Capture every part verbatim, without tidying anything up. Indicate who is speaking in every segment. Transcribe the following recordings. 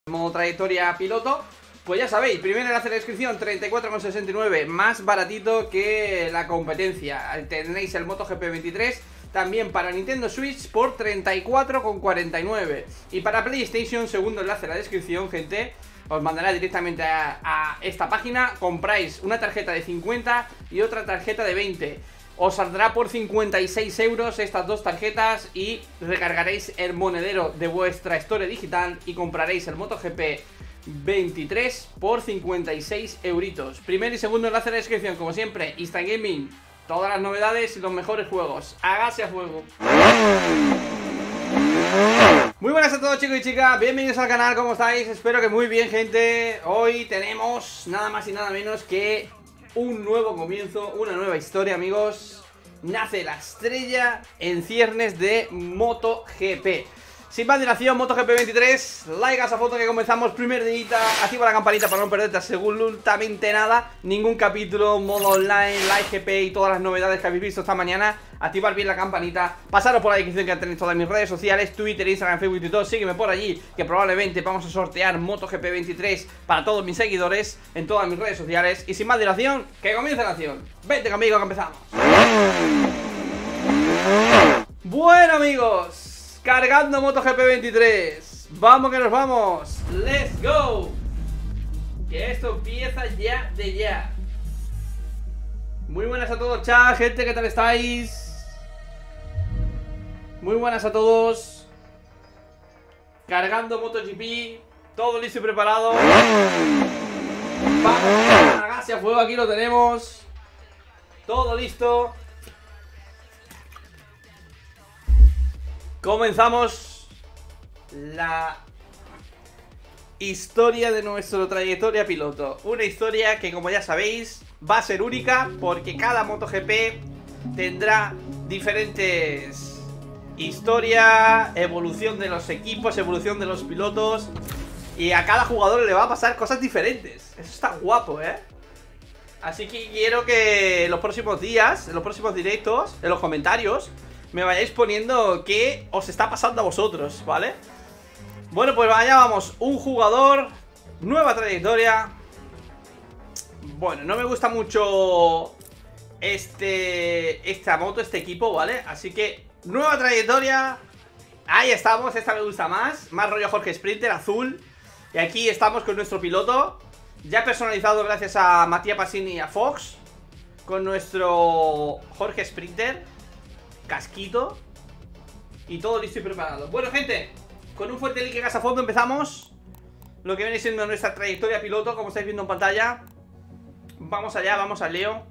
Speaker 1: Modo trayectoria piloto. Pues ya sabéis, primer enlace en la descripción, treinta y cuatro con sesenta y nueve, más baratito que la competencia. Tenéis el MotoGP veintitrés también para Nintendo Switch por treinta y cuatro con cuarenta y nueve. Y para PlayStation, segundo enlace en la descripción, gente, os mandará directamente a, a esta página. Compráis una tarjeta de cincuenta y otra tarjeta de veinte. Os saldrá por cincuenta y seis euros estas dos tarjetas y recargaréis el monedero de vuestra Store digital y compraréis el MotoGP veintitrés por cincuenta y seis euritos. Primer y segundo enlace en la descripción, como siempre. Instant Gaming, todas las novedades y los mejores juegos. Hágase a fuego. Muy buenas a todos, chicos y chicas, bienvenidos al canal, ¿cómo estáis? Espero que muy bien, gente. Hoy tenemos nada más y nada menos que un nuevo comienzo, una nueva historia, amigos. Nace la estrella en ciernes de MotoGP. Sin más dilación, MotoGP veintitrés, like a esa foto que comenzamos, primer día, activa la campanita para no perderte absolutamente nada, ningún capítulo, modo online, live G P y todas las novedades que habéis visto esta mañana. Activar bien la campanita, pasaros por la descripción que tenéis todas mis redes sociales, Twitter, Instagram, Facebook y todo, sígueme por allí, que probablemente vamos a sortear MotoGP veintitrés para todos mis seguidores en todas mis redes sociales. Y sin más dilación, que comience la acción. Vente conmigo que empezamos. Bueno, amigos, cargando MotoGP veintitrés. Vamos que nos vamos. Let's go. Que esto empieza ya de ya. Muy buenas a todos, chat, gente, ¿qué tal estáis? Muy buenas a todos. Cargando MotoGP. Todo listo y preparado. Vamos a gas y a fuego, aquí lo tenemos. Todo listo. Comenzamos la historia de nuestra trayectoria piloto. Una historia que, como ya sabéis, va a ser única porque cada MotoGP tendrá diferentes historia, evolución de los equipos, evolución de los pilotos, y a cada jugador le va a pasar cosas diferentes. Eso está guapo, ¿eh? Así que quiero que en los próximos días, en los próximos directos, en los comentarios, me vayáis poniendo qué os está pasando a vosotros, ¿vale? Bueno, pues allá vamos. Un jugador, nueva trayectoria. Bueno, no me gusta mucho Este Esta moto, este equipo, ¿vale? Así que, nueva trayectoria. Ahí estamos, esta me gusta más. Más rollo Jorge Sprinter, azul. Y aquí estamos con nuestro piloto, ya personalizado gracias a Matías Pasini y a Fox, con nuestro Jorge Sprinter, casquito y todo listo y preparado. Bueno, gente, con un fuerte like gas a fondo empezamos lo que viene siendo nuestra trayectoria piloto, como estáis viendo en pantalla. Vamos allá, vamos al Leo.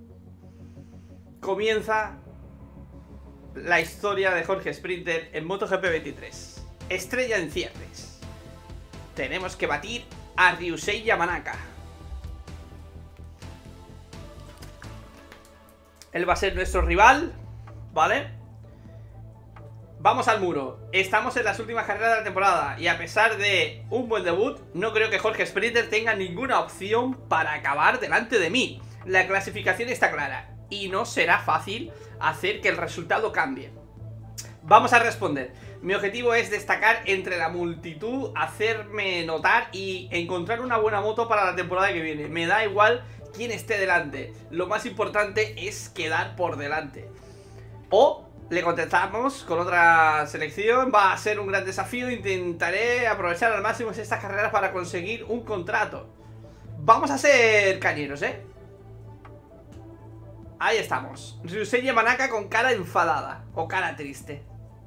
Speaker 1: Comienza la historia de Jorge Sprinter en MotoGP veintitrés. Estrella en cierres. Tenemos que batir a Ryusei Yamanaka. Él va a ser nuestro rival, ¿vale? Vamos al muro. Estamos en las últimas carreras de la temporada y a pesar de un buen debut, no creo que Jorge Sprinter tenga ninguna opción para acabar delante de mí. La clasificación está clara y no será fácil hacer que el resultado cambie. Vamos a responder. Mi objetivo es destacar entre la multitud, hacerme notar y encontrar una buena moto para la temporada que viene. Me da igual quién esté delante. Lo más importante es quedar por delante. O le contestamos con otra selección. Va a ser un gran desafío. Intentaré aprovechar al máximo estas carreras para conseguir un contrato. Vamos a ser cañeros, ¿eh? Ahí estamos. Ryusei Yamanaka con cara enfadada o cara triste.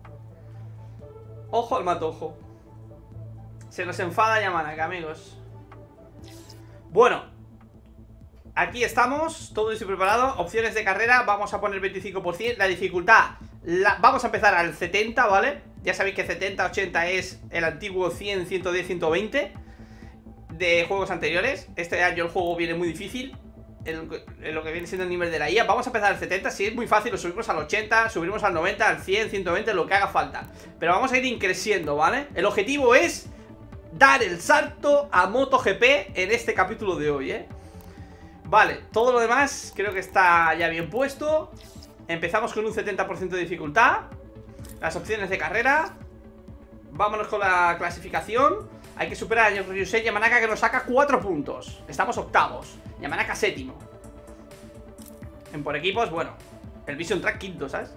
Speaker 1: Ojo al matojo. Se nos enfada Yamanaka, amigos. Bueno, aquí estamos, todo listo y preparado. Opciones de carrera, vamos a poner veinticinco por ciento. La dificultad, la, vamos a empezar al setenta, ¿vale? Ya sabéis que setenta, ochenta es el antiguo cien, ciento diez, ciento veinte de juegos anteriores. Este año el juego viene muy difícil en, en lo que viene siendo el nivel de la I A. Vamos a empezar al setenta, si es muy fácil lo subimos al ochenta, subimos al noventa, al cien, ciento veinte, lo que haga falta. Pero vamos a ir increciendo, ¿vale? El objetivo es dar el salto a MotoGP en este capítulo de hoy, ¿eh? Vale, todo lo demás creo que está ya bien puesto. Empezamos con un setenta por ciento de dificultad. Las opciones de carrera. Vámonos con la clasificación. Hay que superar a Ryusei Yamanaka, que nos saca cuatro puntos. Estamos octavos. Yamanaka séptimo. En por equipos, bueno, el Vision Track quinto, ¿sabes?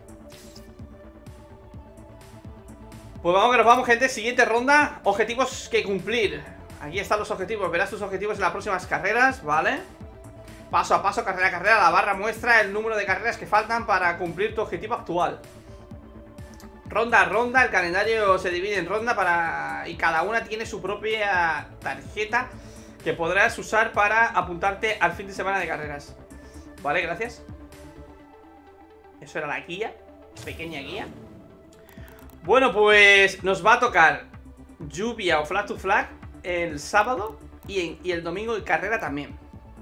Speaker 1: Pues vamos que nos vamos, gente. Siguiente ronda. Objetivos que cumplir. Aquí están los objetivos. Verás tus objetivos en las próximas carreras, ¿vale? Paso a paso, carrera a carrera. La barra muestra el número de carreras que faltan para cumplir tu objetivo actual. Ronda a ronda. El calendario se divide en ronda para... y cada una tiene su propia tarjeta que podrás usar para apuntarte al fin de semana de carreras. Vale, gracias. Eso era la guía. Pequeña guía. Bueno, pues nos va a tocar lluvia o flag to flag el sábado y, en, y el domingo de carrera también.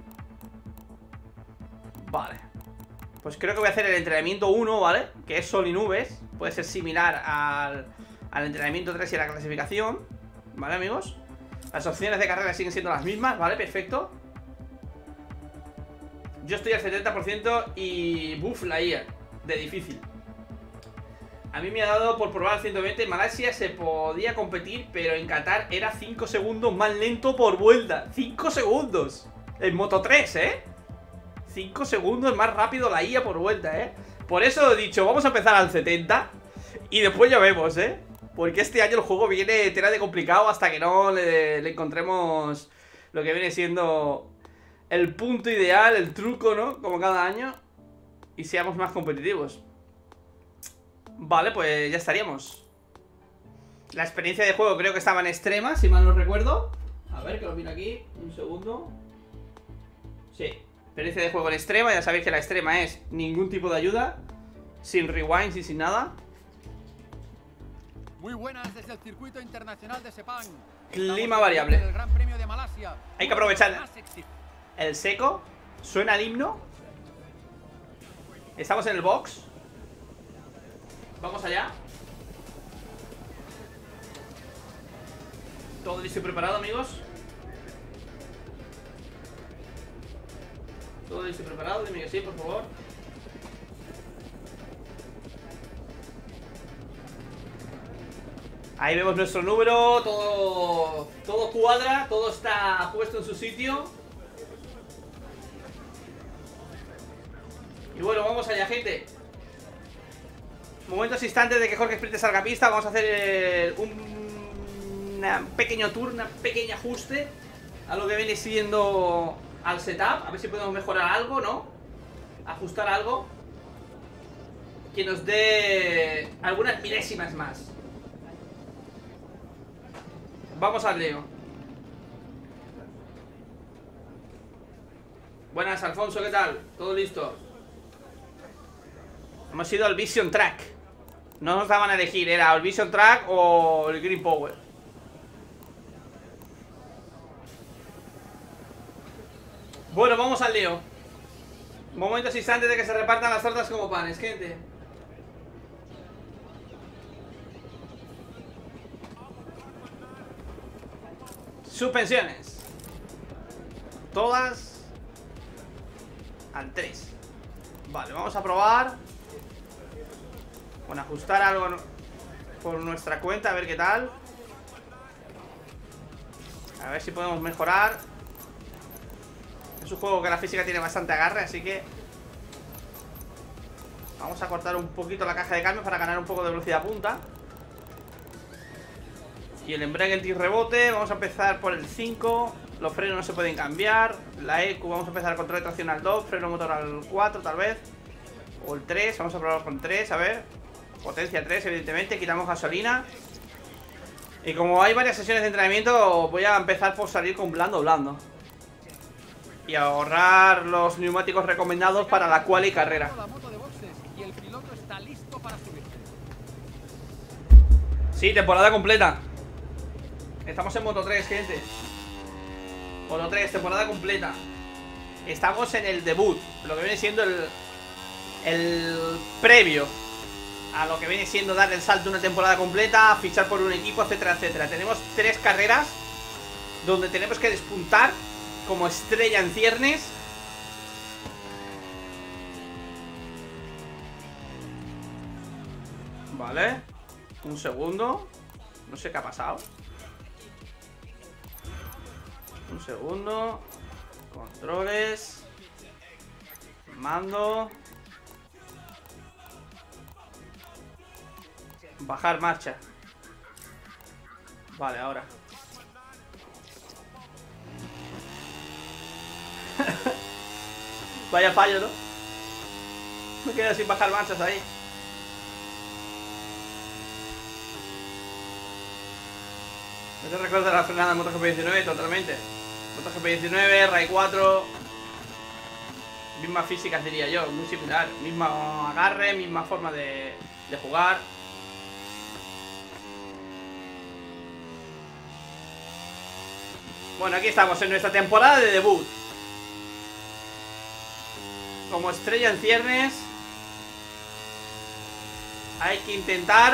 Speaker 1: Vale. Pues creo que voy a hacer el entrenamiento uno, ¿vale? Que es sol y nubes. Puede ser similar al, al entrenamiento tres y a la clasificación. ¿Vale, amigos? Las opciones de carrera siguen siendo las mismas, ¿vale? Perfecto. Yo estoy al setenta por ciento y... Buff, la I A de difícil. A mí me ha dado por probar al ciento veinte. En Malasia se podía competir, pero en Qatar era cinco segundos más lento por vuelta. cinco segundos. En Moto tres, ¿eh? cinco segundos más rápido la I A por vuelta, ¿eh? Por eso he dicho, vamos a empezar al setenta y después ya vemos, ¿eh? Porque este año el juego viene tela de complicado hasta que no le, le encontremos lo que viene siendo el punto ideal, el truco, ¿no? Como cada año. Y seamos más competitivos. Vale, pues ya estaríamos. La experiencia de juego creo que estaba en extrema, si mal no recuerdo. A ver, que lo miro aquí, un segundo. Sí, experiencia de juego en extrema. Ya sabéis que la extrema es ningún tipo de ayuda, sin rewinds y sin nada.
Speaker 2: Muy buenas desde el circuito internacional de Sepang.
Speaker 1: Clima variable.
Speaker 2: El Gran Premio de Malasia.
Speaker 1: Hay que aprovechar el seco. Suena el himno. Estamos en el box. Vamos allá. Todo listo y preparado, amigos. Todo listo y preparado, dime que sí, por favor. Ahí vemos nuestro número. Todo, todo cuadra, todo está puesto en su sitio. Y bueno, vamos allá, gente. Momentos instantes de que Jorge Sprint salga a pista. Vamos a hacer eh, un, un pequeño tour, un pequeño ajuste a lo que viene siendo al setup. A ver si podemos mejorar algo, ¿no? Ajustar algo que nos dé algunas milésimas más. Vamos al lío. Buenas, Alfonso, ¿qué tal? ¿Todo listo? Hemos ido al Vision Track. No nos daban a elegir, era el Vision Track o el Green Power. Bueno, vamos al lío. Momentos instantes de que se repartan las tortas como panes, gente. Suspensiones. Todas al tres. Vale, vamos a probar con ajustar algo por nuestra cuenta, a ver qué tal. A ver si podemos mejorar. Es un juego que la física tiene bastante agarre, así que vamos a cortar un poquito la caja de cambios para ganar un poco de velocidad punta. Y el embrague anti-rebote, vamos a empezar por el cinco. Los frenos no se pueden cambiar. La E Q, vamos a empezar con control de tracción al dos. Freno motor al cuatro tal vez. O el tres, vamos a probar con tres, a ver. Potencia tres, evidentemente, quitamos gasolina. Y como hay varias sesiones de entrenamiento, voy a empezar por salir con blando blando y ahorrar los neumáticos recomendados para la quali y carrera. Sí, temporada completa. Estamos en Moto tres, gente. Moto tres, temporada completa. Estamos en el debut, lo que viene siendo el El previo a lo que viene siendo dar el salto una temporada completa, fichar por un equipo, etcétera, etcétera. Tenemos tres carreras donde tenemos que despuntar como estrella en ciernes. Vale. Un segundo. No sé qué ha pasado. Un segundo. Controles. Mando. Bajar marcha. Vale, ahora. Vaya fallo, ¿no? Me quedo sin bajar marchas ahí. ¿No te recuerdas la frenada de MotoGP diecinueve? Totalmente. MotoGP diecinueve, Rai cuatro. Mismas físicas, diría yo, muy similar. Mismo agarre, misma forma de, de jugar. Bueno, aquí estamos en nuestra temporada de debut. Como estrella en ciernes, hay que intentar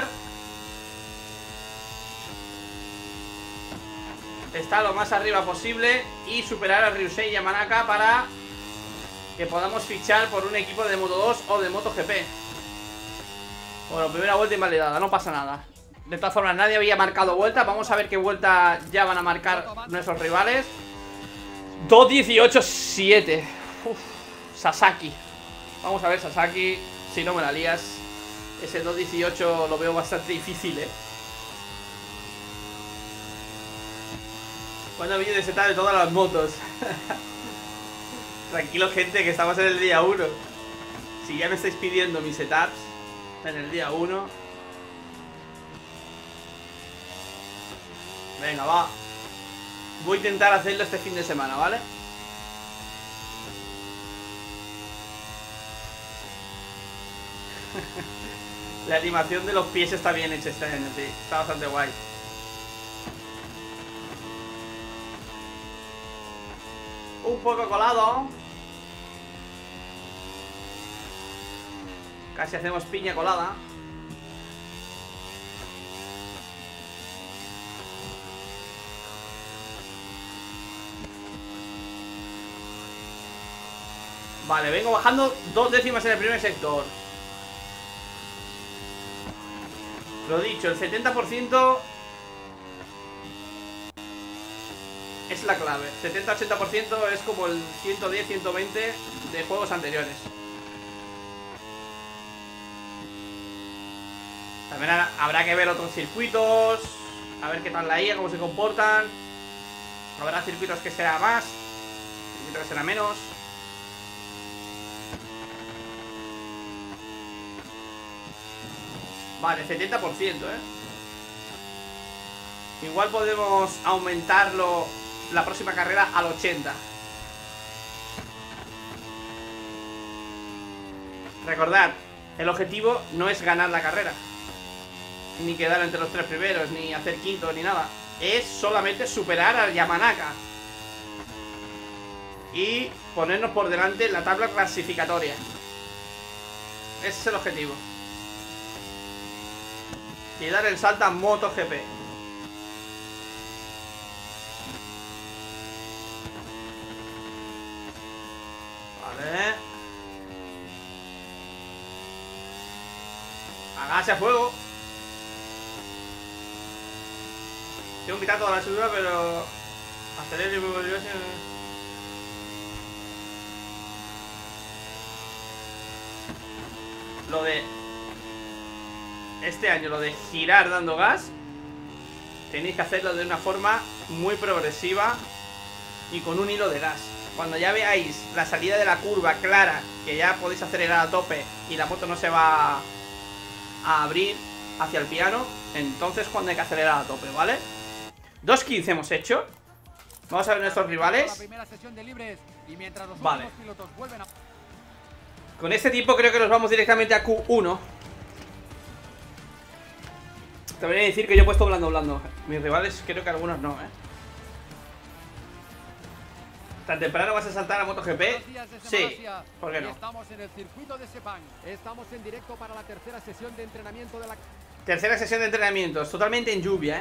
Speaker 1: estar lo más arriba posible y superar a Ryusei Yamanaka para que podamos fichar por un equipo de Moto dos o de MotoGP. Bueno, primera vuelta invalidada, no pasa nada. De todas formas, nadie había marcado vuelta. Vamos a ver qué vuelta ya van a marcar nuestros rivales. dos dieciocho siete. Sasaki. Vamos a ver, Sasaki, si no me la lías. Ese dos dieciocho lo veo bastante difícil, eh. Cuando vídeo de setup de todas las motos. Tranquilo, gente, que estamos en el día uno. Si ya me estáis pidiendo mis setups en el día uno. Venga, va. Voy a intentar hacerlo este fin de semana, ¿vale? La animación de los pies está bien hecha este año, sí. Está bastante guay. Un poco colado. Casi hacemos piña colada. Vale, vengo bajando dos décimas en el primer sector. Lo dicho, el setenta por ciento es la clave. setenta a ochenta por ciento es como el ciento diez, ciento veinte de juegos anteriores. También habrá que ver otros circuitos, a ver qué tal la I A, cómo se comportan. Habrá circuitos que será más, circuitos que será menos. Vale, setenta por ciento, ¿eh? Igual podemos aumentarlo la próxima carrera al ochenta. Recordad, el objetivo no es ganar la carrera, ni quedar entre los tres primeros, ni hacer quinto, ni nada. Es solamente superar a Yamanaka y ponernos por delante en la tabla clasificatoria. Ese es el objetivo. Y dar el salto a MotoGP. Vale. Hágase a fuego. Tengo que quitar toda la subida, pero acelero y me volvió así. Lo de este año, lo de girar dando gas, tenéis que hacerlo de una forma muy progresiva y con un hilo de gas. Cuando ya veáis la salida de la curva clara, que ya podéis acelerar a tope y la moto no se va a abrir hacia el piano, entonces cuando hay que acelerar a tope, ¿vale? dos quince hemos hecho. Vamos a ver nuestros rivales. Vale. Con este tipo creo que nos vamos directamente a Q uno. Te voy a decir que yo he puesto blando blando. Mis rivales creo que algunos no, eh. ¿Tan temprano vas a saltar a MotoGP? Sí, ¿por qué no?
Speaker 2: Estamos en el circuito de Sepang. Estamos en directo para la tercera sesión de entrenamiento de la...
Speaker 1: Tercera sesión de entrenamientos, totalmente en lluvia, eh.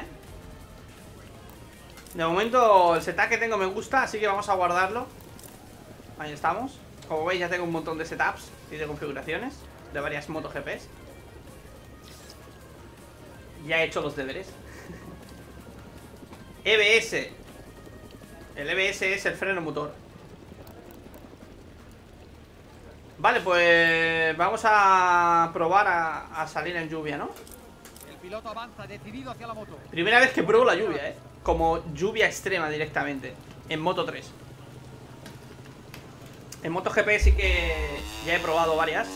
Speaker 1: De momento el setup que tengo me gusta, así que vamos a guardarlo. Ahí estamos. Como veis ya tengo un montón de setups y de configuraciones de varias MotoGPs. Ya he hecho los deberes. E B S El E B S es el freno motor. Vale, pues vamos a probar a, a salir en lluvia, ¿no?
Speaker 2: El piloto avanza decidido hacia la moto.
Speaker 1: Primera vez que pruebo la lluvia, ¿eh? Como lluvia extrema directamente. En Moto tres. En MotoGP sí que ya he probado varias.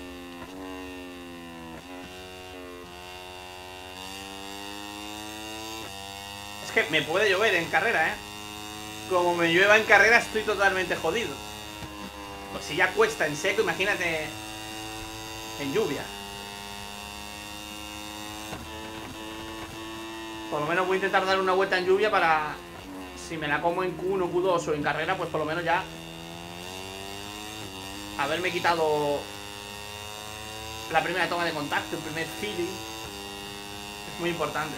Speaker 1: Es que me puede llover en carrera, ¿eh? Como me llueva en carrera estoy totalmente jodido. Pues si ya cuesta en seco, imagínate en lluvia. Por lo menos voy a intentar dar una vuelta en lluvia para... Si me la como en Q uno, Q dos o en carrera, pues por lo menos ya haberme quitado la primera toma de contacto, el primer feeling. Es muy importante.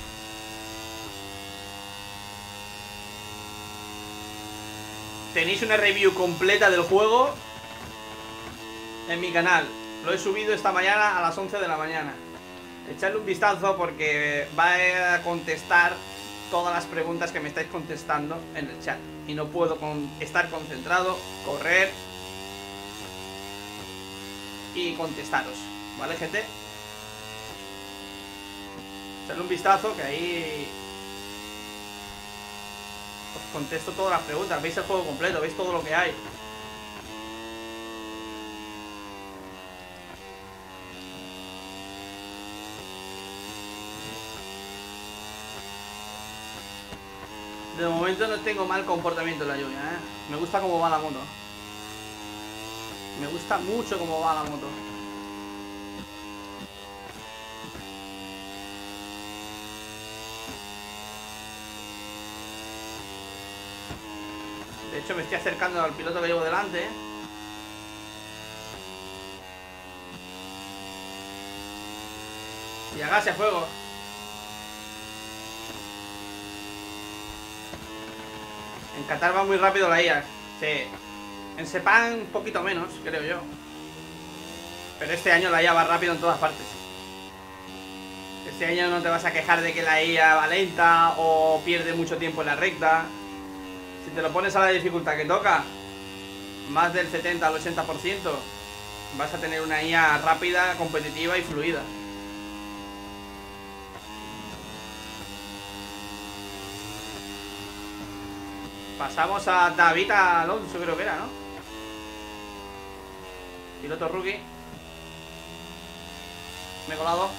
Speaker 1: Tenéis una review completa del juego en mi canal. Lo he subido esta mañana a las once de la mañana. Echadle un vistazo porque va a contestar todas las preguntas que me estáis contestando en el chat. Y no puedo con estar concentrado, correr y contestaros. ¿Vale, gente? Echadle un vistazo que ahí os contesto todas las preguntas. Veis el juego completo, veis todo lo que hay. De momento no tengo mal comportamiento en la lluvia, ¿eh? Me gusta cómo va la moto. Me gusta mucho cómo va la moto. De hecho me estoy acercando al piloto que llevo delante, ¿eh? Y hágase a fuego. En Qatar va muy rápido la I A. Sí. En Sepang un poquito menos, creo yo. Pero este año la I A va rápido en todas partes. Este año no te vas a quejar de que la I A va lenta o pierde mucho tiempo en la recta. Si te lo pones a la dificultad que toca, más del setenta al ochenta por ciento, vas a tener una I A rápida, competitiva y fluida. Pasamos a David Alonso, creo que era, ¿no? Piloto rookie. Me he colado.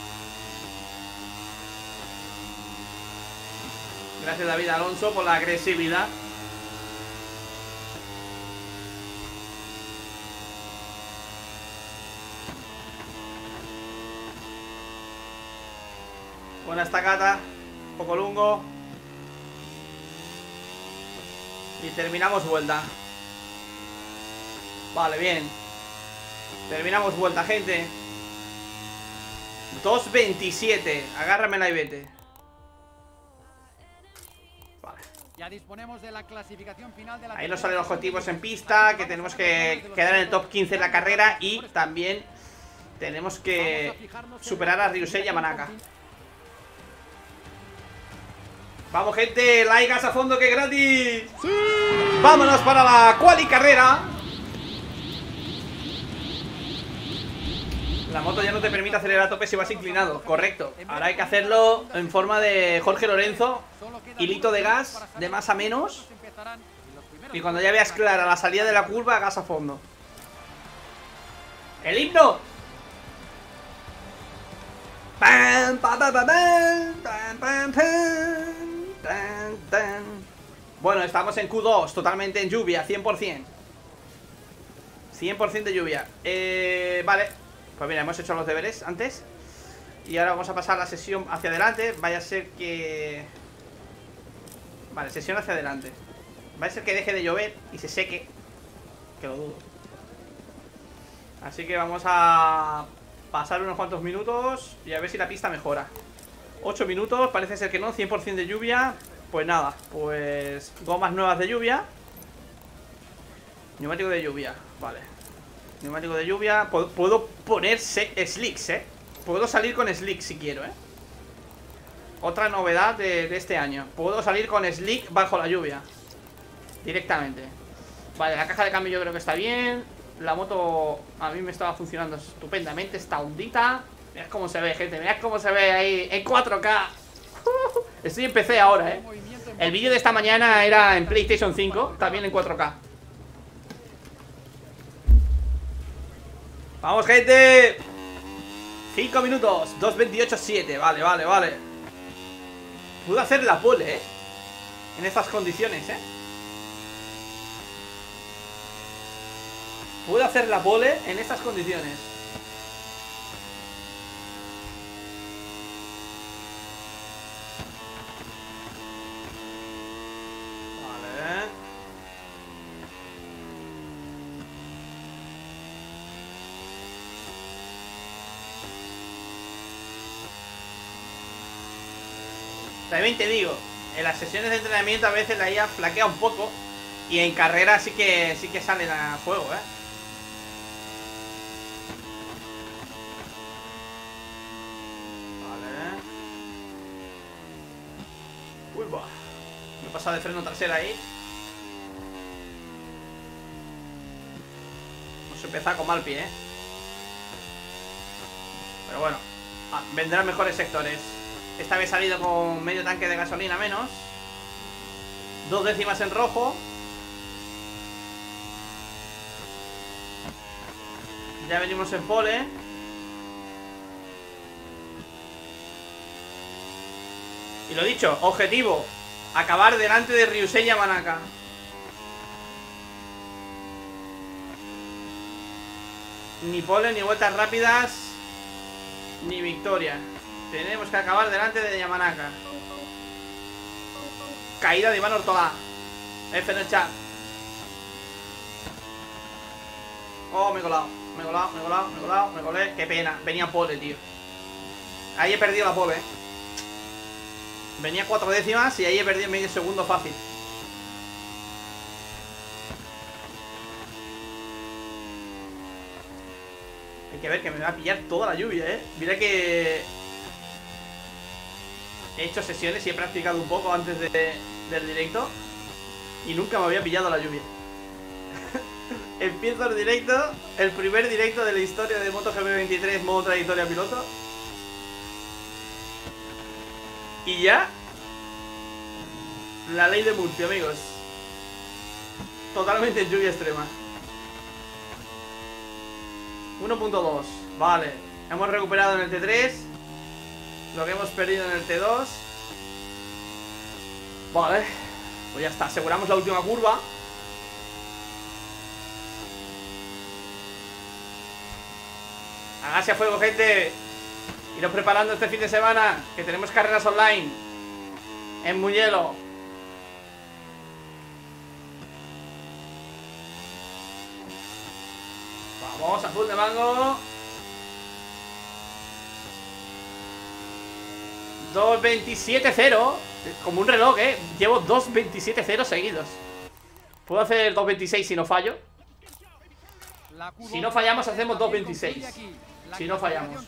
Speaker 1: Gracias, David Alonso, por la agresividad. Buena estacata. Poco lungo. Y terminamos vuelta. Vale, bien. Terminamos vuelta, gente. dos veintisiete. Agárramela y vete. Vale.
Speaker 2: Ya disponemos de la clasificación final de la...
Speaker 1: Ahí nos salen los objetivos en pista. Que tenemos que quedar en el top quince en la carrera. Y también tenemos que superar a Ryusei Yamanaka. Vamos, gente, like a fondo que es gratis. ¡Sí! Vámonos para la quali carrera. La moto ya no te permite acelerar a tope si vas inclinado. Correcto. Ahora hay que hacerlo en forma de Jorge Lorenzo. Hilito de gas, de más a menos. Y cuando ya veas clara la salida de la curva, gas a fondo. ¡El himno! ¡Pam, pam, pam, pam, pam, pam, pam! Tan, tan. Bueno, estamos en Q dos, totalmente en lluvia, cien por cien. cien por cien de lluvia. eh, Vale, pues mira, hemos hecho los deberes antes. Y ahora vamos a pasar la sesión hacia adelante. Vaya a ser que... Vale, sesión hacia adelante. Vaya a ser que deje de llover y se seque. Que lo dudo. Así que vamos a pasar unos cuantos minutos y a ver si la pista mejora. ocho minutos, parece ser que no, cien por cien de lluvia. Pues nada, pues gomas nuevas de lluvia. Neumático de lluvia, vale. Neumático de lluvia, puedo, puedo poner slicks, eh. Puedo salir con slicks si quiero, eh. Otra novedad de, de este año. Puedo salir con Slick bajo la lluvia directamente. Vale, la caja de cambio yo creo que está bien. La moto a mí me estaba funcionando estupendamente. Esta ondita. Mirad cómo se ve, gente. Mirad cómo se ve ahí en cuatro K. Estoy en P C ahora, eh. El vídeo de esta mañana era en PlayStation cinco. También en cuatro K. Vamos, gente. cinco minutos, dos veintiocho siete. Vale, vale, vale. Pude hacer la pole, eh. En estas condiciones, eh. Pude hacer la pole en estas condiciones. Vale. También te digo, en las sesiones de entrenamiento a veces la I A flaquea un poco. Y en carrera sí que sí que salen a juego, eh. Vale. Uy, bah. Me he pasado de freno trasera ahí. Hemos empezado con mal pie, eh. Pero bueno, vendrán mejores sectores. Esta vez he salido con medio tanque de gasolina menos. Dos décimas en rojo. Ya venimos en pole. Y lo dicho, objetivo: acabar delante de Ryusei Yamanaka. Ni pole, ni vueltas rápidas, ni victoria. Tenemos que acabar delante de Yamanaka. Caída de Iván Ortolá. F en el chat. Oh, me he colado. Me he colado, me he colado, me he colado, me colé. Qué pena. Venía pole, tío. Ahí he perdido la pole, eh. Venía cuatro décimas y ahí he perdido medio segundo fácil. Hay que ver que me va a pillar toda la lluvia, eh. Mira que he hecho sesiones y he practicado un poco antes de, del directo y nunca me había pillado la lluvia. Empiezo el directo, el primer directo de la historia de MotoGP veintitrés modo trayectoria piloto. Y ya la ley de Murphy, amigos. Totalmente en lluvia extrema. uno punto dos, vale. Hemos recuperado en el T tres lo que hemos perdido en el T dos. Vale, pues ya está, aseguramos la última curva. Hágase a fuego, gente. Iros preparando este fin de semana, que tenemos carreras online en Mugello. Vamos, azul de mango. dos veintisiete cero. Como un reloj, eh. Llevo dos veintisiete cero seguidos. Puedo hacer dos veintiséis si no fallo. Si no fallamos hacemos dos veintiséis. Si no fallamos.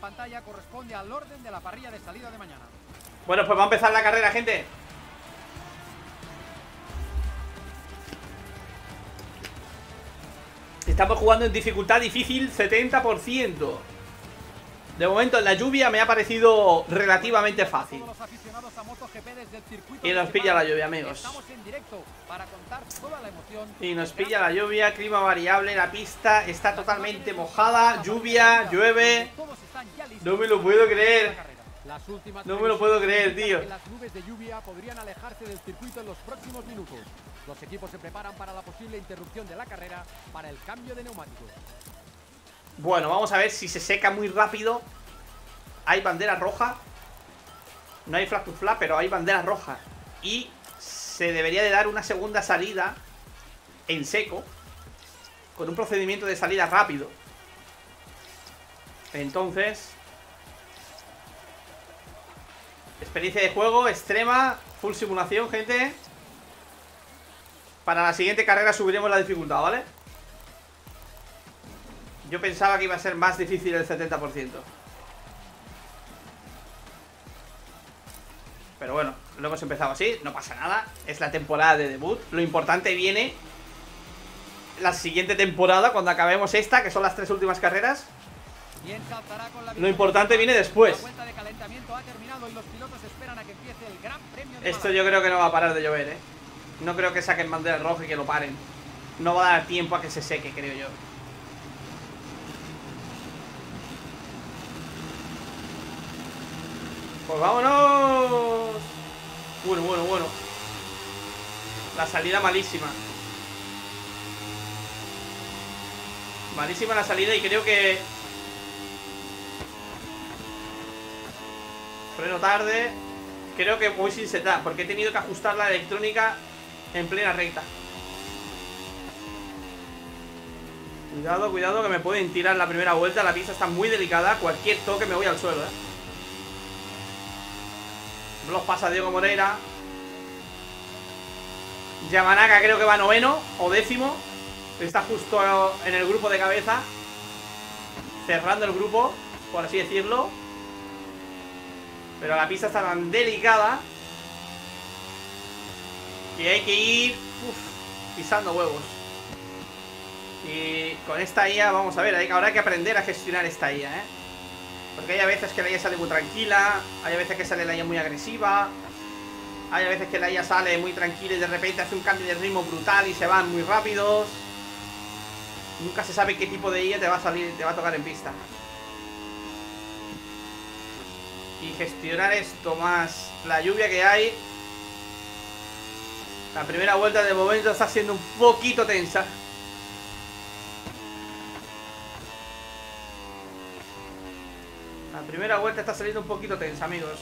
Speaker 1: Bueno, pues va a empezar la carrera, gente. Estamos jugando en dificultad difícil setenta por ciento. De momento en la lluvia me ha parecido relativamente fácil. Y nos pilla la lluvia, amigos. Y nos pilla la lluvia, clima variable, la pista está totalmente mojada, lluvia, llueve. No me lo puedo creer. No me lo puedo creer, tío.
Speaker 2: Las nubes de lluvia podrían alejarse del circuito en los próximos minutos. Los equipos se preparan para la posible interrupción de la carrera para el cambio de neumáticos.
Speaker 1: Bueno, vamos a ver si se seca muy rápido. Hay bandera roja. No hay flag to flag, pero hay bandera roja. Y se debería de dar una segunda salida en seco, con un procedimiento de salida rápido. Entonces, experiencia de juego extrema, full simulación, gente. Para la siguiente carrera subiremos la dificultad, ¿vale? Yo pensaba que iba a ser más difícil el setenta por ciento. Pero bueno, lo hemos empezado así, no pasa nada. Es la temporada de debut. Lo importante viene la siguiente temporada, cuando acabemos esta, que son las tres últimas carreras. Lo importante viene después. Esto yo creo que no va a parar de llover, ¿eh? No creo que saquen bandera roja y que lo paren. No va a dar tiempo a que se seque, creo yo. Pues vámonos. Bueno, bueno, bueno. La salida malísima. Malísima la salida y creo que... Freno tarde. Creo que voy sin setup, porque he tenido que ajustar la electrónica en plena recta. Cuidado, cuidado, que me pueden tirar la primera vuelta. La pista está muy delicada. Cualquier toque me voy al suelo, eh. Los pasa Diego Moreira. Yamanaka creo que va noveno o décimo. Está justo en el grupo de cabeza, cerrando el grupo, por así decirlo. Pero la pista está tan delicada que hay que ir uf, pisando huevos. Y con esta I A, vamos a ver, hay, habrá que aprender a gestionar esta I A, ¿eh? Porque hay a veces que la I A sale muy tranquila, hay a veces que sale la I A muy agresiva, hay a veces que la I A sale muy tranquila y de repente hace un cambio de ritmo brutal y se van muy rápidos. Nunca se sabe qué tipo de I A te va a salir, te va a tocar en pista. Y gestionar esto más la lluvia que hay. La primera vuelta de momento está siendo un poquito tensa. La primera vuelta está saliendo un poquito tensa, amigos.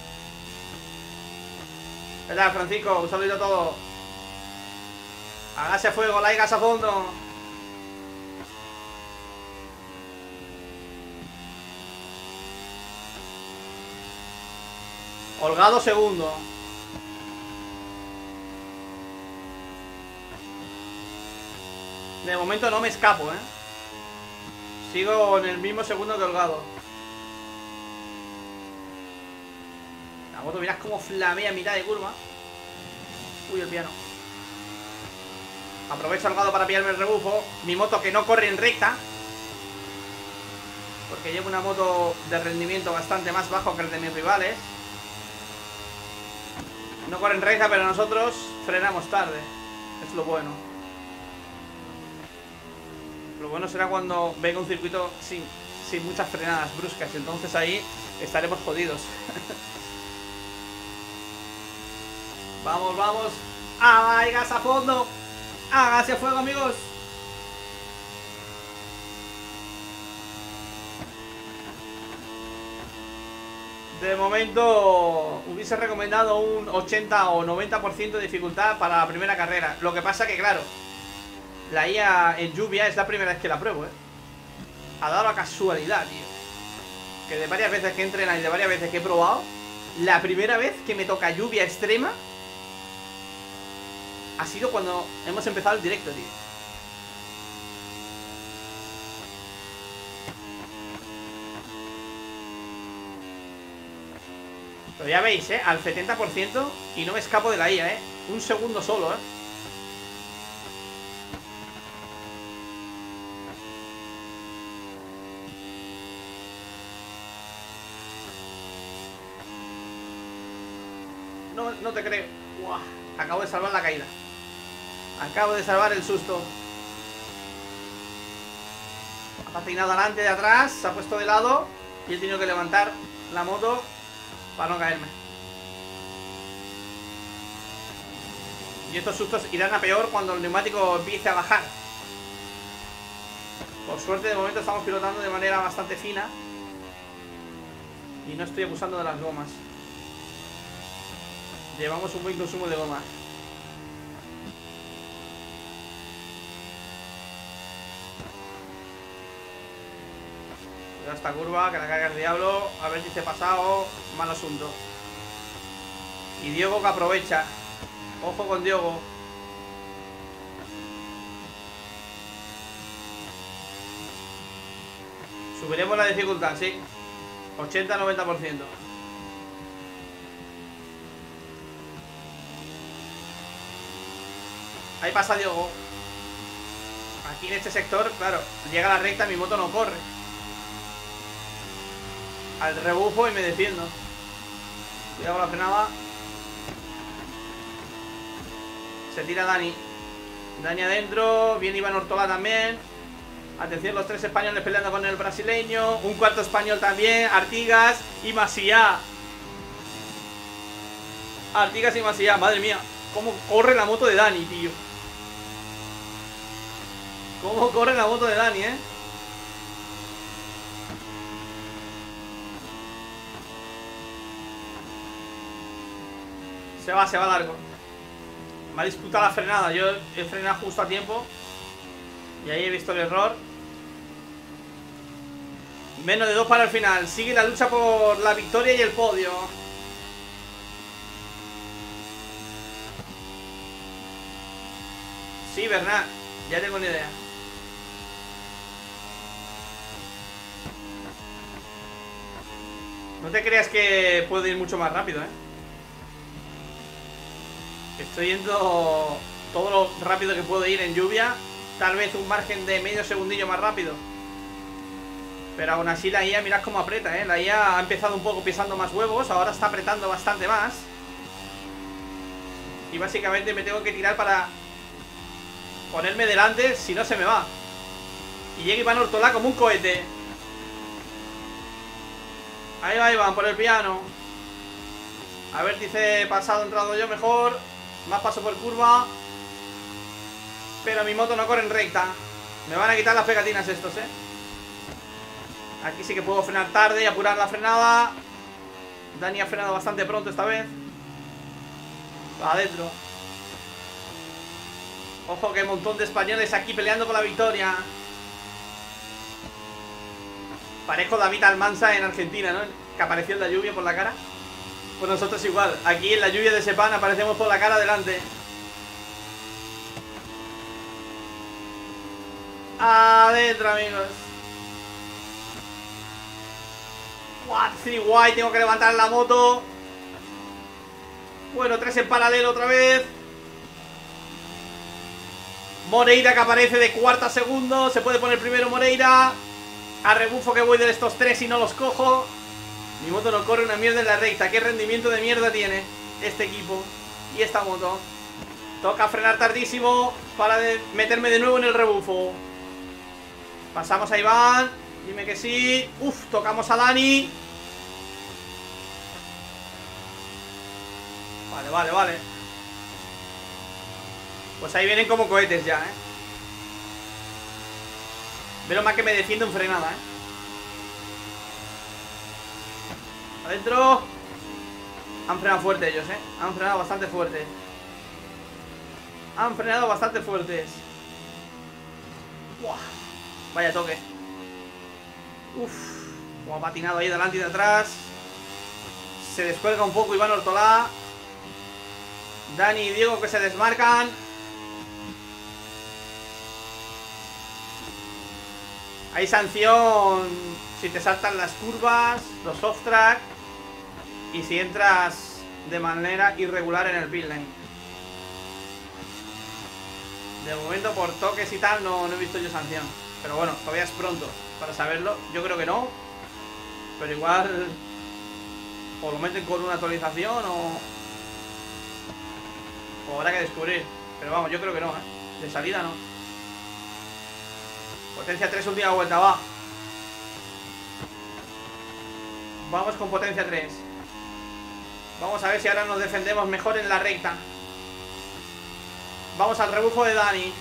Speaker 1: ¿Qué tal, Francisco? Un saludo a todos. Hágase a fuego, like, gas a fondo. Holgado segundo. De momento no me escapo, ¿eh? Sigo en el mismo segundo que Holgado. La moto, mirad cómo flamea en mitad de curva. Uy, el piano. Aprovecho Holgado para pillarme el rebufo. Mi moto que no corre en recta, porque llevo una moto de rendimiento bastante más bajo que el de mis rivales. No corren recta, pero nosotros frenamos tarde. Es lo bueno. Lo bueno será cuando venga un circuito sin, sin muchas frenadas bruscas. Entonces ahí estaremos jodidos. Vamos, vamos. ¡Ah, hay gas a fondo! ¡Hágase fuego, amigos! De momento hubiese recomendado un ochenta o noventa por ciento de dificultad para la primera carrera. Lo que pasa que, claro, la I A en lluvia es la primera vez que la pruebo, ¿eh? Ha dado la casualidad, tío, que de varias veces que entrena y de varias veces que he probado, la primera vez que me toca lluvia extrema ha sido cuando hemos empezado el directo, tío. Pero ya veis, ¿eh? Al setenta por ciento y no me escapo de la I A, ¿eh? Un segundo solo, ¿eh? No, no te creo. Uah, acabo de salvar la caída. Acabo de salvar el susto. Ha patinado adelante, de atrás, se ha puesto de lado y he tenido que levantar la moto para no caerme. Y estos sustos irán a peor cuando el neumático empiece a bajar. Por suerte de momento estamos pilotando de manera bastante fina y no estoy abusando de las gomas. Llevamos un buen consumo de goma. Cuidado esta curva, que la carga el diablo. A ver si se ha pasado. Mal asunto. Y Diego que aprovecha. Ojo con Diego. Subiremos la dificultad, sí. ochenta a noventa por ciento. Ahí pasa Diogo. Aquí en este sector, claro, llega la recta, mi moto no corre. Al rebufo y me defiendo. Cuidado con la frenada. Se tira Dani. Dani adentro. Viene Iván Ortola también. Atención, los tres españoles peleando con el brasileño. Un cuarto español también. Artigas y Maciá. Artigas y Maciá. Madre mía, cómo corre la moto de Dani, tío. Cómo corre la moto de Dani, eh. Se va, se va largo. Me ha disputado la frenada. Yo he frenado justo a tiempo. Y ahí he visto el error. Menos de dos para el final. Sigue la lucha por la victoria y el podio. Sí, Bernat. Ya tengo una idea. No te creas que puedo ir mucho más rápido, eh. Estoy yendo todo lo rápido que puedo ir en lluvia. Tal vez un margen de medio segundillo más rápido. Pero aún así la I A, mirad cómo aprieta, ¿eh? La I A ha empezado un poco pisando más huevos. Ahora está apretando bastante más. Y básicamente me tengo que tirar para ponerme delante, si no se me va. Y llega Iván Ortola como un cohete. Ahí va Iván por el piano. A ver, dice pasado, entrado yo mejor. Más paso por curva. Pero mi moto no corre en recta. Me van a quitar las pegatinas estos, eh. Aquí sí que puedo frenar tarde y apurar la frenada. Dani ha frenado bastante pronto esta vez. Va adentro. Ojo que hay un montón de españoles aquí peleando por la victoria. Parezco David Almanza en Argentina, ¿no? Que apareció en la lluvia por la cara. Pues nosotros igual. Aquí en la lluvia de Sepán aparecemos por la cara adelante. Adentro, amigos. What, three guay, tengo que levantar la moto. Bueno, tres en paralelo otra vez. Moreira que aparece de cuarta segundo. Se puede poner primero Moreira. A rebufo que voy de estos tres y no los cojo. Mi moto no corre una mierda en la recta. Qué rendimiento de mierda tiene este equipo y esta moto. Toca frenar tardísimo para de meterme de nuevo en el rebufo. Pasamos a Iván. Dime que sí. Uf, tocamos a Dani. Vale, vale, vale. Pues ahí vienen como cohetes ya, eh. Menos mal que me defiendo en frenada, eh. Adentro. Han frenado fuerte ellos, eh. Han frenado bastante fuerte. Han frenado bastante fuertes. Buah. Vaya toque. Uf. Como ha patinado ahí delante y de atrás. Se descuelga un poco Iván Ortola. Dani y Diego que se desmarcan. Hay sanción si te saltan las curvas, los soft track y si entras de manera irregular en el pit lane. De momento por toques y tal no, no he visto yo sanción. Pero bueno, todavía es pronto para saberlo. Yo creo que no. Pero igual o lo meten con una actualización o, o habrá que descubrir. Pero vamos, yo creo que no, ¿eh? De salida no. Potencia tres, última vuelta, va. Vamos con potencia tres. Vamos a ver si ahora nos defendemos mejor en la recta. Vamos al rebufo de Dani.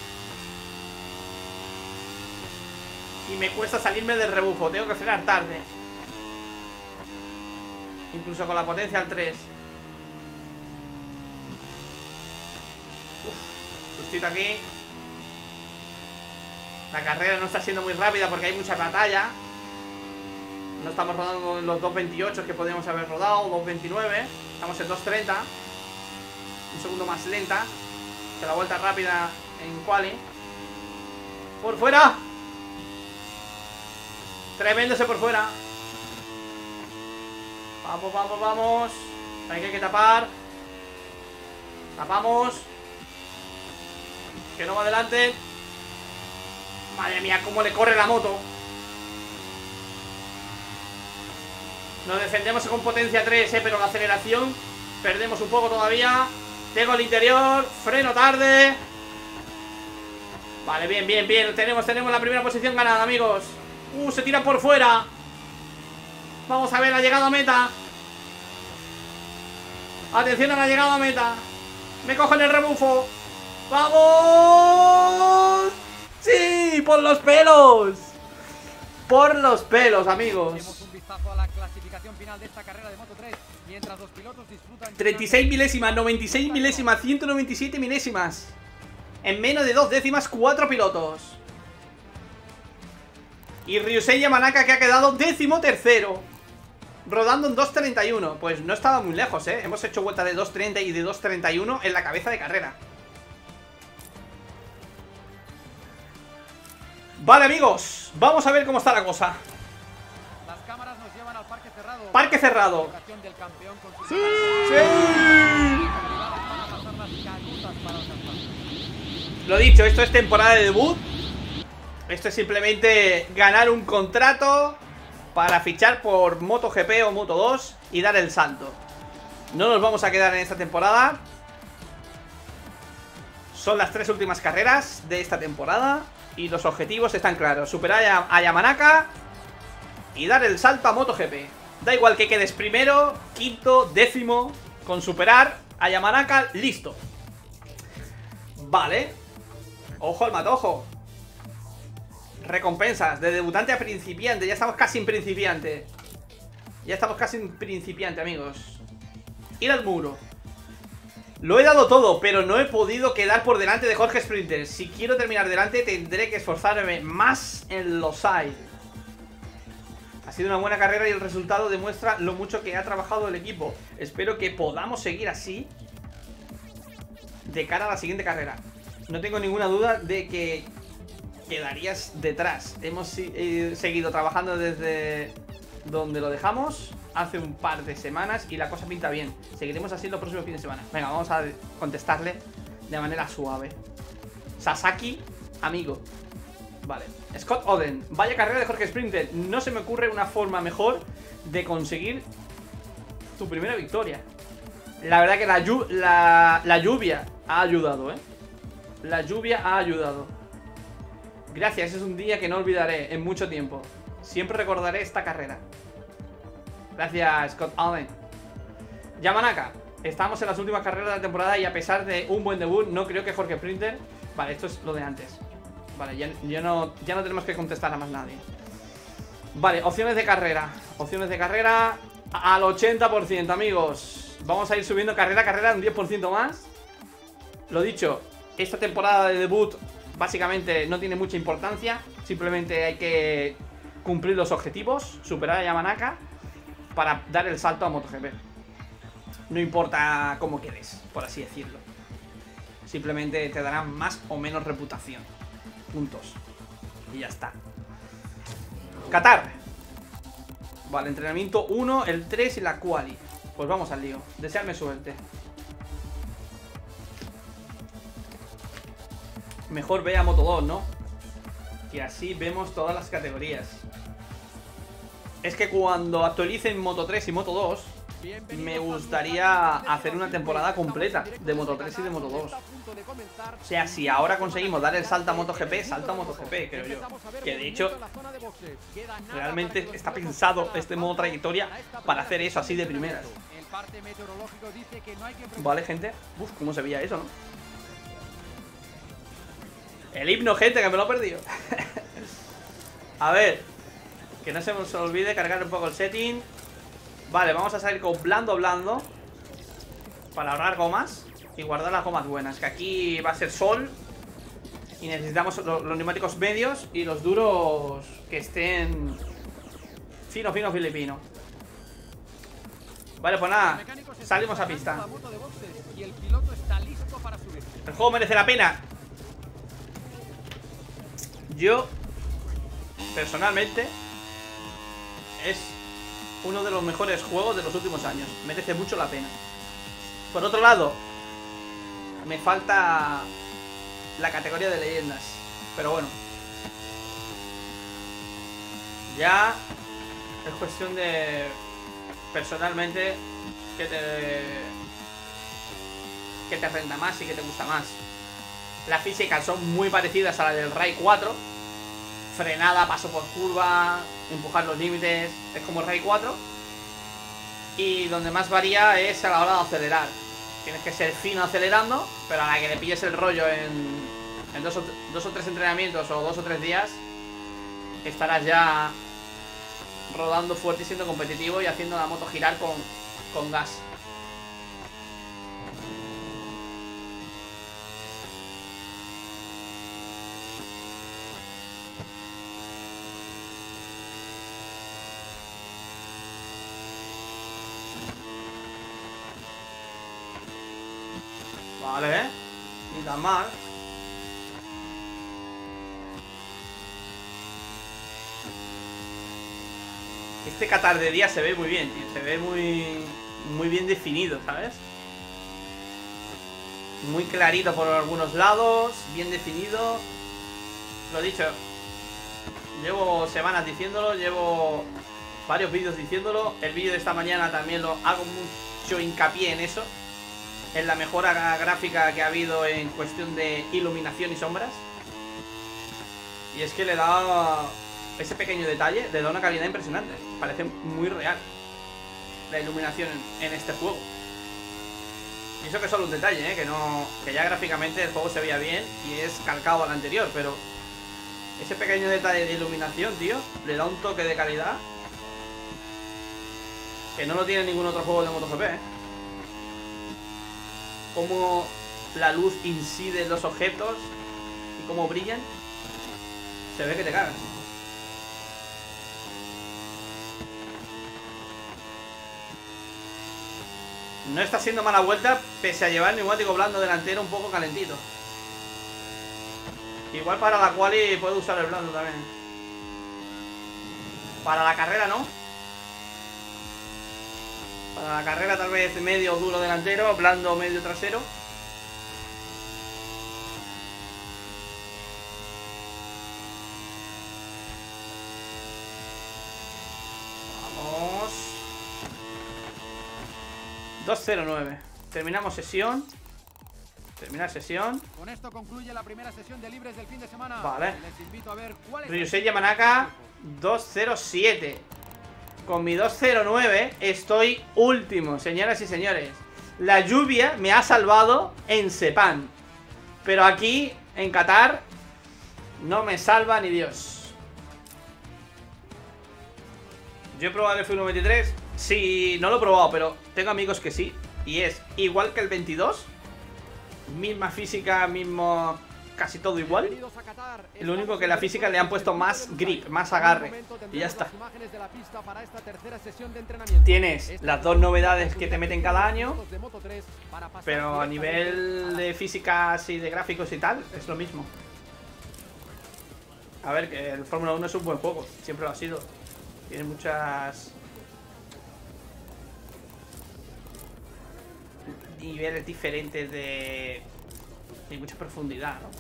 Speaker 1: Y me cuesta salirme del rebufo. Tengo que frenar tarde. Incluso con la potencia al tres. Uf, justito aquí. La carrera no está siendo muy rápida porque hay mucha batalla. No estamos rodando en los dos veintiocho que podríamos haber rodado, dos veintinueve. Estamos en dos treinta. Un segundo más lenta que la vuelta rápida en quali. ¡Por fuera! Tremendo ese por fuera. Vamos, vamos, vamos. Hay que tapar. Tapamos. Que no va adelante. Madre mía, cómo le corre la moto. Nos defendemos con potencia tres, eh, pero la aceleración perdemos un poco todavía. Tengo el interior, freno tarde. Vale, bien, bien, bien. Tenemos, tenemos la primera posición ganada, amigos. Uh, se tira por fuera. Vamos a ver la llegada a meta. Atención a la llegada a meta. Me cogen el rebufo. ¡Vamos! ¡Sí! ¡Por los pelos! Por los pelos, amigos.
Speaker 2: Demos un vistazo a la clasificación final de esta carrera de Moto tres, mientras los pilotos disfrutan
Speaker 1: treinta y seis milésimas, noventa y seis milésimas, ciento noventa y siete milésimas. En menos de dos décimas, cuatro pilotos. Y Ryusei Yamanaka, que ha quedado décimo tercero, rodando en dos treinta y uno. Pues no estaba muy lejos, eh. Hemos hecho vuelta de dos treinta y de dos treinta y uno en la cabeza de carrera. Vale, amigos, vamos a ver cómo está la cosa.
Speaker 2: Las cámaras nos llevan al parque cerrado.
Speaker 1: Parque cerrado.
Speaker 2: Del campeón con su...
Speaker 1: ¡Sí! Lo dicho, esto es temporada de debut. Esto es simplemente ganar un contrato para fichar por MotoGP o Moto dos y dar el salto. No nos vamos a quedar en esta temporada. Son las tres últimas carreras de esta temporada y los objetivos están claros: superar a Yamanaka y dar el salto a MotoGP. Da igual que quedes primero, quinto, décimo, con superar a Yamanaka, listo. Vale. Ojo al matojo. Recompensas de debutante a principiante. Ya estamos casi en principiante. Ya estamos casi en principiante, amigos. Ir al muro. Lo he dado todo, pero no he podido quedar por delante de Jorge Sprinter. Si quiero terminar delante, tendré que esforzarme más en los side. Ha sido una buena carrera y el resultado demuestra lo mucho que ha trabajado el equipo. Espero que podamos seguir así de cara a la siguiente carrera. No tengo ninguna duda de que quedarías detrás. Hemos eh, seguido trabajando desde donde lo dejamos hace un par de semanas y la cosa pinta bien. Seguiremos así los próximos fines de semana. Venga, vamos a contestarle de manera suave. Sasaki, amigo. Vale. Scott Oden. Vaya carrera de Jorge Sprinter. No se me ocurre una forma mejor de conseguir tu primera victoria. La verdad que la, llu la, la lluvia ha ayudado, ¿eh? La lluvia ha ayudado. Gracias, es un día que no olvidaré en mucho tiempo. Siempre recordaré esta carrera. Gracias, Scott Allen. Yamanaka. Estamos en las últimas carreras de la temporada y a pesar de un buen debut, no creo que Jorge Sprinter... Vale, esto es lo de antes. Vale, ya, ya, no, ya no tenemos que contestar a más nadie. Vale, opciones de carrera. Opciones de carrera al ochenta por ciento, amigos. Vamos a ir subiendo carrera a carrera un diez por ciento más. Lo dicho, esta temporada de debut básicamente no tiene mucha importancia. Simplemente hay que cumplir los objetivos, superar a Yamanaka para dar el salto a MotoGP. No importa cómo quedes, por así decirlo. Simplemente te darán más o menos reputación. Puntos. Y ya está. Qatar. Vale, entrenamiento uno, el tres y la quali. Pues vamos al lío. Desearme suerte. Mejor ve a Moto dos, ¿no? Y así vemos todas las categorías. Es que cuando actualicen Moto tres y Moto dos, me gustaría hacer una temporada completa de Moto tres y de Moto dos. O sea, si ahora conseguimos dar el salto a MotoGP, salto a MotoGP, creo yo. Que de hecho, realmente está pensado este modo trayectoria para hacer eso así de primeras. Vale, gente. Uf, cómo se veía eso, ¿no? El himno, gente, que me lo he perdido. A ver, que no se nos olvide cargar un poco el setting. Vale, vamos a salir con blando, blando para ahorrar gomas y guardar las gomas buenas. Que aquí va a ser sol y necesitamos los, los neumáticos medios y los duros que estén fino, fino, filipino. Vale, pues nada, salimos a pista. El juego merece la pena. Yo, personalmente, es uno de los mejores juegos de los últimos años. Merece mucho la pena. Por otro lado, me falta la categoría de leyendas. Pero bueno, ya es cuestión de, personalmente, que te que te renta más y que te gusta más. Las físicas son muy parecidas a la del Rai cuatro. Frenada, paso por curva, empujar los límites, es como el Rai cuatro. Y donde más varía es a la hora de acelerar. Tienes que ser fino acelerando, pero a la que le pilles el rollo en, en dos, o, dos o tres entrenamientos o dos o tres días, estarás ya rodando fuerte y siendo competitivo y haciendo la moto girar con, con gas. Vale, ¿eh? Ni tan mal. Este Qatar de día se ve muy bien, tío. Se ve muy, muy bien definido, ¿sabes? Muy clarito por algunos lados, bien definido. Lo dicho, llevo semanas diciéndolo, llevo varios vídeos diciéndolo. El vídeo de esta mañana también lo hago mucho hincapié en eso, en la mejora gráfica que ha habido en cuestión de iluminación y sombras. Y es que le da ese pequeño detalle, le da una calidad impresionante. Parece muy real la iluminación en, en este juego. Y eso que es solo un detalle, ¿eh? Que no, que ya gráficamente el juego se veía bien y es calcado al anterior, pero ese pequeño detalle de iluminación, tío, le da un toque de calidad que no lo tiene ningún otro juego de MotoGP, ¿eh? Cómo la luz incide en los objetos y cómo brillan, se ve que te cagas. No está siendo mala vuelta, pese a llevar el neumático blando delantero un poco calentito. Igual para la quali puedo usar el blando también. Para la carrera no. Para la carrera tal vez medio duro delantero, blando medio trasero. Vamos. dos cero nueve. Terminamos sesión. Terminar sesión.
Speaker 2: Con esto concluye la primera sesión de libres del fin de semana.
Speaker 1: Vale.
Speaker 2: Les invito a ver cuál es
Speaker 1: Ryusei Yamanaka dos cero siete. Con mi dos cero nueve estoy último, señoras y señores. La lluvia me ha salvado en Sepang, pero aquí, en Qatar, no me salva ni Dios. Yo he probado el F uno veintitrés. Sí, no lo he probado, pero tengo amigos que sí. Y es igual que el veintidós. Misma física, mismo... casi todo igual. Lo único que la física le han puesto más grip, más agarre. Y ya está. Tienes las dos novedades que te meten cada año, pero a nivel de físicas y de gráficos y tal, es lo mismo. A ver, que el Fórmula uno es un buen juego, siempre lo ha sido. Tiene muchas... niveles diferentes de... y mucha profundidad, ¿no?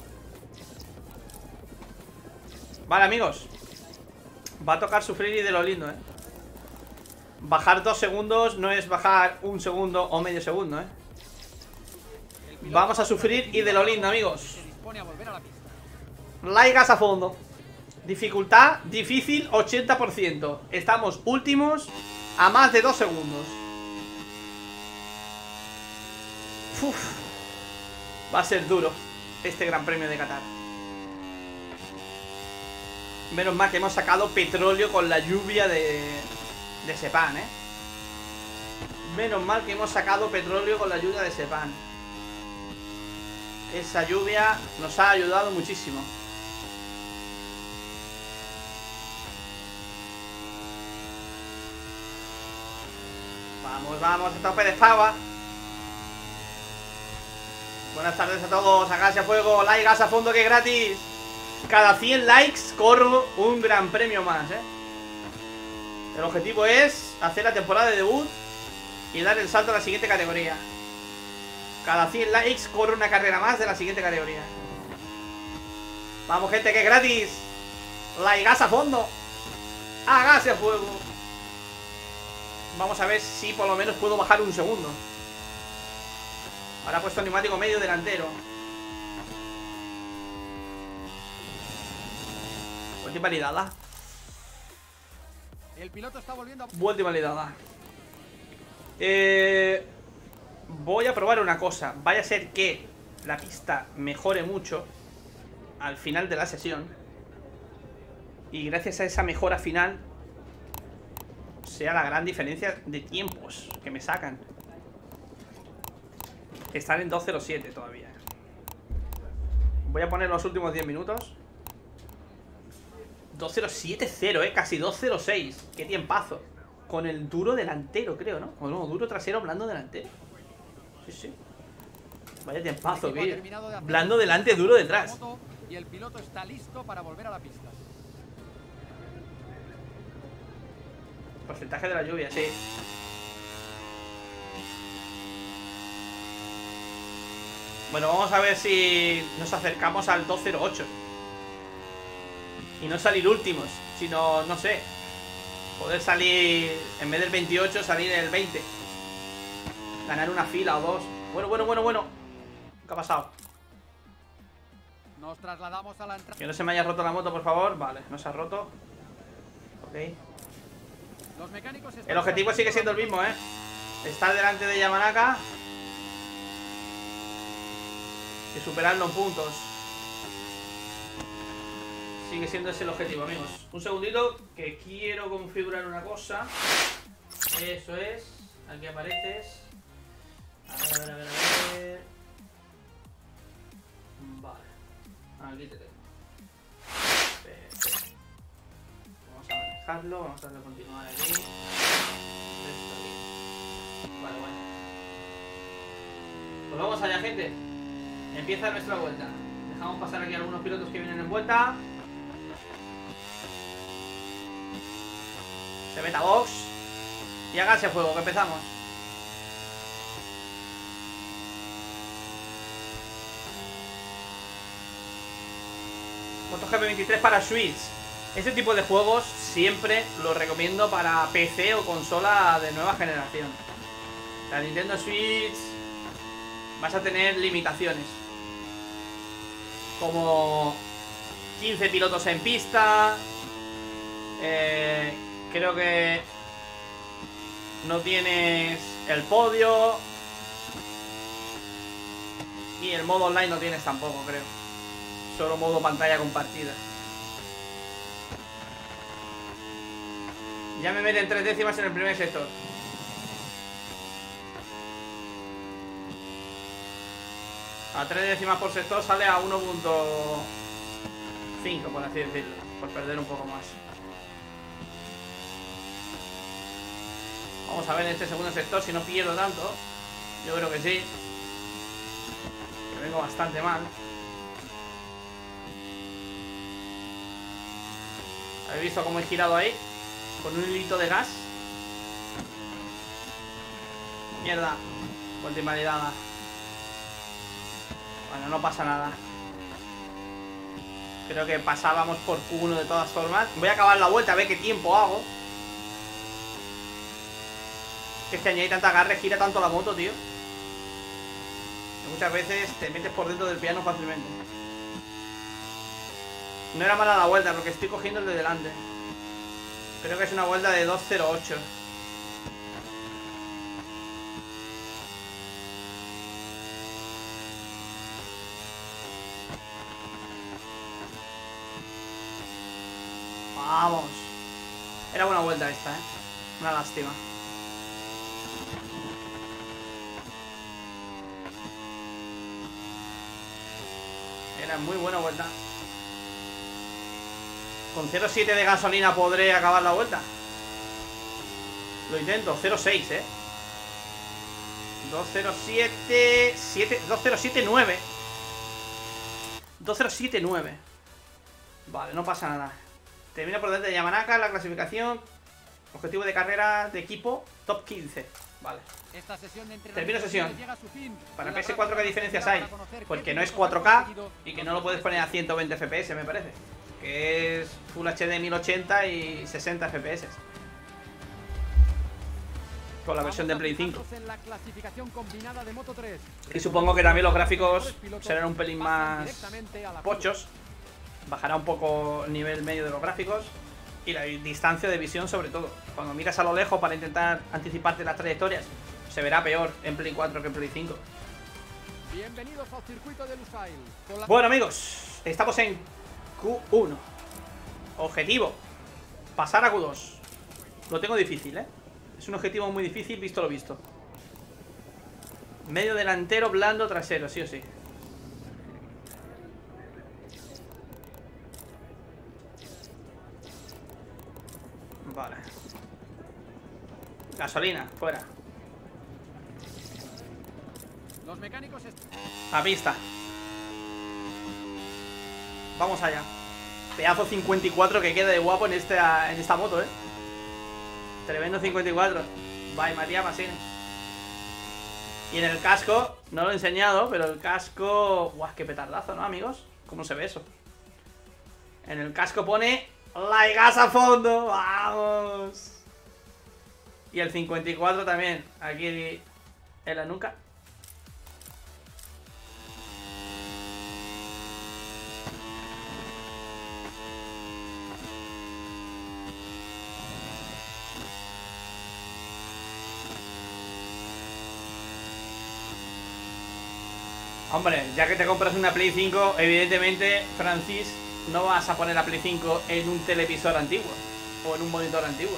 Speaker 1: Vale, amigos, va a tocar sufrir y de lo lindo, ¿eh? Bajar dos segundos no es bajar un segundo o medio segundo, ¿eh? Vamos a sufrir y de lo lindo, amigos. Like gas a fondo. Dificultad difícil ochenta por ciento. Estamos últimos a más de dos segundos. Uf. Va a ser duro este Gran Premio de Qatar. Menos mal que hemos sacado petróleo con la lluvia de, de Sepang, ¿eh? Menos mal que hemos sacado petróleo con la lluvia de Sepang. Esa lluvia nos ha ayudado muchísimo. Vamos, vamos, a tope de fava. Buenas tardes a todos, a gas y a fuego, like, gas a fondo que es gratis. Cada cien likes corro un gran premio más, ¿eh? El objetivo es hacer la temporada de debut y dar el salto a la siguiente categoría. Cada cien likes corro una carrera más de la siguiente categoría. Vamos, gente, que es gratis. La y gas a fondo. A gas y a fuego. Vamos a ver si por lo menos puedo bajar un segundo. Ahora he puesto neumático medio delantero. Vuelta invalidada.
Speaker 2: El piloto está volviendo a...
Speaker 1: Vuelta invalidada. Eh, voy a probar una cosa. Vaya a ser que la pista mejore mucho al final de la sesión. Y gracias a esa mejora final sea la gran diferencia de tiempos que me sacan. Que están en dos cero siete todavía. Voy a poner los últimos diez minutos. dos cero siete cero, eh, casi dos cero seis. Qué tiempazo. Con el duro delantero, creo, ¿no? O no, duro trasero, blando delantero. Sí, sí. Vaya tiempazo, que blando delante, duro detrás.
Speaker 2: Y el piloto está listo para volver a la pista.
Speaker 1: Porcentaje de la lluvia, sí. Bueno, vamos a ver si nos acercamos al dos cero ocho. Y no salir últimos, sino, no sé, poder salir, en vez del veintiocho, salir el veinte. Ganar una fila o dos. Bueno, bueno, bueno, bueno. ¿Qué ha pasado?
Speaker 2: Nos trasladamos a la entrada.
Speaker 1: Que no se me haya roto la moto, por favor. Vale, no se ha roto. Ok.
Speaker 2: Los mecánicos están...
Speaker 1: El objetivo sigue siendo el mismo, ¿eh? Estar delante de Yamanaka y superarlo en puntos. Sigue siendo ese el objetivo, amigos. Un segundito, que quiero configurar una cosa. Eso es. Aquí apareces. A ver, a ver, a ver, a ver. Vale. Aquí te tengo. Perfecto. Vamos a manejarlo. Vamos a darle a continuar aquí. Esto aquí. Vale, bueno. Pues vamos allá, gente. Empieza nuestra vuelta. Dejamos pasar aquí a algunos pilotos que vienen en vuelta. Se meta box. Y hágase fuego, que empezamos. MotoGP veintitrés para Switch. Este tipo de juegos siempre los recomiendo para P C o consola de nueva generación. La Nintendo Switch vas a tener limitaciones, como quince pilotos en pista. eh, Creo que no tienes el podio. Y el modo online no tienes tampoco, creo. Solo modo pantalla compartida. Ya me meten tres décimas en el primer sector. A tres décimas por sector sale a uno punto cinco, por así decirlo. Por perder un poco más. Vamos a ver en este segundo sector si no pierdo tanto. Yo creo que sí. Que vengo bastante mal. ¿Habéis visto cómo he girado ahí? Con un hilito de gas. Mierda. Vuelta invalidada. Bueno, no pasa nada. Creo que pasábamos por Q uno de todas formas. Voy a acabar la vuelta a ver qué tiempo hago. Es que añade tanta agarre, gira tanto la moto, tío. Que muchas veces te metes por dentro del piano fácilmente. No era mala la vuelta, porque estoy cogiendo el de delante. Creo que es una vuelta de dos cero ocho. Vamos. Era buena vuelta esta, eh. Una lástima. Era muy buena vuelta. Con cero coma siete de gasolina podré acabar la vuelta. Lo intento, cero coma seis, eh. dos cero siete dos cero siete nueve. dos cero siete nueve. Vale, no pasa nada. Termina por delante de Yamanaka en la clasificación. Objetivo de carrera de equipo top quince. Vale.
Speaker 2: Esta sesión de
Speaker 1: Termino sesión.
Speaker 2: llega a su fin.
Speaker 1: Para
Speaker 2: La
Speaker 1: P S cuatro, ¿qué diferencias hay? Porque no es cuatro K y que no lo puedes poner a ciento veinte F P S, me parece. Que es Full H D mil ochenta y sesenta F P S. Con la versión de Play cinco. Y supongo que también los gráficos serán un pelín más pochos. Bajará un poco el nivel medio de los gráficos. Y la distancia de visión sobre todo. Cuando miras a lo lejos para intentar anticiparte las trayectorias, se verá peor en Play cuatro que en Play cinco.
Speaker 2: Bienvenidos al circuito de Lusail.
Speaker 1: Bueno amigos, estamos en Q uno. Objetivo: pasar a Q dos. Lo tengo difícil, ¿eh? Es un objetivo muy difícil, visto lo visto. Medio delantero, blando, trasero, sí o sí. Vale. Gasolina, fuera.
Speaker 2: Los mecánicos
Speaker 1: a pista. Vamos allá. Pedazo cincuenta y cuatro que queda de guapo en esta, en esta moto, eh. Tremendo cincuenta y cuatro. Bye, María Masine. Y en el casco, no lo he enseñado, pero el casco... Guau, qué petardazo, ¿no, amigos? ¿Cómo se ve eso? En el casco pone la gas a fondo. ¡Vamos! Y el cincuenta y cuatro también, aquí en la nuca. Hombre, ya que te compras una Play cinco, evidentemente, Francis, no vas a poner la Play cinco en un televisor antiguo o en un monitor antiguo.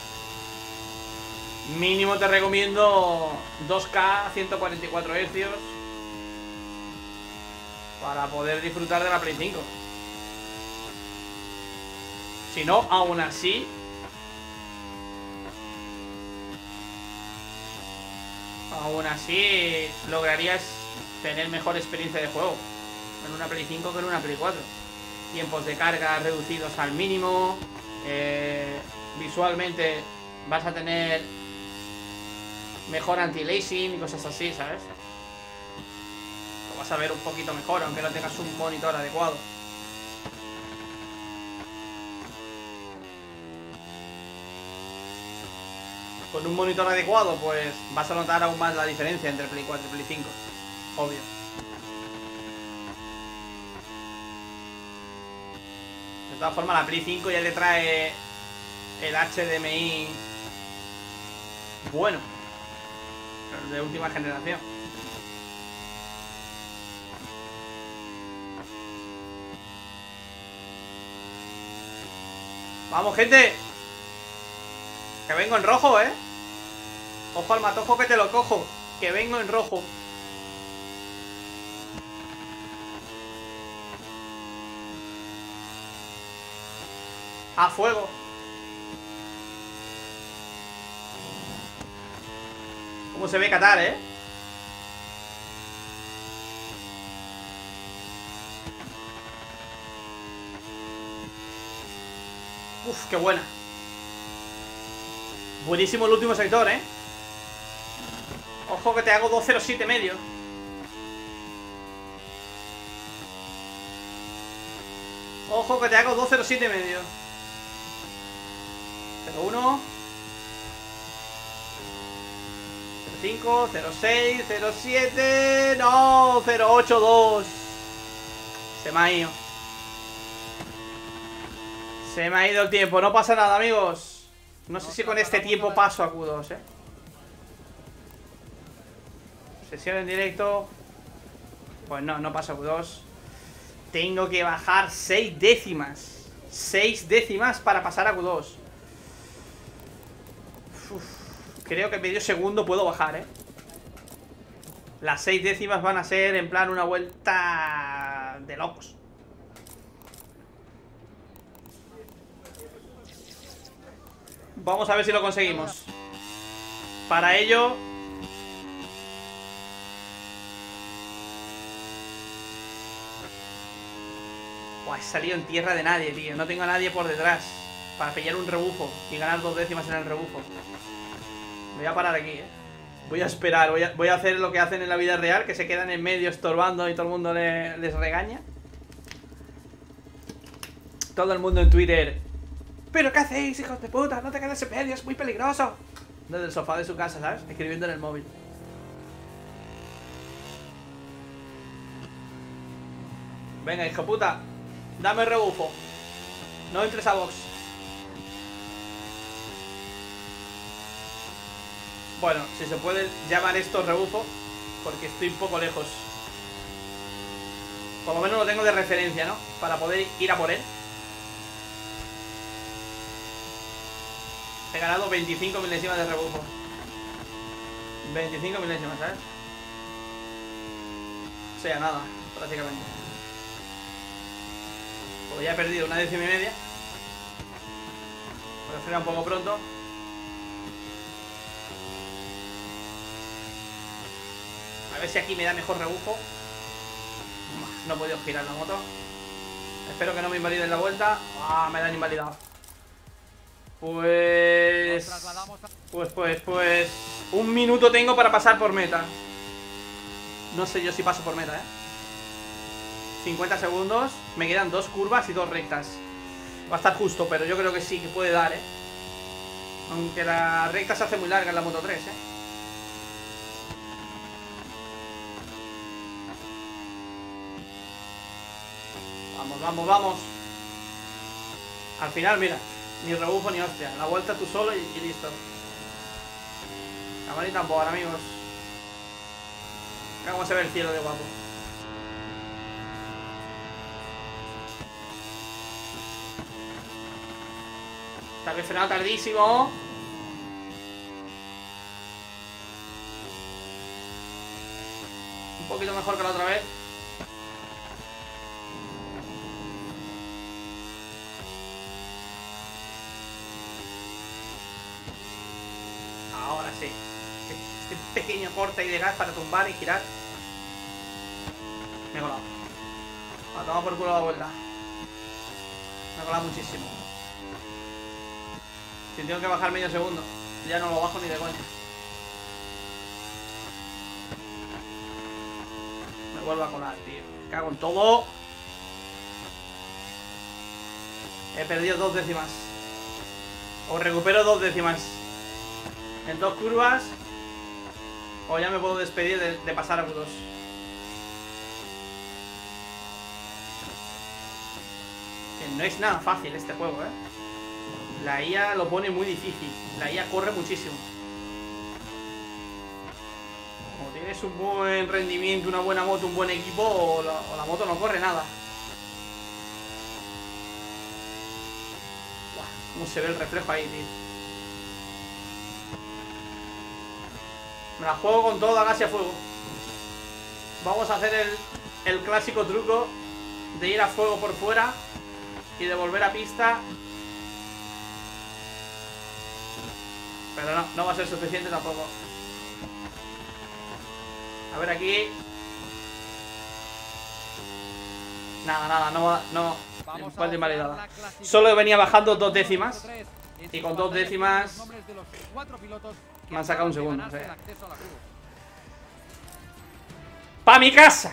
Speaker 1: Mínimo te recomiendo dos K, ciento cuarenta y cuatro hercios para poder disfrutar de la Play cinco. Si no, aún así, aún así lograrías tener mejor experiencia de juego en una Play cinco que en una Play cuatro. Tiempos de carga reducidos al mínimo. eh, Visualmente vas a tener mejor anti-lacing y cosas así, ¿sabes? Lo vas a ver un poquito mejor, aunque no tengas un monitor adecuado. Con un monitor adecuado, pues vas a notar aún más la diferencia entre Play cuatro y Play cinco. Obvio. De todas formas, la Play cinco ya le trae el H D M I bueno, de última generación. Vamos, gente, que vengo en rojo, eh. Ojo al matojo que te lo cojo. Que vengo en rojo. A fuego. ¿Cómo se ve Qatar, eh? Uf, qué buena. Buenísimo el último sector, eh. Ojo que te hago dos cero siete medio. Ojo que te hago dos cero siete medio. cero uno, cero cinco, cero seis, cero siete. No, cero ocho dos. Se me ha ido. Se me ha ido el tiempo. No pasa nada, amigos. No sé si con este tiempo paso a Q dos, eh. Sesión en directo. Pues no, no paso a Q dos. Tengo que bajar seis décimas. seis décimas para pasar a Q dos. Uf, creo que medio segundo puedo bajar, eh. Las seis décimas van a ser en plan una vuelta de locos. Vamos a ver si lo conseguimos. Para ello... Buah, he salido en tierra de nadie, tío. No tengo a nadie por detrás para pillar un rebufo y ganar dos décimas en el rebufo. Me voy a parar aquí, eh. Voy a esperar, voy a, voy a hacer lo que hacen en la vida real, que se quedan en medio estorbando y todo el mundo le, les regaña. Todo el mundo en Twitter. ¿Pero qué hacéis, hijos de puta? No te quedes en medio, es muy peligroso. Desde el sofá de su casa, ¿sabes? Escribiendo en el móvil. Venga, hijo puta, dame rebufo. No entres a box. Bueno, si se puede llamar esto rebufo, porque estoy un poco lejos. Por lo menos lo tengo de referencia, ¿no? Para poder ir a por él. He ganado veinticinco milésimas de rebufo. veinticinco milésimas, ¿sabes? O sea, nada, prácticamente. Pues ya he perdido una décima y media. Voy a frenar un poco pronto. A ver si aquí me da mejor rebufo. No he podido girar la moto. Espero que no me invaliden la vuelta. Ah, me la han invalidado. Pues... Pues, pues, pues... Un minuto tengo para pasar por meta. No sé yo si paso por meta, eh cincuenta segundos. Me quedan dos curvas y dos rectas. Va a estar justo, pero yo creo que sí, que puede dar, eh aunque la recta se hace muy larga en la Moto tres, eh Vamos, vamos, vamos. Al final, mira, ni rebufo ni hostia. La vuelta tú solo y, y listo. Camarita en board, amigos. Mira cómo se ve el cielo de guapo. Tal vez frenado tardísimo. Un poquito mejor que la otra vez. Ahora sí. Este pequeño corte ahí de gas para tumbar y girar. Me he colado. Me ha tomado por culo la vuelta. Me he colado muchísimo. Si tengo que bajar medio segundo, ya no lo bajo ni de coña. Me vuelvo a colar, tío. Me cago en todo. He perdido dos décimas. O recupero dos décimas en dos curvas, o ya me puedo despedir de, de pasar a Q dos. Que no es nada fácil este juego, eh. La I A lo pone muy difícil. La I A corre muchísimo. Como tienes un buen rendimiento, una buena moto, un buen equipo, o la, o la moto no corre nada. Buah, cómo se ve el reflejo ahí, tío. Me la juego con todo a gas y a fuego. Vamos a hacer el, el clásico truco de ir a fuego por fuera y de volver a pista. Pero no, no va a ser suficiente tampoco. A ver aquí. Nada, nada, no va, no. Igual de invalidada. Solo venía bajando dos décimas. Y con dos décimas me han sacado un segundo, o sea. ¡Pa' mi casa!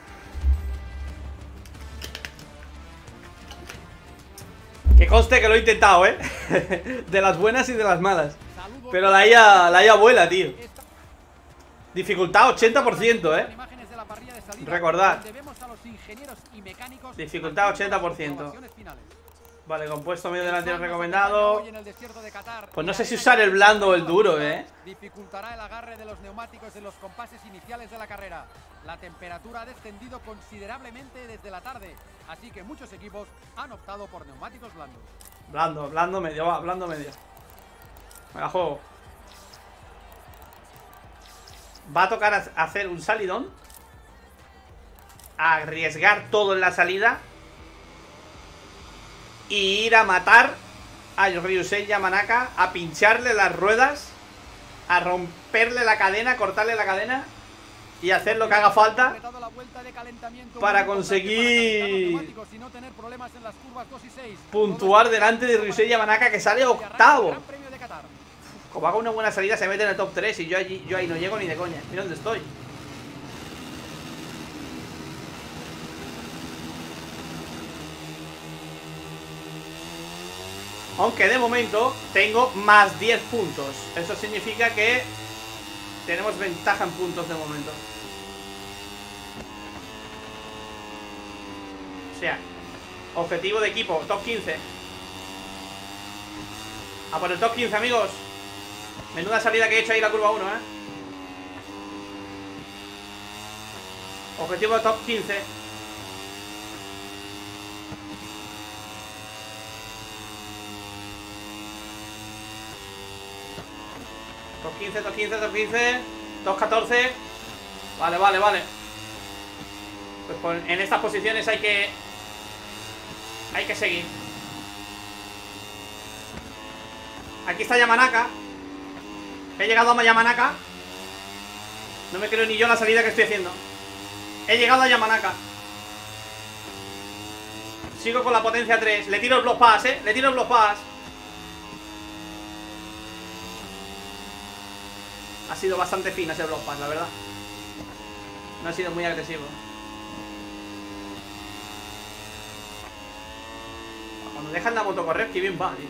Speaker 1: Que conste que lo he intentado, ¿eh? De las buenas y de las malas. Pero la I A, la I A vuela, tío. Dificultad ochenta por ciento, ¿eh? Recordad. Dificultad ochenta por ciento. Vale, compuesto medio delantero recomendado. Pues no sé si usar el blando o el duro, ¿eh?
Speaker 2: Dificultará el agarre de los neumáticos en los compases iniciales de la carrera. La temperatura ha descendido considerablemente desde la tarde, así que muchos equipos han optado por neumáticos blandos.
Speaker 1: Blando, blando medio, va, blando medio. Me la juego. Va a tocar hacer un salidón. Arriesgar todo en la salida. Y ir a matar a Ryusei Yamanaka, a pincharle las ruedas, a romperle la cadena, a cortarle la cadena y hacer lo que haga falta para conseguir puntuar delante de Ryusei Yamanaka, que sale octavo. Como hago una buena salida se mete en el top tres. Y yo, allí, yo ahí no llego ni de coña. Mira dónde estoy. Aunque de momento tengo más diez puntos. Eso significa que tenemos ventaja en puntos de momento. O sea, objetivo de equipo, top quince. A por el top quince, amigos. Menuda salida que he hecho ahí la curva uno, eh. Objetivo de top quince. Top quince, top quince, top quince. Top catorce. Vale, vale, vale. Pues por, en estas posiciones hay que Hay que seguir. Aquí está Yamanaka. He llegado a Yamanaka. No me creo ni yo la salida que estoy haciendo. He llegado a Yamanaka. Sigo con la potencia tres. Le tiro el block pass, eh. Le tiro el block pass. Ha sido bastante fino ese block pass, la verdad. No ha sido muy agresivo. Cuando dejan la moto correr, que bien va, tío.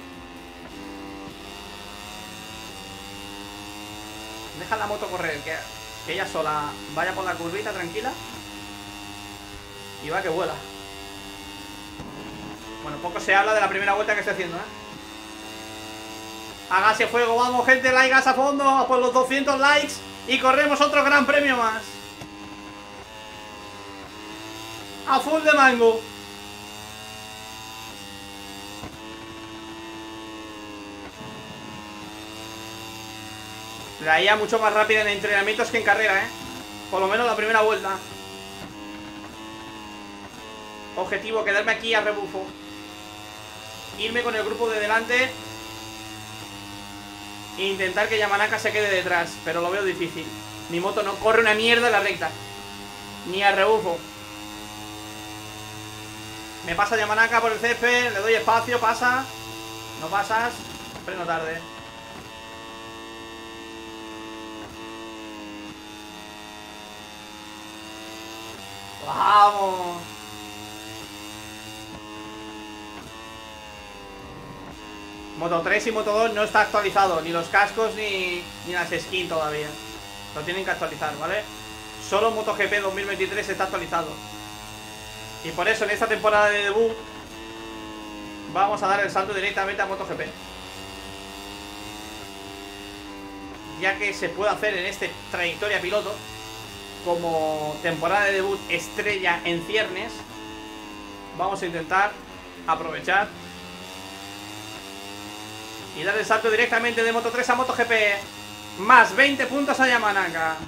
Speaker 1: Dejan la moto correr, que, que ella sola vaya por la curvita tranquila. Y va que vuela. Bueno, poco se habla de la primera vuelta que estoy haciendo, ¿eh? Hágase fuego, vamos gente, like a fondo, a por los doscientos likes. Y corremos otro gran premio más. A full de mango. La I A mucho más rápida en entrenamientos que en carrera, ¿eh? Por lo menos la primera vuelta. Objetivo, quedarme aquí a rebufo. Irme con el grupo de delante. E intentar que Yamanaka se quede detrás. Pero lo veo difícil. Mi moto no corre una mierda en la recta. Ni a rebufo. Me pasa Yamanaka por el césped. Le doy espacio, pasa. No pasas. Freno tarde. ¡Vamos! Moto tres y Moto dos no está actualizado. Ni los cascos ni, ni las skins todavía. Lo tienen que actualizar, ¿vale? Solo MotoGP dos mil veintitrés está actualizado. Y por eso en esta temporada de debut vamos a dar el salto directamente a MotoGP. Ya que se puede hacer en este trayectoria piloto como temporada de debut estrella en ciernes. Vamos a intentar aprovechar y dar el salto directamente de Moto tres a MotoGP. Más veinte puntos a Yamanaka.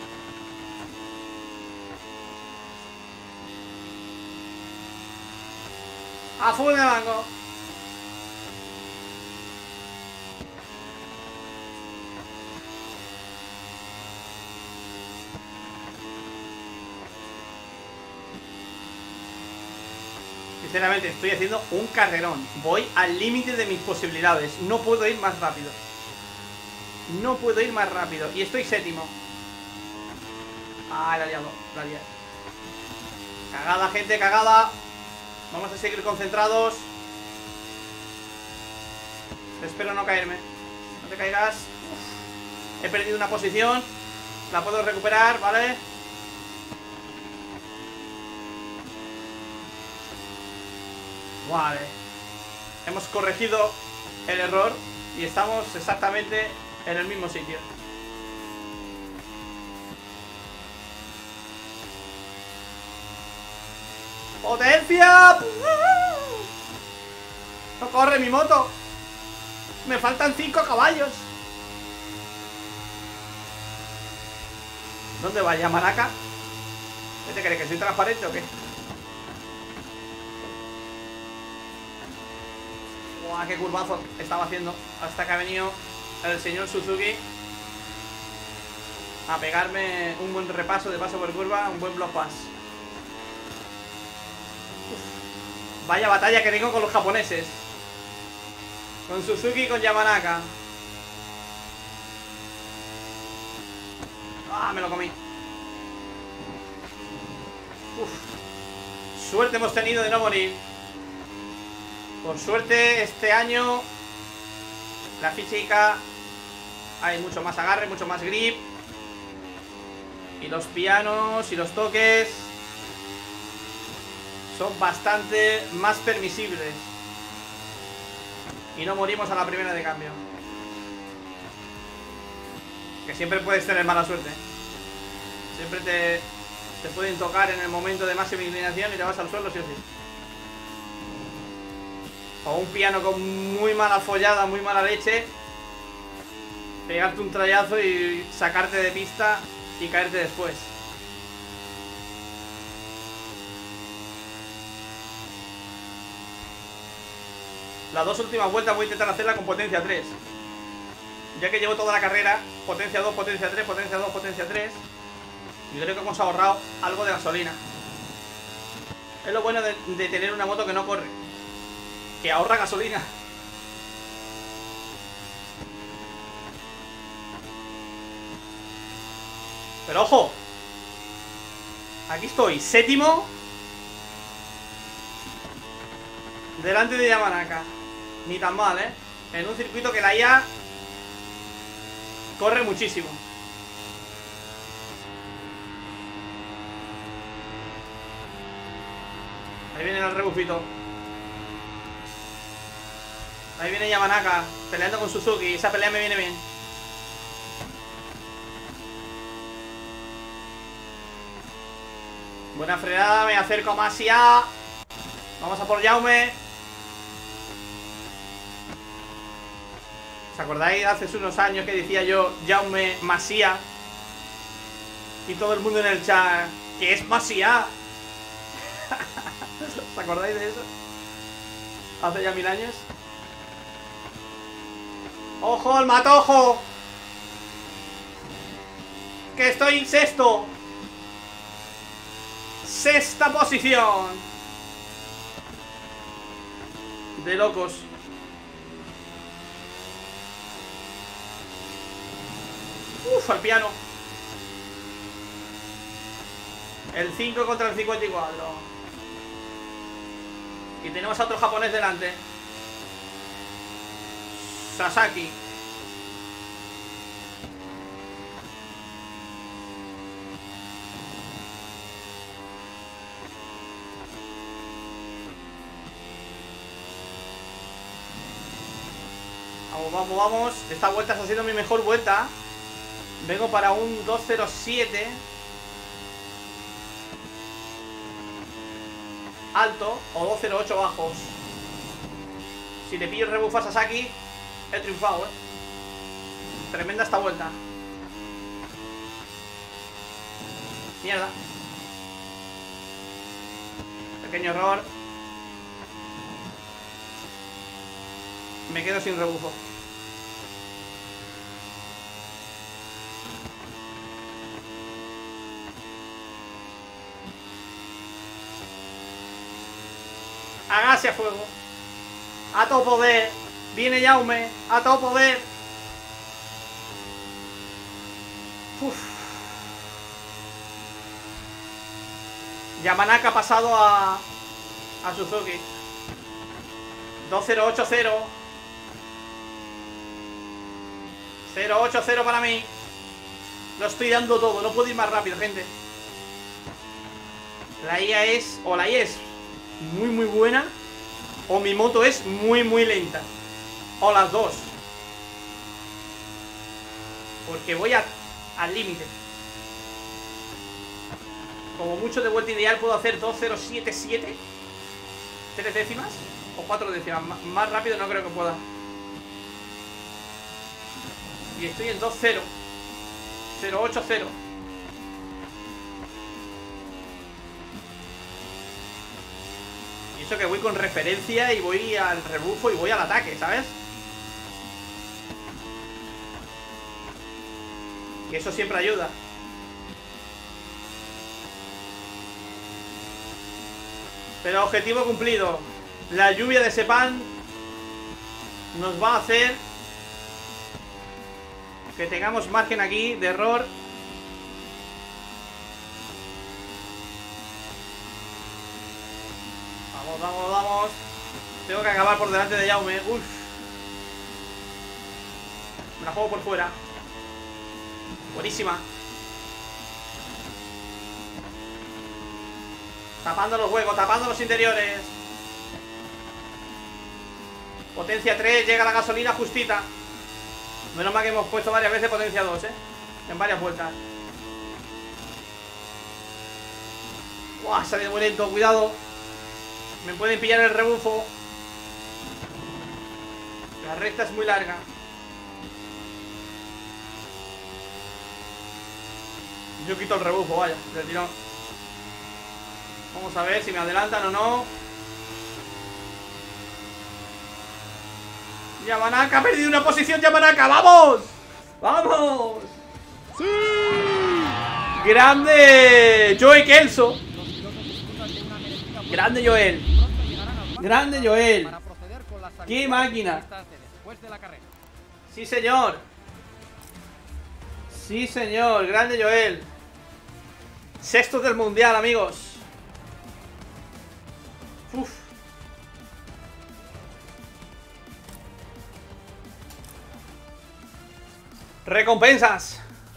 Speaker 1: A full de mango. Sinceramente estoy haciendo un carrerón. Voy al límite de mis posibilidades. No puedo ir más rápido. No puedo ir más rápido. Y estoy séptimo. Ah, la he liado, la he liado. Cagada, gente, cagada. Vamos a seguir concentrados. Espero no caerme. No te caigas. Uf. He perdido una posición. La puedo recuperar, ¿vale? Vale. Hemos corregido el error y estamos exactamente en el mismo sitio. ¡Potencia! No corre mi moto. Me faltan cinco caballos. ¿Dónde va Yamanaka? ¿Qué te crees? ¿Que soy transparente o qué? ¡Guau! ¡Qué curvazo estaba haciendo! Hasta que ha venido el señor Suzuki a pegarme un buen repaso de paso por curva, un buen block pass. Uf. Vaya batalla que tengo con los japoneses. Con Suzuki y con Yamanaka. Ah, me lo comí. Uf. Suerte hemos tenido de no morir. Por suerte este año la física hay mucho más agarre, mucho más grip. Y los pianos y los toques son bastante más permisibles. Y no morimos a la primera de cambio. Que siempre puedes tener mala suerte. Siempre te, te pueden tocar en el momento de máxima inclinación y te vas al suelo sí o sí. O un piano con muy mala follada, muy mala leche, pegarte un trayazo y sacarte de pista y caerte después. Las dos últimas vueltas voy a intentar hacerla con potencia tres. Ya que llevo toda la carrera, potencia dos, potencia tres, potencia dos, potencia tres. Y creo que hemos ahorrado algo de gasolina. Es lo bueno de, de tener una moto que no corre, que ahorra gasolina. Pero ojo, aquí estoy, séptimo, delante de Yamanaka. Ni tan mal, ¿eh? En un circuito que la I A corre muchísimo. Ahí viene el rebufito. Ahí viene Yamanaka peleando con Suzuki. Esa pelea me viene bien. Buena frenada, me acerco más ya. Vamos a por Jaume. ¿Os acordáis hace unos años que decía yo Jaume Masía? Y todo el mundo en el chat, ¿qué es Masía? ¿Os acordáis de eso? Hace ya mil años. ¡Ojo al matojo! ¡Que estoy sexto! ¡Sexta posición! De locos. Uf, al piano. El cinco contra el cincuenta y cuatro. Y tenemos a otro japonés delante. Sasaki. Vamos, vamos, vamos. Esta vuelta está siendo mi mejor vuelta. Vengo para un dos cero siete. Alto o dos cero ocho bajos. Si le pillo el rebuff a Sasaki, he triunfado, eh. Tremenda esta vuelta. Mierda. Pequeño error. Me quedo sin rebufo. Hágase a fuego. A todo poder. Viene Jaume. A todo poder. Uf. Yamanaka ha pasado a A Suzuki. dos cero ocho cero. cero ocho cero para mí. Lo estoy dando todo. No puedo ir más rápido, gente. La I A es... O la I A es muy muy buena, o mi moto es muy muy lenta, o las dos, porque voy a, al límite. Como mucho de vuelta ideal puedo hacer dos cero siete siete, tres décimas o cuatro décimas. M más rápido no creo que pueda. Y estoy en dos cero cero ocho cero. Eso que voy con referencia y voy al rebufo y voy al ataque, ¿sabes? Que eso siempre ayuda. Pero objetivo cumplido. La lluvia de Sepang nos va a hacer que tengamos margen aquí de error Vamos, vamos, vamos. Tengo que acabar por delante de Jaume. Uf. Me la juego por fuera. Buenísima. Tapando los huecos, tapando los interiores. Potencia tres, llega la gasolina justita. Menos mal que hemos puesto varias veces potencia dos, eh. En varias vueltas. Uah, sale muy lento, cuidado. Me pueden pillar el rebufo. La recta es muy larga. Yo quito el rebufo, vaya, de tirón. Vamos a ver si me adelantan o no. Yamanaka ha perdido una posición. Yamanaka, ¡vamos! ¡Vamos! ¡Sí! ¡Grande! Joey Kelso. Grande Joel. Grande Joel. ¡Qué máquina! Sí, señor. Sí, señor. Grande Joel. Sexto del mundial, amigos. Uf. Recompensas.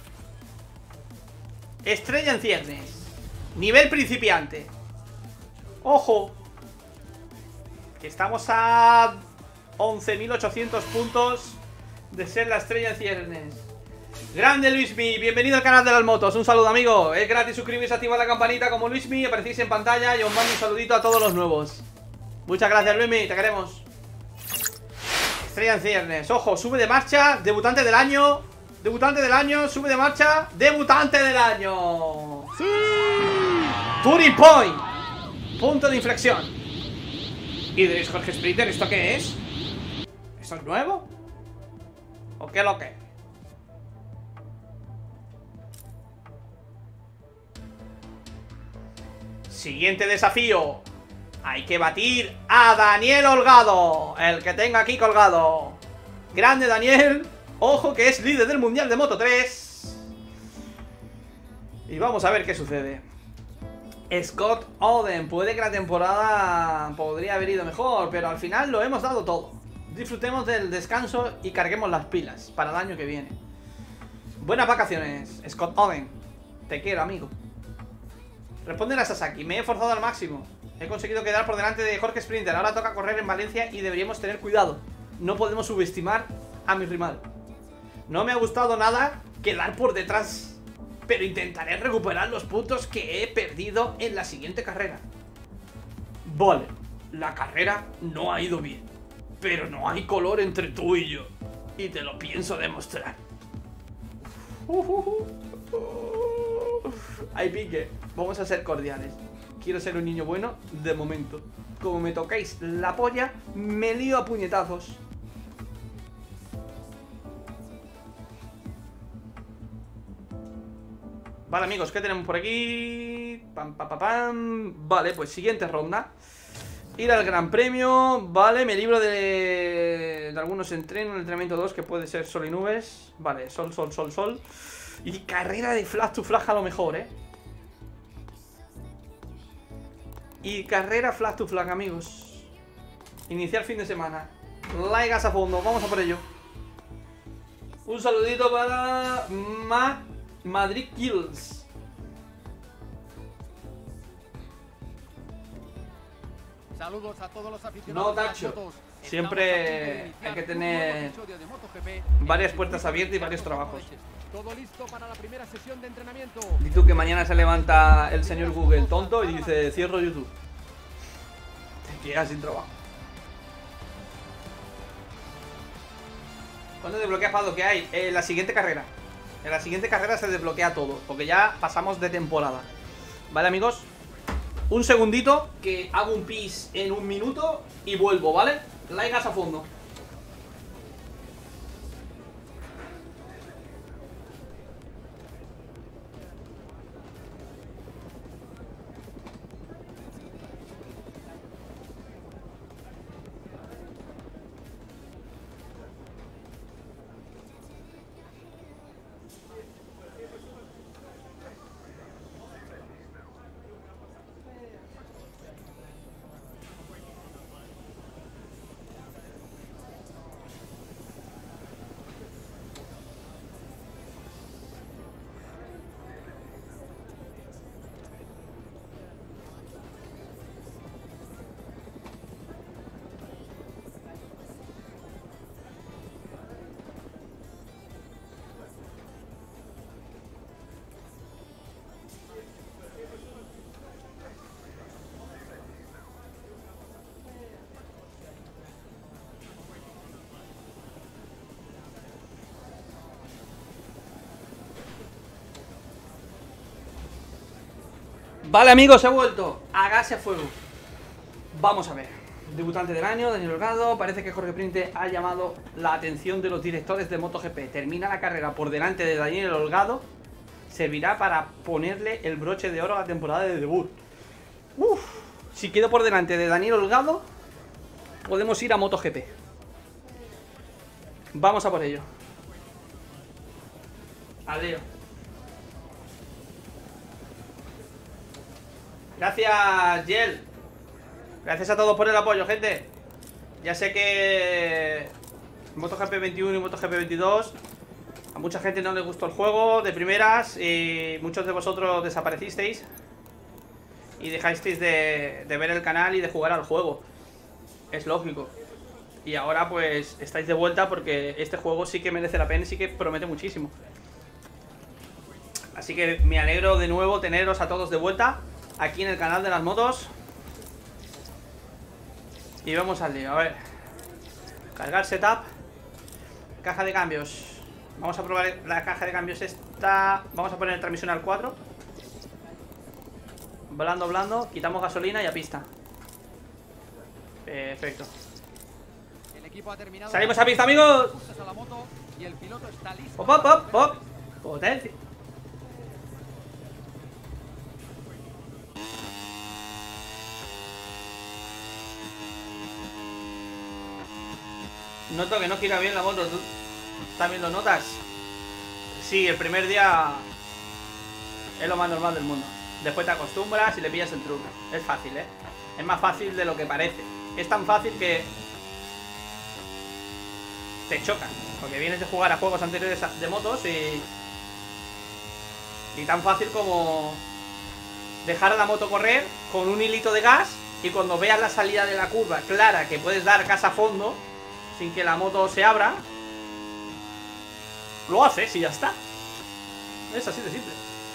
Speaker 1: Estrella en ciernes. Nivel principiante. Ojo, que estamos a once mil ochocientos puntos de ser la estrella en ciernes. Grande Luismi, bienvenido al canal de las motos. Un saludo, amigo. Es gratis suscribirse, activar la campanita como Luismi. Aparecéis en pantalla y os mando un saludito a todos los nuevos. Muchas gracias, Luismi, te queremos. Estrella en ciernes. Ojo, sube de marcha, debutante del año. Debutante del año, sube de marcha. Debutante del año. ¡Sí! Turing Point. Punto de inflexión. Y diréis, Jorge Sprinter, ¿esto qué es? ¿Esto es nuevo? ¿O qué lo que? Siguiente desafío. Hay que batir a Daniel Holgado, el que tenga aquí colgado. Grande Daniel. Ojo que es líder del mundial de Moto tres. Y vamos a ver qué sucede. Scott Oden. Puede que la temporada podría haber ido mejor, pero al final lo hemos dado todo. Disfrutemos del descanso y carguemos las pilas para el año que viene. Buenas vacaciones, Scott Oden. Te quiero, amigo. Responde a Sasaki. Me he esforzado al máximo. He conseguido quedar por delante de Jorge Sprinter. Ahora toca correr en Valencia y deberíamos tener cuidado. No podemos subestimar a mi rival. No me ha gustado nada quedar por detrás, pero intentaré recuperar los puntos que he perdido en la siguiente carrera. Vale, la carrera no ha ido bien, pero no hay color entre tú y yo, y te lo pienso demostrar. Hay pique. Vamos a ser cordiales. Quiero ser un niño bueno de momento. Como me tocáis la polla, me lío a puñetazos. Vale, amigos, ¿qué tenemos por aquí? Pam, pam, pam, pam. Vale, pues siguiente ronda. Ir al Gran Premio. Vale, me libro de, de algunos entrenos. El entrenamiento dos, que puede ser sol y nubes. Vale, sol, sol, sol, sol. Y carrera de flag to flag a lo mejor, ¿eh? Y carrera flag to flag, amigos. Iniciar fin de semana. Like gas a fondo, vamos a por ello. Un saludito para Ma Madrid Kills.
Speaker 2: Saludos a todos los aficionados.
Speaker 1: No, Tacho. Siempre hay que tener varias puertas abiertas y varios trabajos.
Speaker 2: Todo listo para la primera sesión de entrenamiento.
Speaker 1: Di tú que mañana se levanta el señor Google tonto y dice cierro YouTube. Te quedas sin trabajo. ¿Cuándo desbloquea Fado? ¿Qué hay? En la siguiente carrera. En la siguiente carrera se desbloquea todo, porque ya pasamos de temporada. Vale, amigos. Un segundito, que hago un pis en un minuto y vuelvo, ¿vale? Like gas a fondo. Vale, amigos, he vuelto a Gas y a Fuego. Vamos a ver. Debutante del año, Daniel Holgado. Parece que Jorge Printe ha llamado la atención de los directores de MotoGP. Termina la carrera por delante de Daniel Holgado. Servirá para ponerle el broche de oro a la temporada de debut. Uf, si quedo por delante de Daniel Holgado, podemos ir a MotoGP. Vamos a por ello. Adiós. Gracias, Yel. Gracias a todos por el apoyo, gente. Ya sé que MotoGP veintiuno y MotoGP veintidós a mucha gente no le gustó el juego de primeras y muchos de vosotros desaparecisteis y dejasteis de, de ver el canal y de jugar al juego. Es lógico. Y ahora pues estáis de vuelta porque este juego sí que merece la pena y sí que promete muchísimo. Así que me alegro de nuevo teneros a todos de vuelta aquí en el canal de las motos. Y vamos al lío, a ver. Cargar setup. Caja de cambios. Vamos a probar la caja de cambios esta. Vamos a poner transmisión al cuatro. Blando, blando. Quitamos gasolina y a pista. Perfecto.
Speaker 2: El equipo ha terminado.
Speaker 1: Salimos a pista, amigos.
Speaker 2: A la moto y el piloto está listo.
Speaker 1: Pop, pop, pop. Potencia. Noto que no gira bien la moto. ¿Tú también lo notas? Sí, el primer día es lo más normal del mundo. Después te acostumbras y le pillas el truco. Es fácil, ¿eh? Es más fácil de lo que parece. Es tan fácil que te chocan. Porque vienes de jugar a juegos anteriores de motos y... Y tan fácil como dejar a la moto correr con un hilito de gas y cuando veas la salida de la curva clara que puedes dar gas a fondo sin que la moto se abra, lo haces y ya está. Es así de simple.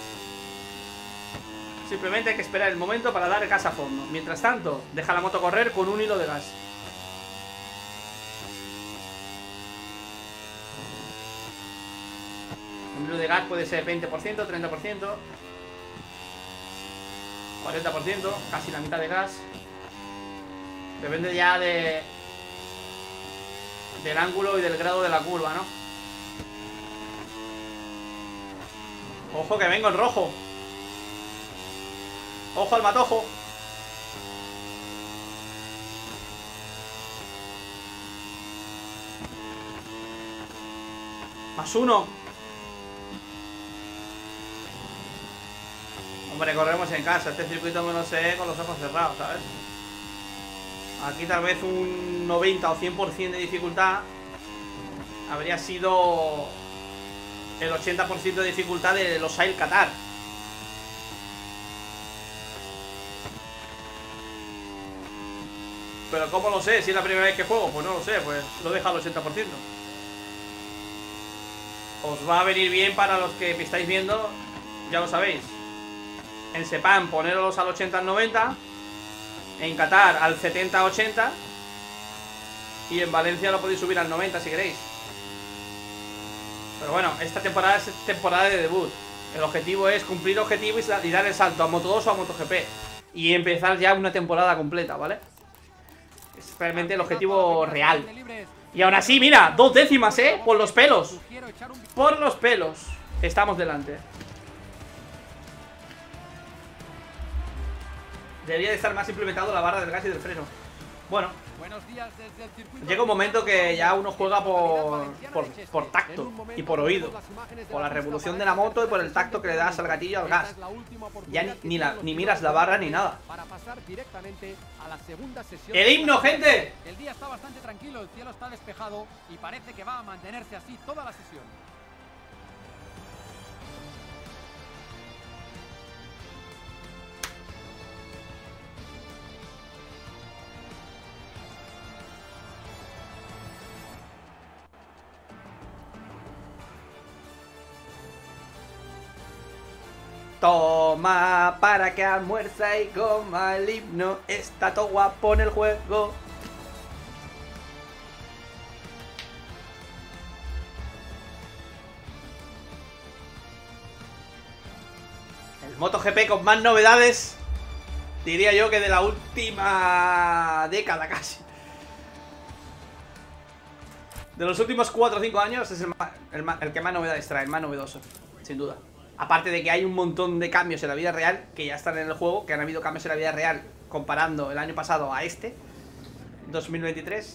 Speaker 1: Simplemente hay que esperar el momento para dar gas a fondo. Mientras tanto, deja la moto correr con un hilo de gas. Un hilo de gas puede ser veinte por ciento, treinta por ciento, cuarenta por ciento, casi la mitad de gas. Depende ya de... del ángulo y del grado de la curva, ¿no? Ojo que vengo en rojo. Ojo al matojo. Más uno. Hombre, corremos en casa. Este circuito me lo sé con los ojos cerrados, ¿sabes? Aquí tal vez un noventa o cien por ciento de dificultad habría sido el ochenta por ciento de dificultad de los Losail Qatar. Pero ¿cómo lo sé? Si es la primera vez que juego, pues no lo sé, pues lo deja al ochenta por ciento. Os va a venir bien para los que me estáis viendo, ya lo sabéis. En Sepang poneros al ochenta al noventa. En Qatar al setenta ochenta. Y en Valencia lo podéis subir al noventa si queréis. Pero bueno, esta temporada es temporada de debut. El objetivo es cumplir objetivo y dar el salto a Moto dos o a MotoGP. Y empezar ya una temporada completa, ¿vale? Es realmente el objetivo real. Y aún así, mira, dos décimas, ¿eh? Por los pelos. Por los pelos. Estamos delante. Debería de estar más implementado la barra del gas y del freno. Bueno, llega un momento que ya uno juega por, por, por tacto y por oído. Por la revolución de la moto y por el tacto que le das al gatillo al gas. Ya ni, ni, la, ni miras la barra ni nada. ¡El himno, gente!
Speaker 2: El día está bastante tranquilo, el cielo está despejado y parece que va a mantenerse así toda la sesión.
Speaker 1: Toma para que almuerza y coma el himno. Está todo guapo en el juego. MotoGP con más novedades, diría yo que de la última década casi. De los últimos cuatro o cinco años es el, más, el, más, el que más novedades trae, el más novedoso, sin duda. Aparte de que hay un montón de cambios en la vida real que ya están en el juego, que han habido cambios en la vida real comparando el año pasado a este, dos mil veintitrés.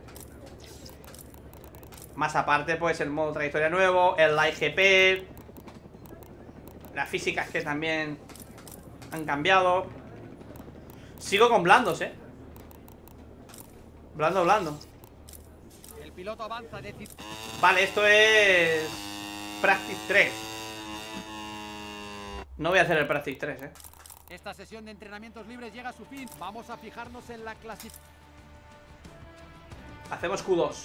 Speaker 1: Más aparte, pues el modo trayectoria nuevo, el Live G P, las físicas que también han cambiado. Sigo con blandos, eh. Blando, blando.
Speaker 2: El piloto avanza de...
Speaker 1: Vale, esto es Practice tres. No voy a hacer el Practice tres, eh.
Speaker 2: Esta sesión de entrenamientos libres llega a su fin. Vamos a fijarnos en la clasificación.
Speaker 1: Hacemos Q dos.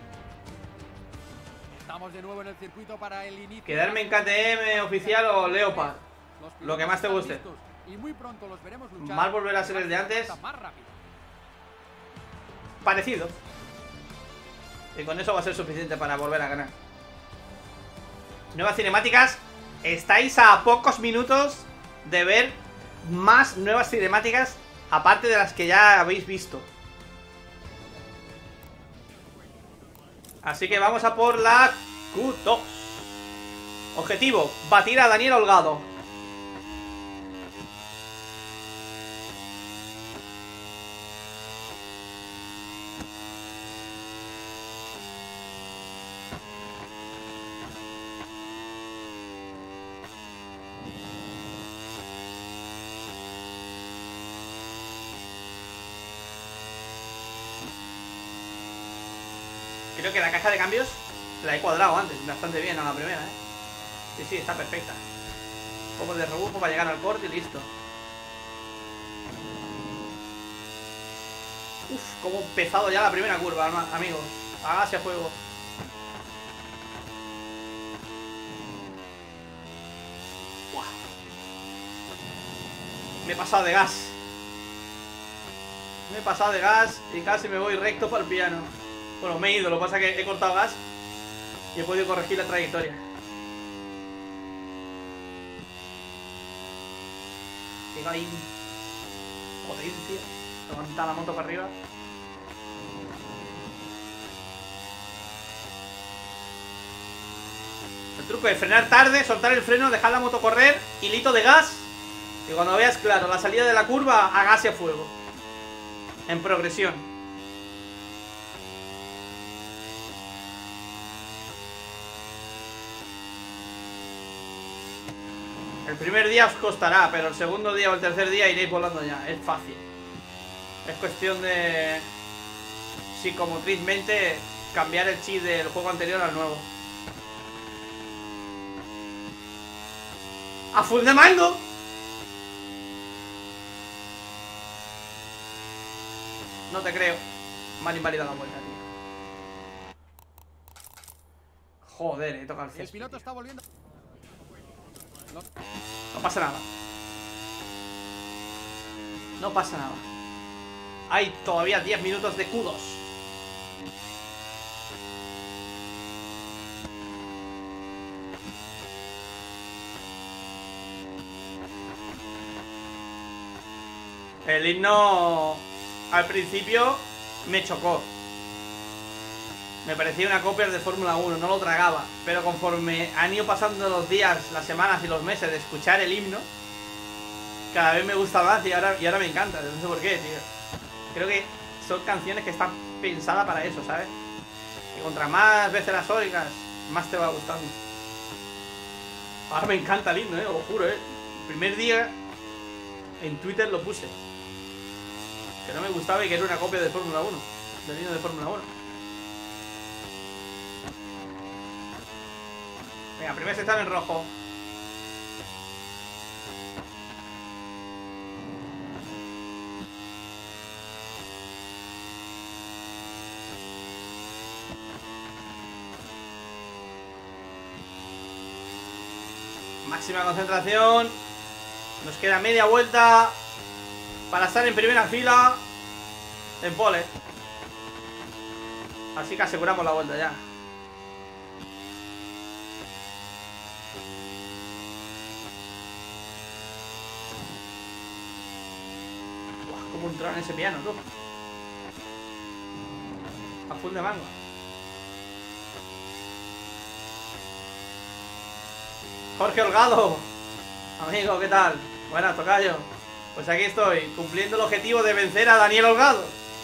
Speaker 2: Estamos de nuevo en el circuito para el inicio.
Speaker 1: Quedarme en K T M oficial o Leopard, lo que más te guste.
Speaker 2: Y muy pronto los veremos luchar.
Speaker 1: Mal volver a ser el de antes. Parecido. Y con eso va a ser suficiente para volver a ganar. Nuevas cinemáticas. Estáis a pocos minutos de ver más nuevas cinemáticas, aparte de las que ya habéis visto. Así que vamos a por la Q dos. Objetivo, batir a Daniel Holgado. Creo que la caja de cambios la he cuadrado antes, bastante bien a la primera, ¿eh? Sí, sí, está perfecta. Un poco de rebufo para llegar al corte y listo. Uf, cómo empezado ya la primera curva, amigos. Hágase a fuego. Uah. Me he pasado de gas. Me he pasado de gas y casi me voy recto para el piano. Bueno, me he ido, lo que pasa es que he cortado gas y he podido corregir la trayectoria. Llega ahí potencia. Levanta la moto para arriba. El truco es frenar tarde, soltar el freno, dejar la moto correr, hilito de gas. Y cuando veas claro la salida de la curva, a gas y a fuego. En progresión. El primer día os costará, pero el segundo día o el tercer día iréis volando ya. Es fácil. Es cuestión de psicomotrizmente cambiar el chip del juego anterior al nuevo. ¡A full de mando! No te creo. Me han invalidado la vuelta, tío. Joder, he tocado el césped.
Speaker 2: El piloto está volviendo.
Speaker 1: No. No pasa nada. No pasa nada. Hay todavía diez minutos de Q dos. El himno al principio me chocó. Me parecía una copia de Fórmula uno, no lo tragaba. Pero conforme han ido pasando los días, las semanas y los meses de escuchar el himno, cada vez me gusta más y ahora, y ahora me encanta. No sé por qué, tío. Creo que son canciones que están pensadas para eso, ¿sabes? Que contra más veces las oigas, más te va gustando. Ahora me encanta el himno, eh, os lo juro, eh. El primer día en Twitter lo puse. Que no me gustaba y que era una copia de Fórmula uno. Del himno de Fórmula uno. Venga, primero se está en rojo. Máxima concentración. Nos queda media vuelta para estar en primera fila en pole. Así que aseguramos la vuelta ya. Como un tron ese piano, tú. A full de mango. Jorge Holgado. Amigo, ¿qué tal? Buenas, tocayo. Pues aquí estoy, cumpliendo el objetivo de vencer a Daniel Holgado.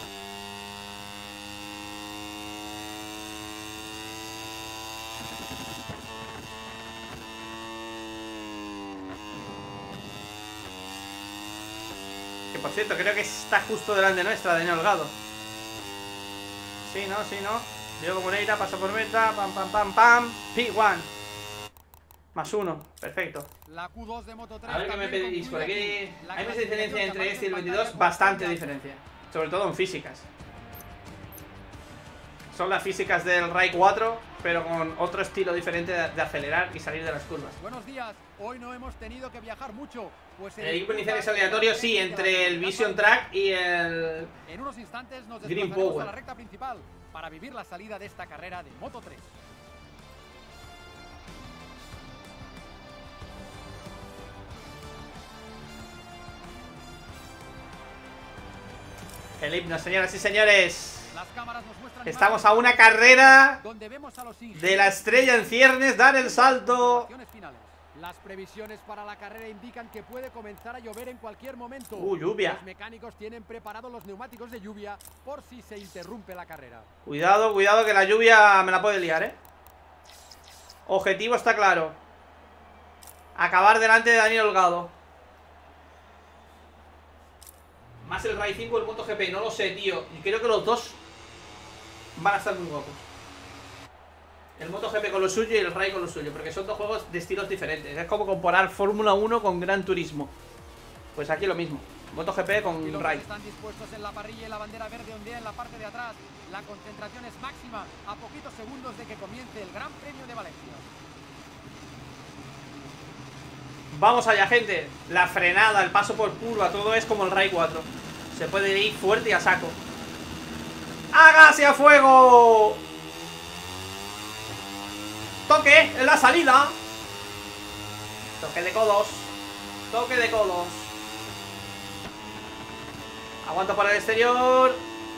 Speaker 1: Que por cierto, creo que está justo delante nuestra, Daniel Holgado. Sí, no, sí, no. Diego Moreira pasa por meta. Pam, pam, pam, pam. P uno. Más uno, perfecto.
Speaker 2: La Q dos de Moto tres.
Speaker 1: A ver qué me pedís por aquí. Hay mucha diferencia entre este y el veintidós. Bastante diferencia. Sobre todo en físicas. Son las físicas del Rai cuatro, pero con otro estilo diferente de, de acelerar y salir de las curvas.
Speaker 2: Buenos días. Hoy no hemos tenido que viajar mucho. Pues
Speaker 1: el equipo inicial es aleatorio, sí, entre el Vision Track y el
Speaker 2: En unos instantes nos
Speaker 1: Green
Speaker 2: desplazaremos
Speaker 1: Power
Speaker 2: a la recta principal para vivir la salida de esta carrera de Moto tres.
Speaker 1: El himno, señoras y señores.
Speaker 2: Las cámaras nos muestran
Speaker 1: Estamos a una carrera
Speaker 2: donde vemos a los
Speaker 1: de la estrella en ciernes dar el salto.
Speaker 2: finales. Las previsiones para la carrera indican que puede comenzar a llover en cualquier momento.
Speaker 1: Uh, lluvia.
Speaker 2: Los mecánicos tienen preparados los neumáticos de lluvia por si se interrumpe la carrera.
Speaker 1: Cuidado, cuidado que la lluvia me la puede liar, eh. Objetivo está claro. Acabar delante de Daniel Holgado. Más el Rai cinco o el MotoGP, no lo sé, tío. Y creo que los dos van a estar muy guapos. El MotoGP con lo suyo y el Rai con lo suyo, porque son dos juegos de estilos diferentes. Es como comparar Fórmula uno con Gran Turismo. Pues aquí lo mismo. MotoGP con
Speaker 2: Los
Speaker 1: Rai.
Speaker 2: están dispuestos en la parrilla y la bandera verde ondea en la parte de atrás. La concentración es máxima a poquitos segundos de que comience el Gran Premio de Valencia.
Speaker 1: Vamos allá, gente. La frenada, el paso por curva, todo es como el Rai cuatro. Se puede ir fuerte y a saco. ¡Hágase a fuego! Toque en la salida. Toque de codos. Toque de codos. Aguanto para el exterior.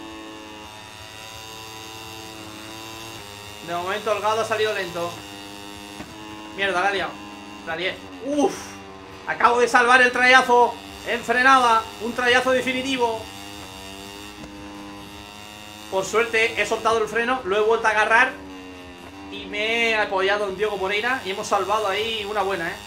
Speaker 1: De momento Holgado ha salido lento. Mierda, la he liado. La lié. Uff. Acabo de salvar el trayazo en frenada. Un trayazo definitivo. Por suerte he soltado el freno, lo he vuelto a agarrar y me he apoyado en Diego Moreira y hemos salvado ahí una buena, ¿eh?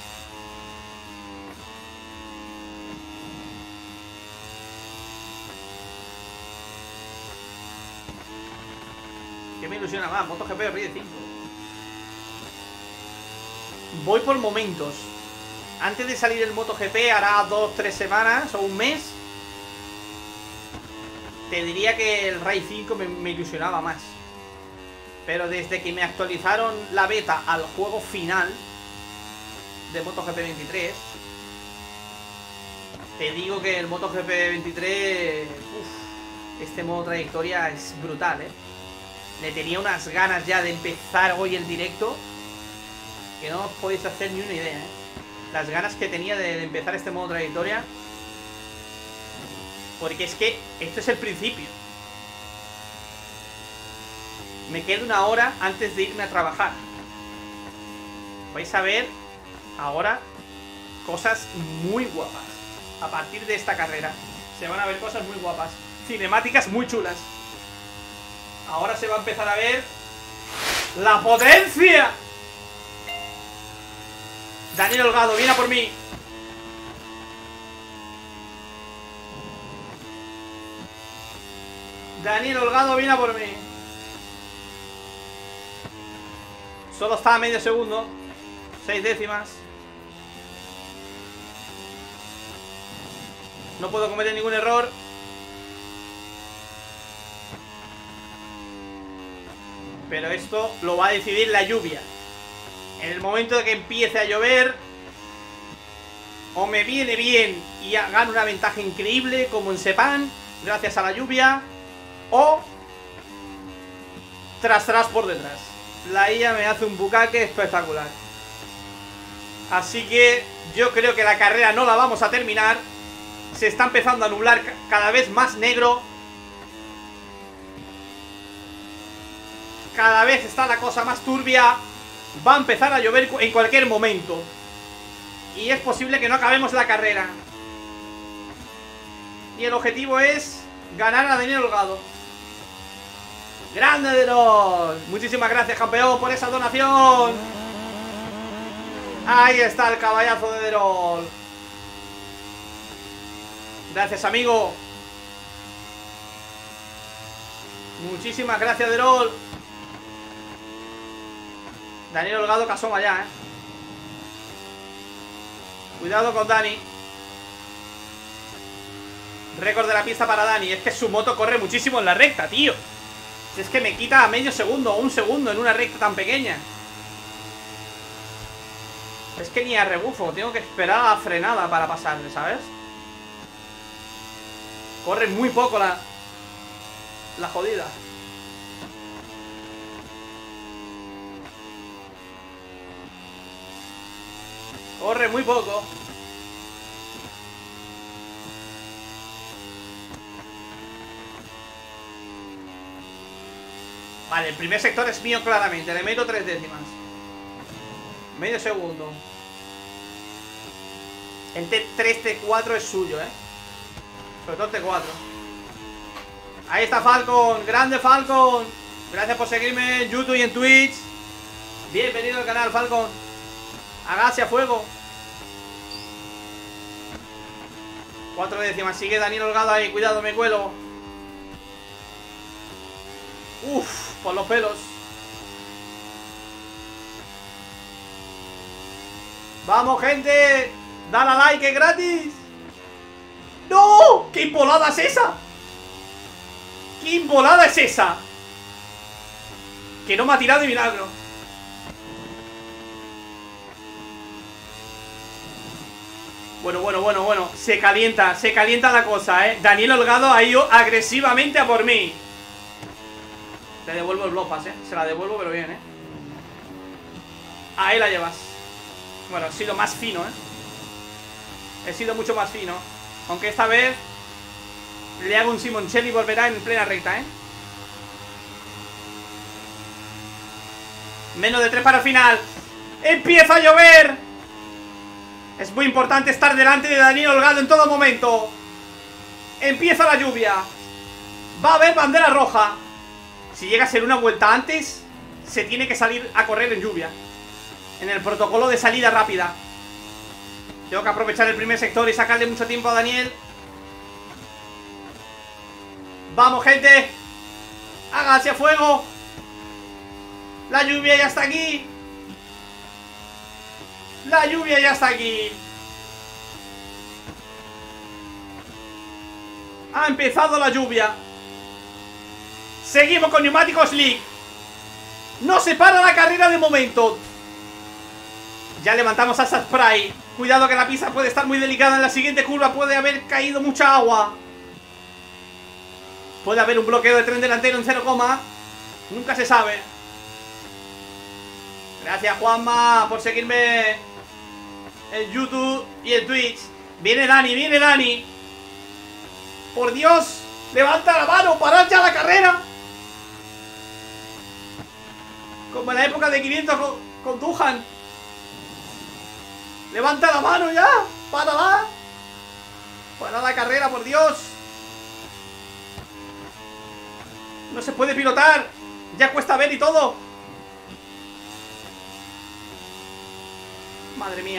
Speaker 1: ¿Qué me ilusiona más? MotoGP Rai cinco. Voy por momentos. Antes de salir el MotoGP, hará dos, tres semanas o un mes, te diría que el Rai cinco me, me ilusionaba más. Pero desde que me actualizaron la beta al juego final de MotoGP veintitrés, te digo que el MotoGP veintitrés, uff, este modo trayectoria es brutal, ¿eh? Le tenía unas ganas ya de empezar hoy el directo que no os podéis hacer ni una idea, ¿eh? Las ganas que tenía de, de empezar este modo trayectoria. Porque es que esto es el principio. Me queda una hora antes de irme a trabajar. Vais a ver ahora cosas muy guapas. A partir de esta carrera se van a ver cosas muy guapas. Cinemáticas muy chulas. Ahora se va a empezar a ver ¡la potencia! Daniel Holgado, viene a por mí. Daniel Holgado viene a por mí. Solo está a medio segundo. Seis décimas. No puedo cometer ningún error. Pero esto lo va a decidir la lluvia. En el momento de que empiece a llover, o me viene bien y gano una ventaja increíble como en Sepang, gracias a la lluvia, o tras tras por detrás. La I A me hace un bucaque espectacular. Así que yo creo que la carrera no la vamos a terminar se está empezando a nublar cada vez más negro. Cada vez está la cosa más turbia. Va a empezar a llover en cualquier momento. Y es posible que no acabemos la carrera. Y el objetivo es ganar a Daniel Holgado. ¡Grande Derol! Muchísimas gracias, campeón, por esa donación. Ahí está el caballazo de Derol. Gracias, amigo. Muchísimas gracias, Derol. Daniel Holgado que asoma ya, eh. Cuidado con Dani. Récord de la pista para Dani. Es que su moto corre muchísimo en la recta, tío. Si es que me quita medio segundo o un segundo en una recta tan pequeña. Es que ni a rebufo. Tengo que esperar a la frenada para pasarle, ¿sabes? Corre muy poco la La jodida. Corre muy poco. Vale, el primer sector es mío claramente. Le meto tres décimas. Medio segundo. El T tres, T cuatro es suyo, eh. Sobre todo el T cuatro. Ahí está Falcon. Grande Falcon. Gracias por seguirme en YouTube y en Twitch. Bienvenido al canal, Falcon. Hágase a fuego. Cuatro décimas. Sigue Daniel Holgado ahí. Cuidado, me cuelo. Uff, por los pelos. Vamos, gente. Dale a like, que es gratis. ¡No! ¿Qué imbolada es esa? ¿Qué imbolada es esa? Que no me ha tirado de milagro. Bueno, bueno, bueno, bueno. Se calienta, se calienta la cosa, eh. Daniel Holgado ha ido agresivamente a por mí. Te devuelvo el block pass, eh. Se la devuelvo, pero bien, eh. Ahí la llevas. Bueno, he sido más fino, eh. He sido mucho más fino. Aunque esta vez le hago un Simoncelli y volverá en plena recta, eh. Menos de tres para el final. ¡Empieza a llover! Es muy importante estar delante de Daniel Holgado en todo momento. Empieza la lluvia. Va a haber bandera roja. Si llega a ser una vuelta antes, se tiene que salir a correr en lluvia. En el protocolo de salida rápida. Tengo que aprovechar el primer sector y sacarle mucho tiempo a Daniel. ¡Vamos, gente! ¡Hágase a fuego! La lluvia ya está aquí. La lluvia ya está aquí. Ha empezado la lluvia. Seguimos con neumáticos Slick. No se para la carrera de momento. Ya levantamos a Spray. Cuidado que la pista puede estar muy delicada. En la siguiente curva puede haber caído mucha agua. Puede haber un bloqueo de tren delantero en cero, nunca se sabe. Gracias, Juanma, por seguirme en YouTube y en Twitch. Viene Dani, viene Dani. Por Dios, levanta la mano, parad ya la carrera. Como en la época de quinientos con, con Duhan. Levanta la mano ya, párala. Para la carrera, por Dios. No se puede pilotar. Ya cuesta ver y todo. Madre mía.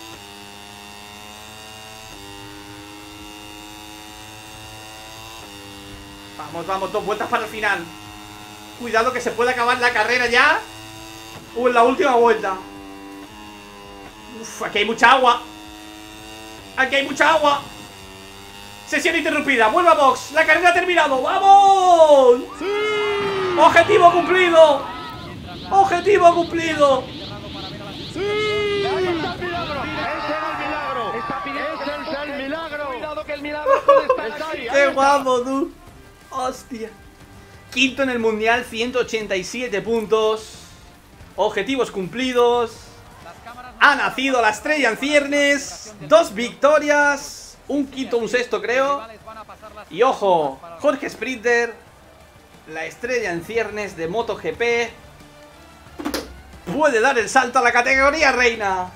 Speaker 1: Vamos, vamos, dos vueltas para el final. Cuidado que se puede acabar la carrera ya. O en la última vuelta. Uf, aquí hay mucha agua. Aquí hay mucha agua. Sesión interrumpida, vuelva a box. La carrera ha terminado, ¡vamos! ¡Sí! ¡Objetivo cumplido! ¡Objetivo cumplido! ¡Sí!
Speaker 3: ¡Ese es el milagro! ¡Ese es el milagro! ¡Cuidado que el milagro puede estar aquí!
Speaker 1: ¡Qué guapo, tú! ¡Hostia! Quinto en el mundial, ciento ochenta y siete puntos. Objetivos cumplidos. Ha nacido la estrella en ciernes. Dos victorias. un quinto, un sexto creo. Y ojo, Jorge Sprinter, la estrella en ciernes de MotoGP, puede dar el salto a la categoría reina.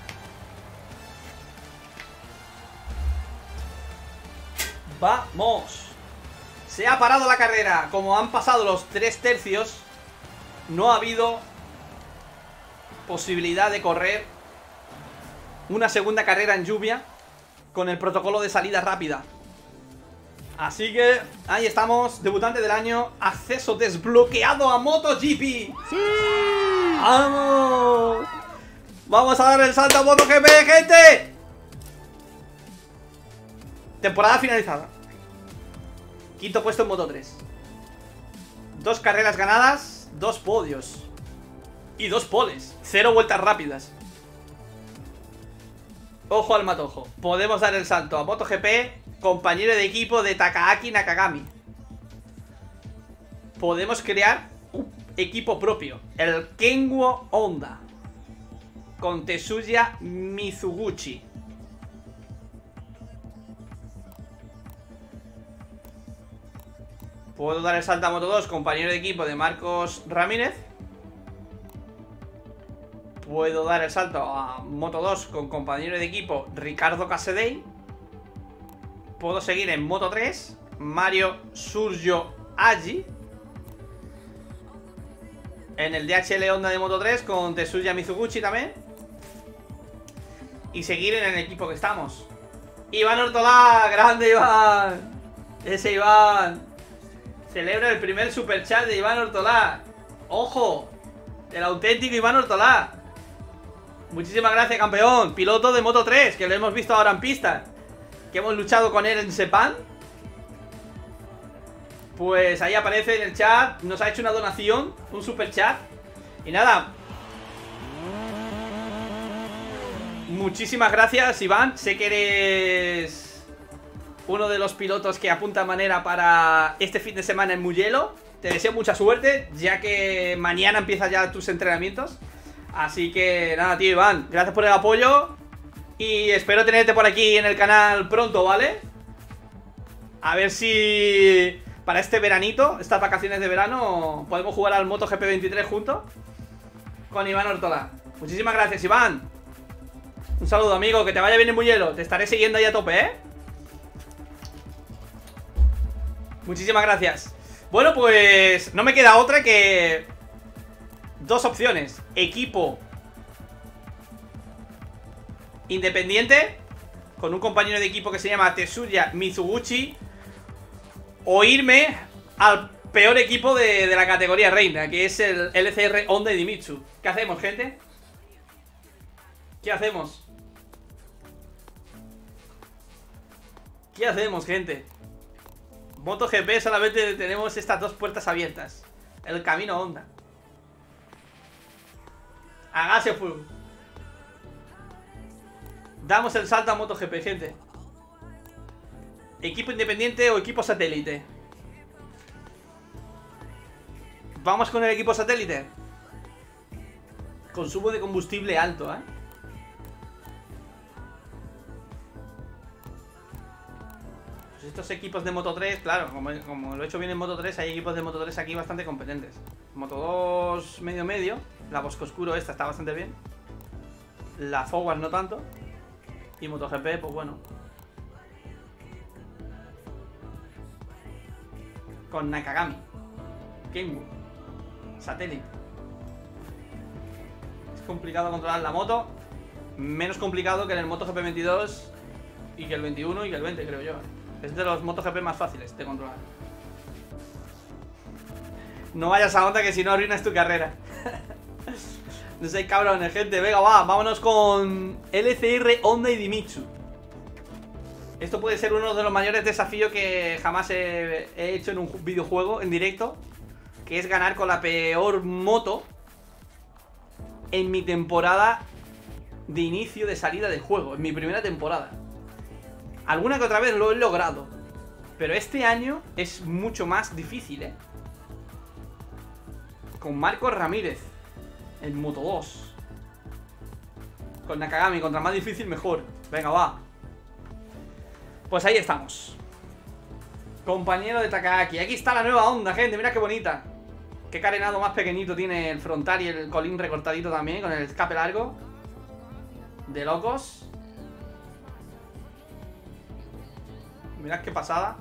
Speaker 1: Vamos. Se ha parado la carrera. Como han pasado los tres tercios, no ha habido posibilidad de correr una segunda carrera en lluvia con el protocolo de salida rápida. Así que ahí estamos, debutante del año, acceso desbloqueado a MotoGP. ¡Sí! ¡Vamos! Vamos a dar el salto a MotoGP, gente. Temporada finalizada. Quinto puesto en Moto tres. Dos carreras ganadas, dos podios y dos poles, cero vueltas rápidas. Ojo al matojo. Podemos dar el salto a MotoGP, compañero de equipo de Takaaki Nakagami. Podemos crear un equipo propio, el Kenwo Honda, con Tetsuya Mizuguchi. Puedo dar el salto a Moto dos, compañero de equipo de Marcos Ramírez. Puedo dar el salto a Moto dos con compañero de equipo Ricardo Casadei. Puedo seguir en Moto tres, Mario Suryo Agi. En el D H L Honda de Moto tres con Tetsuya Mizuguchi también. Y seguir en el equipo que estamos. Iván Ortolá, grande Iván. Ese Iván. Celebra el primer superchat de Iván Ortolá. ¡Ojo! El auténtico Iván Ortolá. Muchísimas gracias, campeón. Piloto de Moto tres, que lo hemos visto ahora en pista, que hemos luchado con él en Sepang. Pues ahí aparece en el chat. Nos ha hecho una donación, un superchat. Y nada, muchísimas gracias, Iván. Sé que eres uno de los pilotos que apunta manera para este fin de semana en Mugello. Te deseo mucha suerte, ya que mañana empiezan ya tus entrenamientos. Así que nada, tío Iván, gracias por el apoyo. Y espero tenerte por aquí en el canal pronto, ¿vale? A ver si para este veranito, estas vacaciones de verano, podemos jugar al MotoGP veintitrés juntos con Iván Ortolá. Muchísimas gracias, Iván. Un saludo, amigo, que te vaya bien en Mugello. Te estaré siguiendo ahí a tope, ¿eh? Muchísimas gracias. Bueno, pues no me queda otra que dos opciones. Equipo independiente con un compañero de equipo que se llama Tetsuya Mizuguchi, o irme al peor equipo de, de la categoría reina, que es el L C R Honda Idemitsu. ¿Qué hacemos, gente? ¿Qué hacemos? ¿Qué hacemos, gente? MotoGP solamente tenemos estas dos puertas abiertas. El camino Honda. Hágase full. Damos el salto a MotoGP, gente. Equipo independiente o equipo satélite. Vamos con el equipo satélite. Consumo de combustible alto, ¿eh? Pues estos equipos de Moto tres, claro, como, como lo he hecho bien en Moto tres, hay equipos de Moto tres aquí bastante competentes. Moto dos medio medio. La Bosco Oscuro esta está bastante bien. La Forward no tanto. Y MotoGP, pues bueno, con Nakagami, Kenwo, satélite. Es complicado controlar la moto. Menos complicado que en el MotoGP veintidós y que el veintiuno y que el veinte, creo yo. Es de los MotoGP más fáciles de controlar. No vayas a Honda, que si no arruinas tu carrera. No sé, cabrones, gente. Venga, va, vámonos con L C R Honda Idemitsu. Esto puede ser uno de los mayores desafíos que jamás he, he hecho en un videojuego en directo, que es ganar con la peor moto en mi temporada de inicio de salida del juego, en mi primera temporada. Alguna que otra vez lo he logrado, pero este año es mucho más difícil, ¿eh? Con Marcos Ramírez en Moto dos. Con Nakagami, contra más difícil mejor. Venga, va. Pues ahí estamos. Compañero de Takahaki. Aquí está la nueva Honda, gente. Mira qué bonita. Qué carenado más pequeñito tiene el frontal y el colín recortadito también, con el escape largo. De locos. Mirad qué pasada.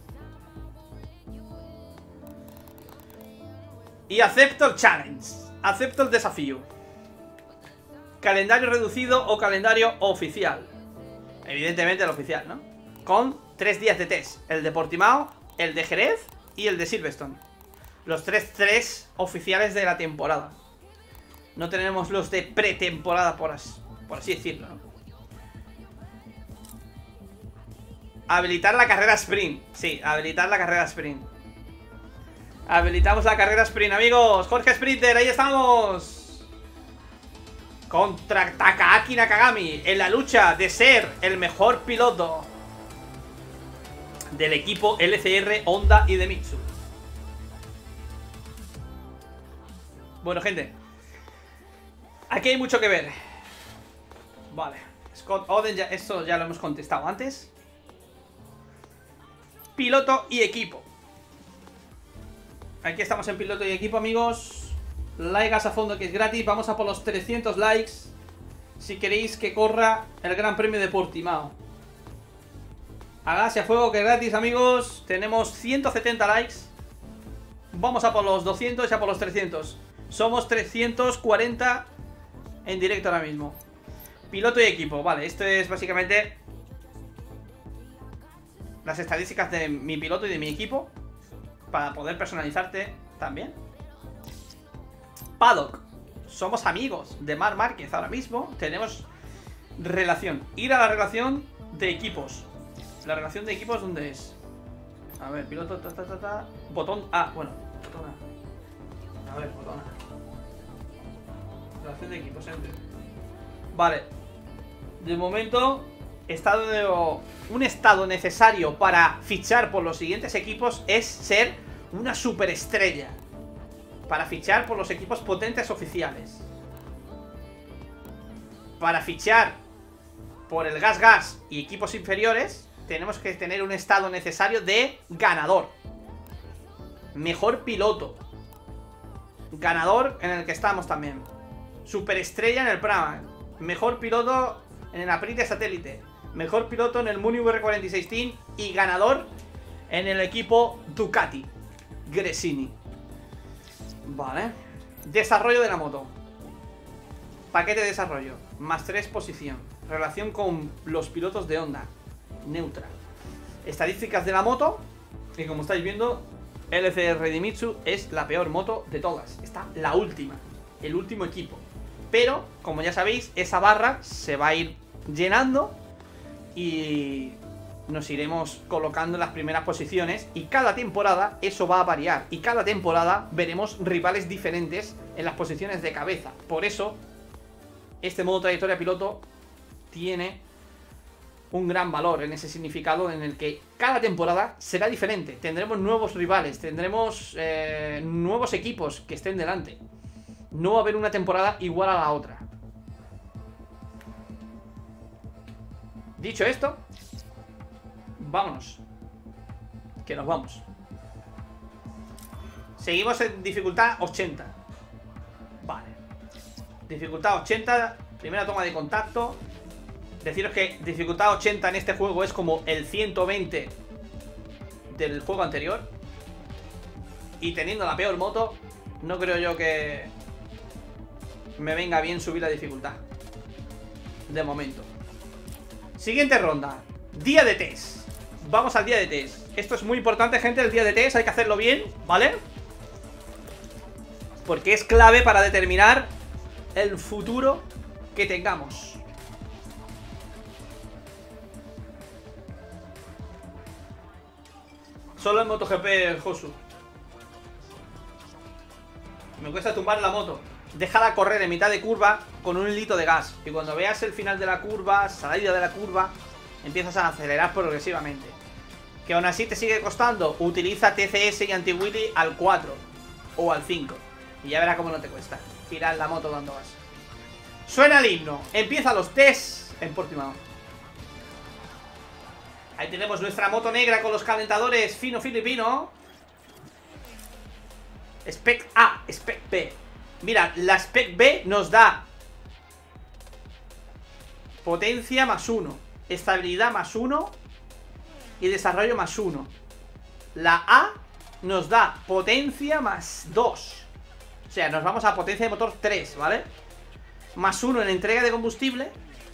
Speaker 1: Y acepto el challenge. Acepto el desafío. Calendario reducido o calendario oficial. Evidentemente el oficial, ¿no? Con tres días de test. El de Portimao, el de Jerez y el de Silverstone. Los tres tres oficiales de la temporada. No tenemos los de pretemporada, por, as, por así decirlo, ¿no? Habilitar la carrera sprint. Sí, habilitar la carrera sprint. Habilitamos la carrera sprint, amigos. Jorge Sprinter, ahí estamos. Contra Takahaki Nakagami, en la lucha de ser el mejor piloto del equipo L C R, Honda y Idemitsu. Bueno, gente, aquí hay mucho que ver. Vale, Scott Oden, ya, eso ya lo hemos contestado antes. Piloto y equipo. Aquí estamos en piloto y equipo, amigos. Likes a fondo, que es gratis. Vamos a por los trescientos likes si queréis que corra el Gran Premio de Portimao. Hágase a fuego, que es gratis, amigos. Tenemos ciento setenta likes. Vamos a por los doscientos y a por los trescientos. Somos trescientos cuarenta en directo ahora mismo. Piloto y equipo, vale, esto es básicamente las estadísticas de mi piloto y de mi equipo, para poder personalizarte también. Paddock. Somos amigos de Marc Márquez ahora mismo. Tenemos relación. Ir a la relación de equipos. La relación de equipos, ¿dónde es? A ver, piloto, ta, ta, ta, ta. Botón A, bueno, botón A. A ver, botón A. Relación de equipos, enter. Vale. De momento, estado, un estado necesario para fichar por los siguientes equipos es ser una superestrella. Para fichar por los equipos potentes oficiales. Para fichar por el Gas Gas y equipos inferiores, tenemos que tener un estado necesario de ganador. Mejor piloto. Ganador en el que estamos también. Superestrella en el Pramac. Mejor piloto en el Aprilia Satélite. Mejor piloto en el Muni V R cuarenta y seis Team. Y ganador en el equipo Ducati Gresini. Vale. Desarrollo de la moto. Paquete de desarrollo. Más tres posición. Relación con los pilotos de Honda. Neutra. Estadísticas de la moto. Y como estáis viendo, L C R Idemitsu es la peor moto de todas. Está la última. El último equipo. Pero, como ya sabéis, esa barra se va a ir llenando. Y nos iremos colocando en las primeras posiciones. Y cada temporada eso va a variar. Y cada temporada veremos rivales diferentes en las posiciones de cabeza. Por eso, este modo trayectoria piloto tiene un gran valor en ese significado, en el que cada temporada será diferente. Tendremos nuevos rivales, tendremos eh, nuevos equipos que estén delante. No va a haber una temporada igual a la otra. Dicho esto, vámonos. Que nos vamos. Seguimos en dificultad ochenta. Vale. Dificultad ochenta. Primera toma de contacto. Deciros que dificultad ochenta en este juego es como el ciento veinte del juego anterior. Y teniendo la peor moto, no creo yo que me venga bien subir la dificultad. De momento. Siguiente ronda. Día de test. Vamos al día de test. Esto es muy importante, gente, el día de test. Hay que hacerlo bien, ¿vale? Porque es clave para determinar el futuro que tengamos. Solo en MotoGP, Josu. Me cuesta tumbar la moto. Déjala correr en mitad de curva con un hilito de gas. Y cuando veas el final de la curva, salida de la curva, empiezas a acelerar progresivamente. Que aún así te sigue costando, utiliza T C S y anti-wheelie al cuatro o al cinco. Y ya verás cómo no te cuesta tirar la moto dando gas. Suena el himno. Empieza los tests en Portimao. Ahí tenemos nuestra moto negra con los calentadores fino filipino. Spec A, Spec B. Mira, la Spec B nos da potencia más uno, estabilidad más uno y desarrollo más uno. La A nos da potencia más dos. O sea, nos vamos a potencia de motor tres, ¿vale? Más uno en entrega de combustible.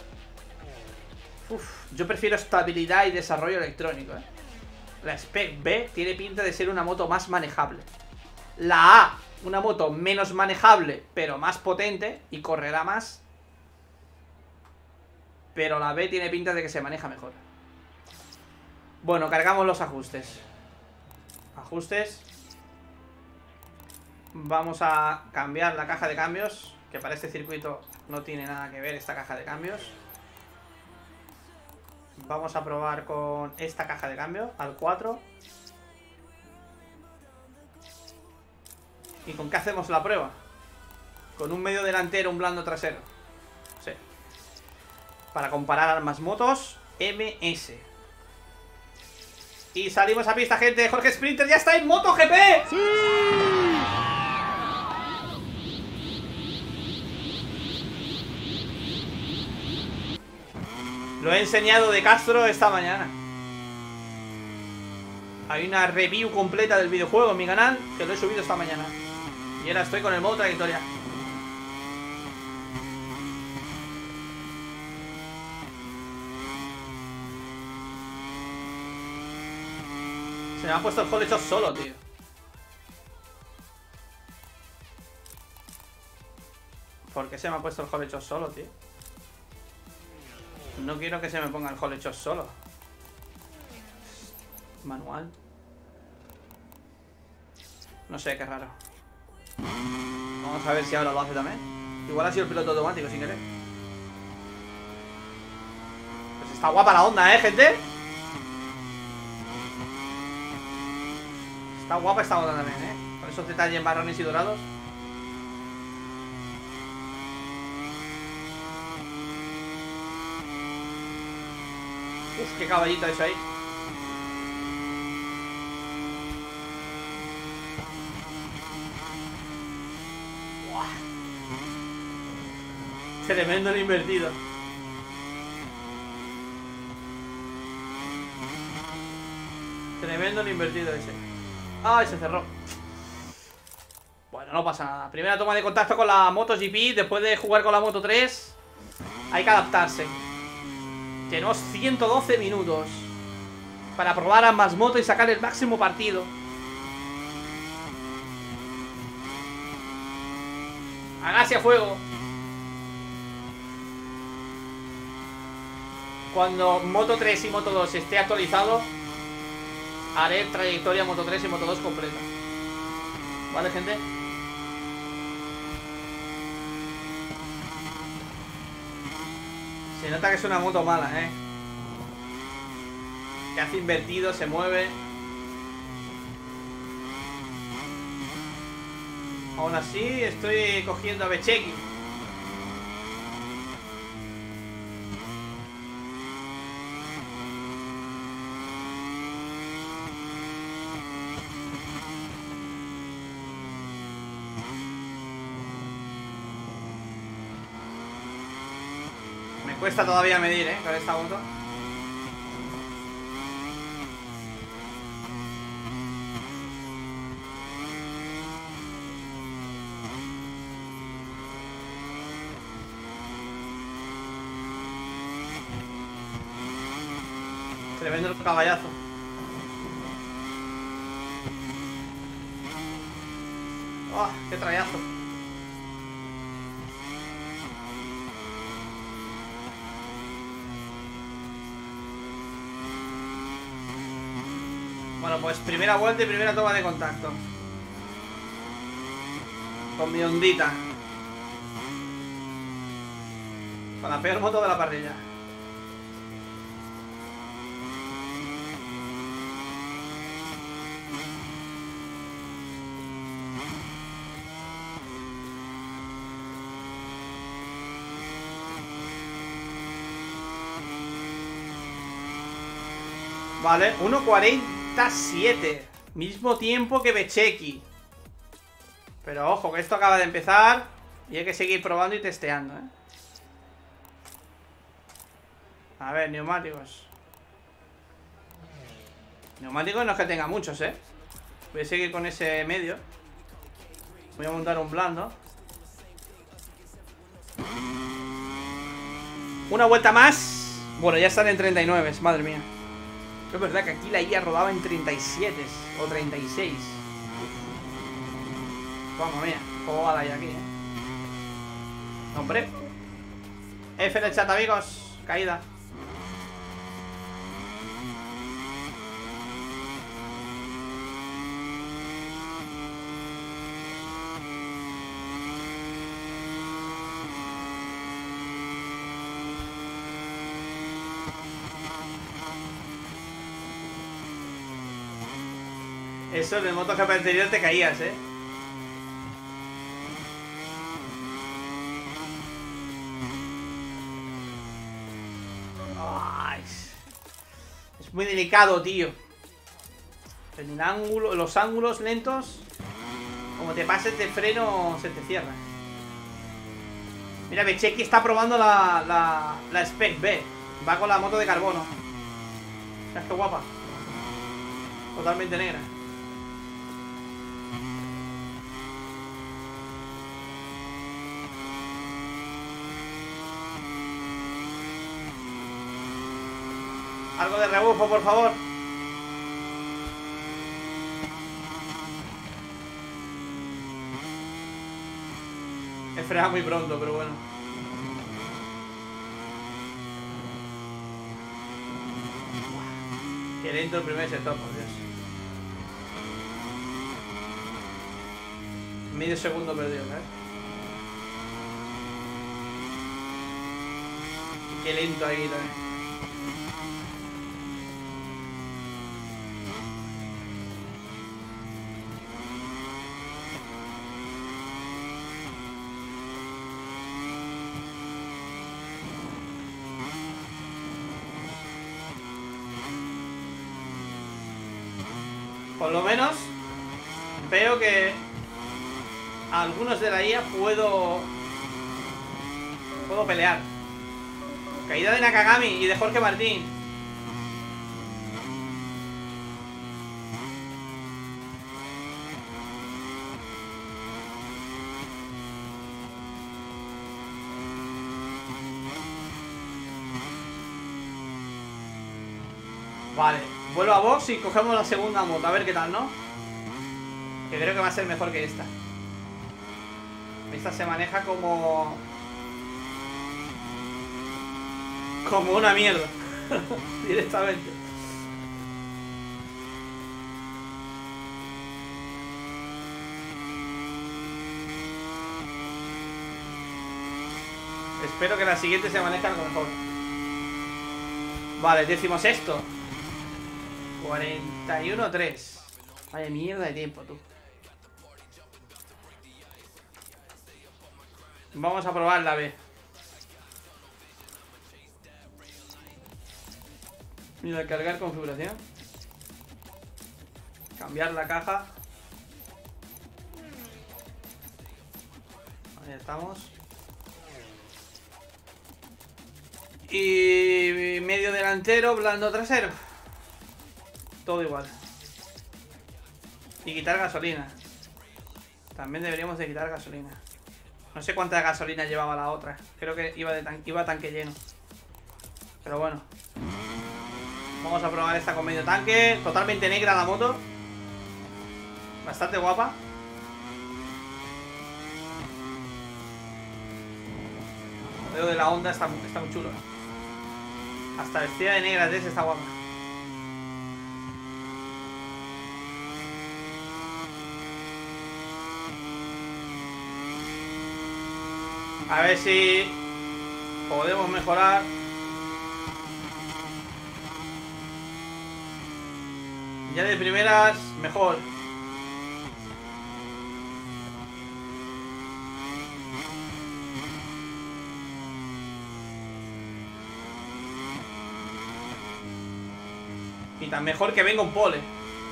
Speaker 1: Uf, yo prefiero estabilidad y desarrollo electrónico, ¿eh? La Spec B tiene pinta de ser una moto más manejable. La A, una moto menos manejable, pero más potente y correrá más. Pero la B tiene pinta de que se maneja mejor. Bueno, cargamos los ajustes. Ajustes. Vamos a cambiar la caja de cambios, que para este circuito no tiene nada que ver esta caja de cambios. Vamos a probar con esta caja de cambio, al cuatro. ¿Y con qué hacemos la prueba? Con un medio delantero, un blando trasero. Sí. Para comparar armas motos M S. Y salimos a pista, gente. Jorge Sprinter ya está en MotoGP. ¡Sí! Lo he enseñado de Castro esta mañana. Hay una review completa del videojuego en mi canal, que lo he subido esta mañana. Y ahora estoy con el modo trayectoria. Se me ha puesto el Hole Shot solo, tío. ¿Por qué se me ha puesto el Hole Shot solo, tío? No quiero que se me ponga el Hole Shot solo. Manual. No sé, qué raro. Vamos a ver si ahora lo hace también. Igual ha sido el piloto automático sin querer. Pues está guapa la onda, ¿eh, gente? Está guapa esta onda también, ¿eh? Con esos detalles marrones y dorados. Uf, qué caballito eso ahí. Buah. Tremendo el invertido. Tremendo el invertido ese. Ay, se cerró. Bueno, no pasa nada. Primera toma de contacto con la MotoGP. Después de jugar con la Moto tres, hay que adaptarse. Tenemos ciento doce minutos para probar ambas motos y sacar el máximo partido. Hágase a fuego. Cuando Moto tres y Moto dos esté actualizado, haré trayectoria Moto tres y Moto dos completa. ¿Vale, gente? Se nota que es una moto mala, ¿eh? Que hace invertido, se mueve. Aún así, estoy cogiendo a Bechequi. Cuesta todavía medir, ¿eh? Con esta moto. Tremendo el caballazo. ¡Oh, qué trayazo! Bueno, pues primera vuelta y primera toma de contacto. Con mi ondita. Con la peor moto de la parrilla. Vale, uno cuarenta y siete. Mismo tiempo que Bechequi. Pero ojo, que esto acaba de empezar y hay que seguir probando y testeando, ¿eh? A ver, neumáticos. Neumáticos no es que tenga muchos, ¿eh? Voy a seguir con ese medio. Voy a montar un blando. Una vuelta más. Bueno, ya están en treinta y nueve, madre mía. Es verdad que aquí la I A rodaba en treinta y siete o treinta y seis. Vamos, mía, cómo va la I A aquí, ¿eh? Hombre. F en el chat, amigos. Caída. Eso en el MotoGP anterior te caías, ¿eh? Ay, es muy delicado, tío. En el ángulo, los ángulos lentos, como te pases de freno, se te cierra. Mira, Bechequi está probando la, la, la Spec B. Va con la moto de carbono. Mira qué guapa. Totalmente negra. Algo de rebufo, por favor. He frenado muy pronto, pero bueno. Qué lento el primer sector, por Dios. Medio segundo perdido, ¿eh? Qué lento ahí también. Por lo menos veo que a algunos de la I A puedo Puedo pelear. Caída de Nakagami y de Jorge Martín. Vale, vuelvo a box y cogemos la segunda moto. A ver qué tal, ¿no? Que creo que va a ser mejor que esta. Esta se maneja como... Como una mierda. Directamente. Espero que la siguiente se maneje algo mejor. Vale, decimos esto. cuarenta y uno tres. Vaya mierda de tiempo, tú. Vamos a probar la B. Mira, cargar configuración. Cambiar la caja. Ahí estamos. Y medio delantero, blando trasero. Todo igual. Y quitar gasolina. También deberíamos de quitar gasolina. No sé cuánta gasolina llevaba la otra. Creo que iba, de tan iba tanque lleno. Pero bueno. Vamos a probar esta con medio tanque. Totalmente negra la moto. Bastante guapa. El modelo de la Honda está, está muy chulo. Hasta vestida de negra, ¿ves? Está guapa. A ver si podemos mejorar. Ya de primeras, mejor. tan mejor que venga un pole.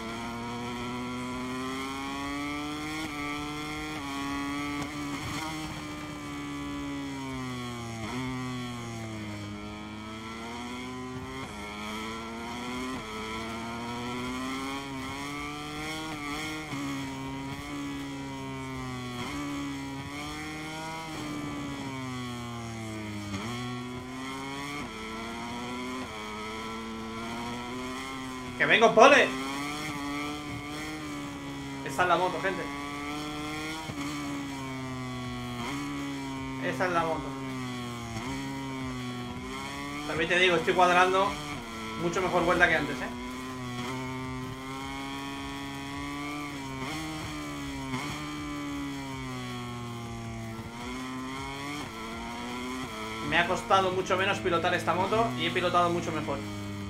Speaker 1: ¡Que vengo, pole! Esta es la moto, gente. Esta es la moto. También te digo, estoy cuadrando mucho mejor vuelta que antes, ¿eh? Me ha costado mucho menos pilotar esta moto y he pilotado mucho mejor.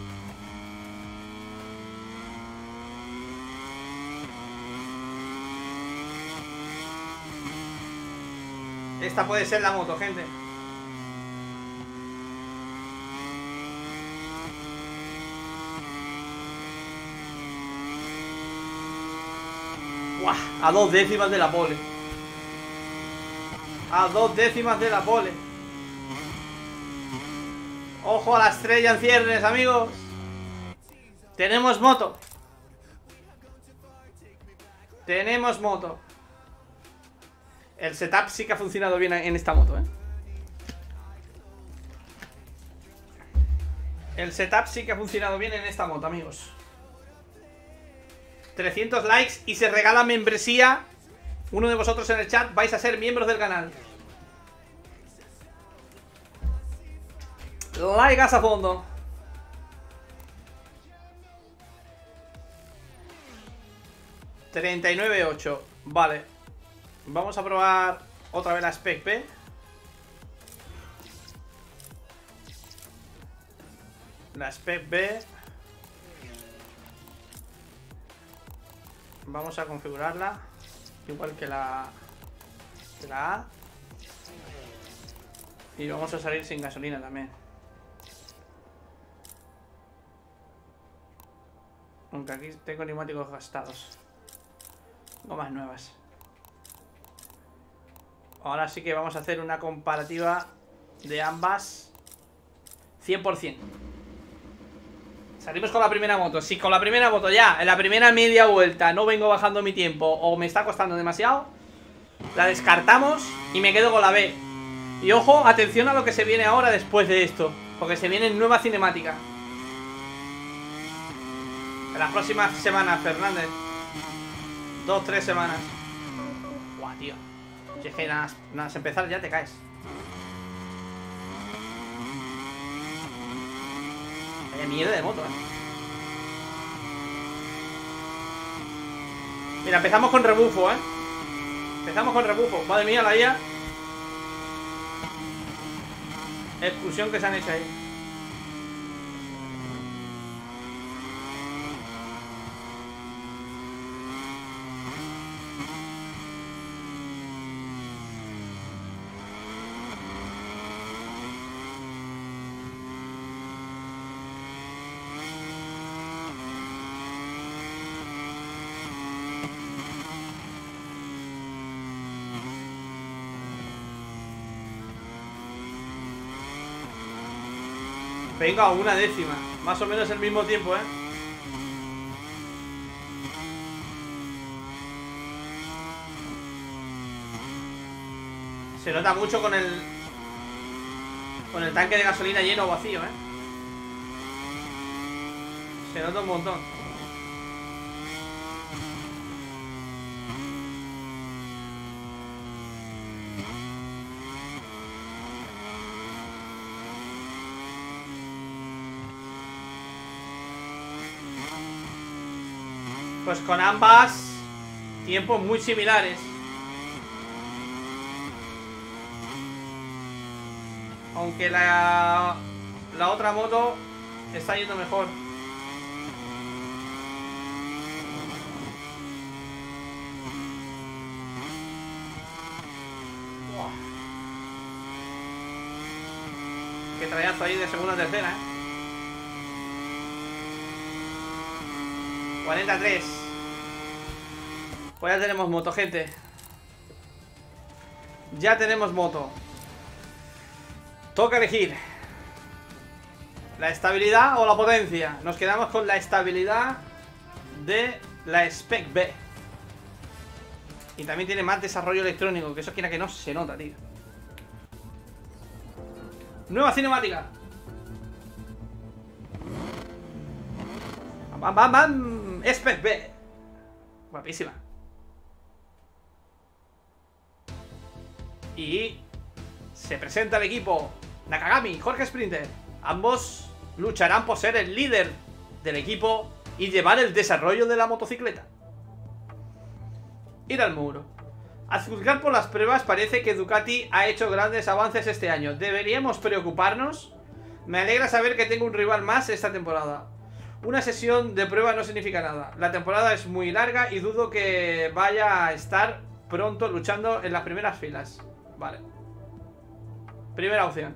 Speaker 1: Esta puede ser la moto, gente. ¡Guau! A dos décimas de la pole. A dos décimas de la pole. ¡Ojo a la estrella en ciernes, amigos! Tenemos moto. Tenemos moto. El setup sí que ha funcionado bien en esta moto, ¿eh? El setup sí que ha funcionado bien en esta moto, amigos. trescientos likes y se regala membresía. Uno de vosotros en el chat vais a ser miembros del canal. Likes a fondo. treinta y nueve punto ocho. Vale. Vamos a probar otra vez la Spec P. La Spec B. Vamos a configurarla igual que la, que la A. Y vamos a salir sin gasolina también. Aunque aquí tengo neumáticos gastados. Gomas nuevas. Ahora sí que vamos a hacer una comparativa de ambas cien por cien. Salimos con la primera moto. Si con la primera moto ya, en la primera media vuelta no vengo bajando mi tiempo o me está costando demasiado, la descartamos y me quedo con la B. Y ojo, atención a lo que se viene ahora después de esto, porque se viene nueva cinemática en las próximas semanas, Fernández. Dos, tres semanas. Guau, tío. Si es que nada, nada más empezar ya te caes. Vaya mierda de moto, eh. Mira, empezamos con rebufo, eh. Empezamos con rebufo. Madre mía, la I A. Exclusión que se han hecho ahí. Venga, una décima. Más o menos el mismo tiempo, ¿eh? Se nota mucho con el... con el tanque de gasolina lleno o vacío, ¿eh? Se nota un montón. Pues con ambas tiempos muy similares. Aunque la, la otra moto está yendo mejor. Wow. Qué trayazo ahí de segunda a tercera, ¿eh? cuarenta y tres. Pues ya tenemos moto, gente. Ya tenemos moto. Toca elegir la estabilidad o la potencia. Nos quedamos con la estabilidad de la Spec B. Y también tiene más desarrollo electrónico, que eso quiera que no se nota, tío. Nueva cinemática. Bam, bam, bam. Spec B. Guapísima. Y se presenta el equipo Nakagami, Jorge Sprinter. Ambos lucharán por ser el líder del equipo y llevar el desarrollo de la motocicleta. Ir al muro. A juzgar por las pruebas parece que Ducati ha hecho grandes avances este año. ¿Deberíamos preocuparnos? Me alegra saber que tengo un rival más esta temporada. Una sesión de prueba no significa nada. La temporada es muy larga y dudo que vaya a estar pronto luchando en las primeras filas. Vale. Primera opción.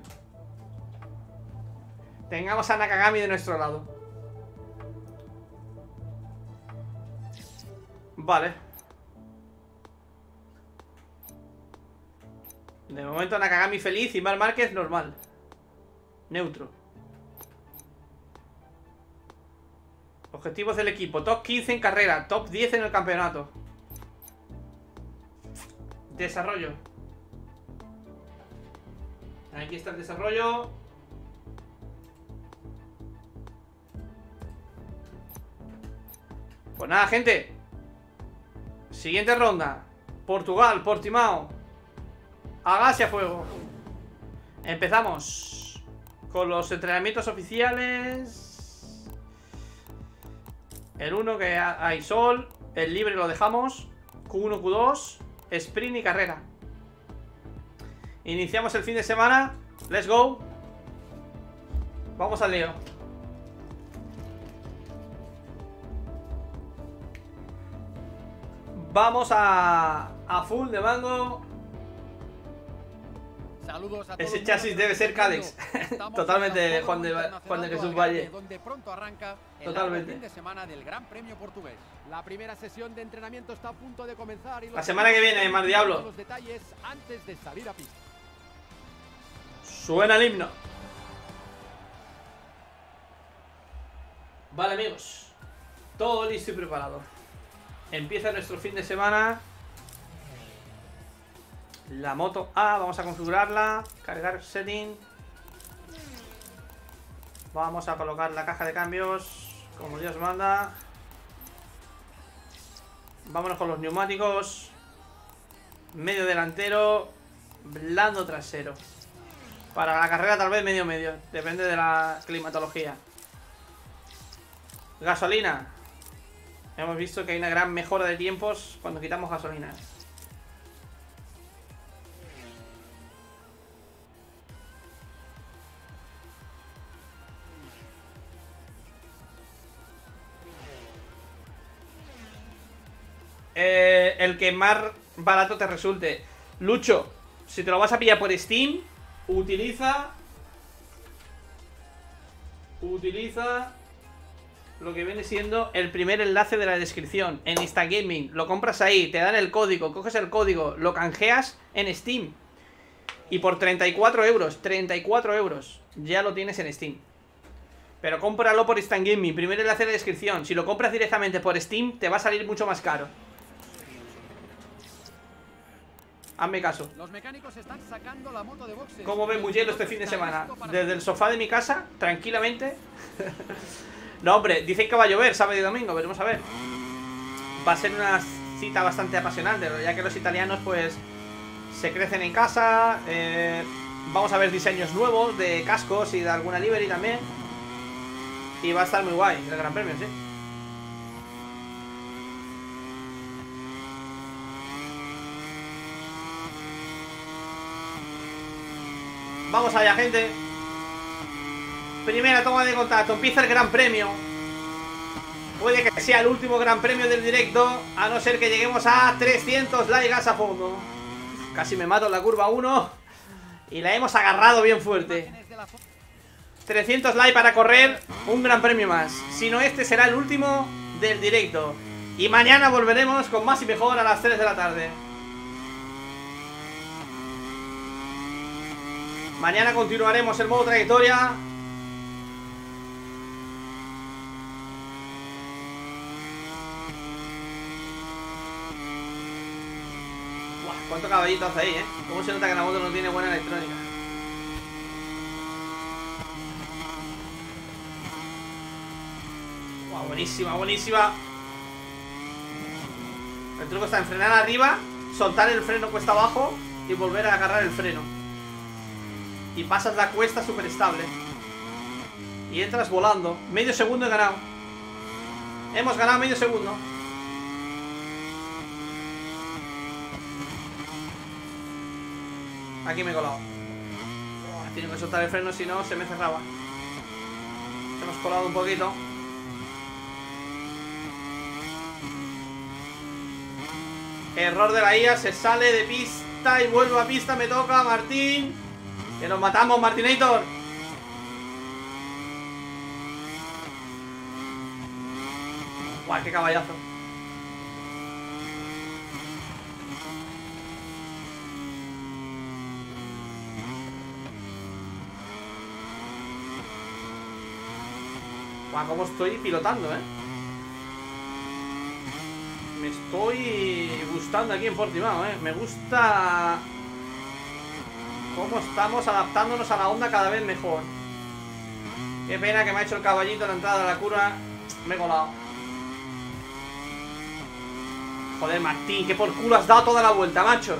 Speaker 1: Tengamos a Nakagami de nuestro lado. Vale. De momento Nakagami feliz y Marc Márquez normal. Neutro. Objetivos del equipo. Top quince en carrera. Top diez en el campeonato. Desarrollo. Aquí está el desarrollo. Pues nada, gente. Siguiente ronda. Portugal, Portimao. Hágase a fuego. Empezamos con los entrenamientos oficiales. El uno que hay sol. El libre lo dejamos. Q uno, Q dos. Sprint y carrera. Iniciamos el fin de semana. Let's go. Vamos al lío. Vamos a, a full de mango.
Speaker 2: Saludos a
Speaker 1: Ese chasis debe ser Cálex. Totalmente, Juan de, Juan de Jesús Valle.
Speaker 2: Donde pronto arranca el
Speaker 1: Totalmente.
Speaker 2: fin de semana del Gran Premio Portugués. La primera sesión de entrenamiento está a punto de comenzar y
Speaker 1: la semana que viene, Mar Diablo.
Speaker 2: Los detalles antes de salir a pista.
Speaker 1: Suena el himno. Vale, amigos. Todo listo y preparado. Empieza nuestro fin de semana. La moto A, vamos a configurarla. Cargar setting. Vamos a colocar la caja de cambios como Dios manda. Vámonos con los neumáticos. Medio delantero, blando trasero. Para la carrera tal vez medio medio, depende de la climatología. Gasolina. Hemos visto que hay una gran mejora de tiempos cuando quitamos gasolina. Eh, el que más barato te resulte. Lucho, si te lo vas a pillar por Steam, utiliza Utiliza lo que viene siendo el primer enlace de la descripción en Instagaming. Lo compras ahí, te dan el código, coges el código, lo canjeas en Steam. Y por treinta y cuatro euros, treinta y cuatro euros, ya lo tienes en Steam. Pero cómpralo por Instagaming, primer enlace en la descripción. Si lo compras directamente por Steam, te va a salir mucho más caro. Hazme caso.
Speaker 2: Los mecánicos están sacando la moto de boxes.
Speaker 1: ¿Cómo ven muy hielo este fin de semana? Desde el sofá de mi casa, tranquilamente. No, hombre, dicen que va a llover sábado y domingo, veremos a ver. Va a ser una cita bastante apasionante, ya que los italianos pues se crecen en casa. eh, Vamos a ver diseños nuevos de cascos y de alguna livery también. Y va a estar muy guay el Gran Premio, sí. Vamos allá, gente. Primera toma de contacto. Empieza el Gran Premio. Puede que sea el último Gran Premio del directo, a no ser que lleguemos a trescientos likes a fondo. Casi me mato en la curva uno. Y la hemos agarrado bien fuerte. trescientos likes para correr un Gran Premio más. Si no, este será el último del directo. Y mañana volveremos con más y mejor a las tres de la tarde. Mañana continuaremos el modo trayectoria. Buah, cuánto caballito hace ahí, eh. Cómo se nota que la moto no tiene buena electrónica. Buah, buenísima, buenísima. El truco está en frenar arriba, soltar el freno cuesta abajo y volver a agarrar el freno. Y pasas la cuesta súper estable. Y entras volando. Medio segundo he ganado. Hemos ganado medio segundo. Aquí me he colado. Oh, tengo que soltar el freno, si no se me cerraba. Hemos colado un poquito. Error de la I A, se sale de pista y vuelve a pista, me toca Martín. Que nos matamos, Martinator. Guau, qué caballazo. Guau, cómo estoy pilotando, eh. Me estoy gustando aquí en Portimao, eh. Me gusta cómo estamos adaptándonos a la onda cada vez mejor. Qué pena que me ha hecho el caballito en la entrada de la curva. Me he colado. Joder, Martín, que por culo has dado toda la vuelta, macho.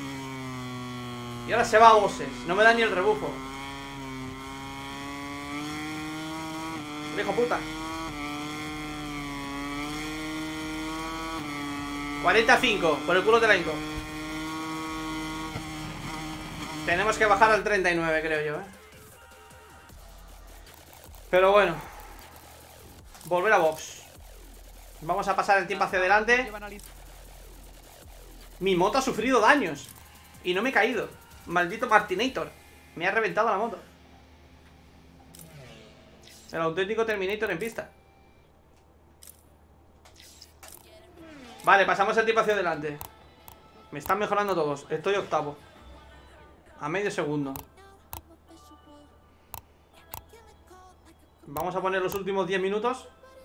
Speaker 1: Y ahora se va a bosses. No me da ni el rebufo. Hijo puta. cuarenta y cinco, por el culo de la Inco. Tenemos que bajar al treinta y nueve, creo yo, ¿eh? Pero bueno. Volver a box. Vamos a pasar el tiempo hacia adelante. Mi moto ha sufrido daños y no me he caído. Maldito Martinator. Me ha reventado la moto. El auténtico Terminator en pista. Vale, pasamos el tiempo hacia adelante. Me están mejorando todos. Estoy octavo. A medio segundo. Vamos a poner los últimos diez minutos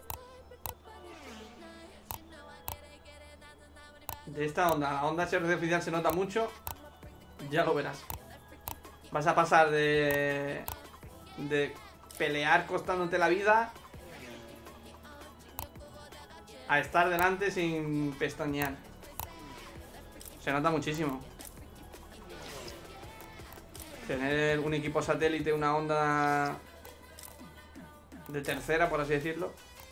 Speaker 1: de esta onda. La onda artificial se nota mucho. Ya lo verás. Vas a pasar de De pelear costándote la vida a estar delante sin pestañear. Se nota muchísimo. Tener un equipo satélite, una onda de tercera, por así decirlo,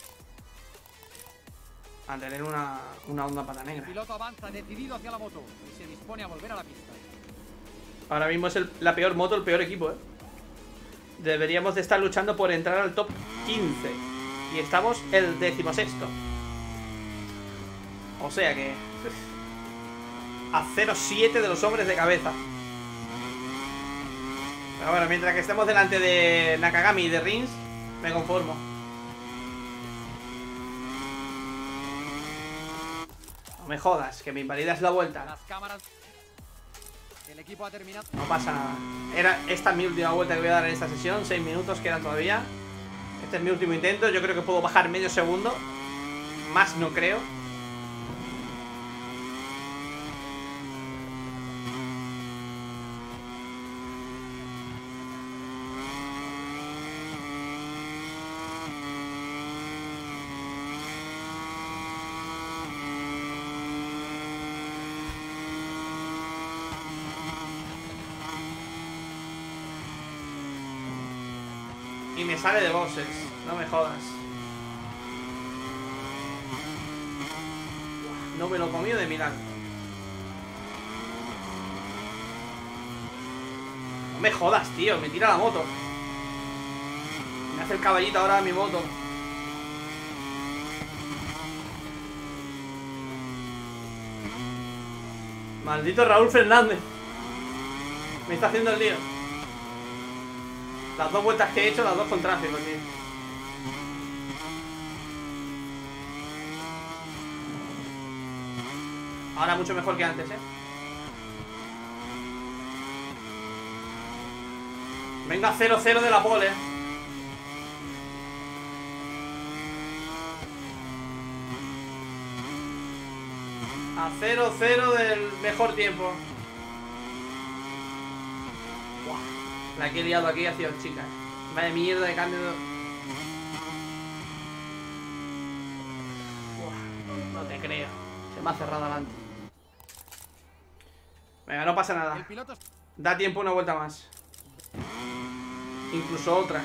Speaker 1: a tener una, una onda pata negra.
Speaker 2: El piloto avanza decidido hacia la moto y se dispone a volver a la pista.
Speaker 1: Ahora mismo es el, la peor moto, el peor equipo, ¿eh? Deberíamos de estar luchando por entrar al top quince. Y estamos el decimosexto. O sea que a cero siete de los hombres de cabeza. Pero bueno, mientras que estemos delante de Nakagami y de Rins, me conformo. No me jodas, que me invalidas la vuelta.
Speaker 2: Las cámaras. El equipo ha terminado.
Speaker 1: No pasa nada. Era, esta es mi última vuelta que voy a dar en esta sesión. seis minutos quedan todavía. Este es mi último intento. Yo creo que puedo bajar medio segundo. Más no creo. Y me sale de bosses. No me jodas. No me lo he comido de milagro. No me jodas, tío. Me tira la moto. Me hace el caballito ahora a mi moto. Maldito Raúl Fernández. Me está haciendo el lío. Las dos vueltas que he hecho, las dos con tráfico, tío. Ahora mucho mejor que antes, eh. Venga, cero cero de la pole. A cero cero del mejor tiempo. Buah, la que he liado aquí ha sido chica. Vaya mierda de cambio. Buah, no te creo. Se me ha cerrado adelante. Venga, no pasa nada. Da tiempo una vuelta más. Incluso otra.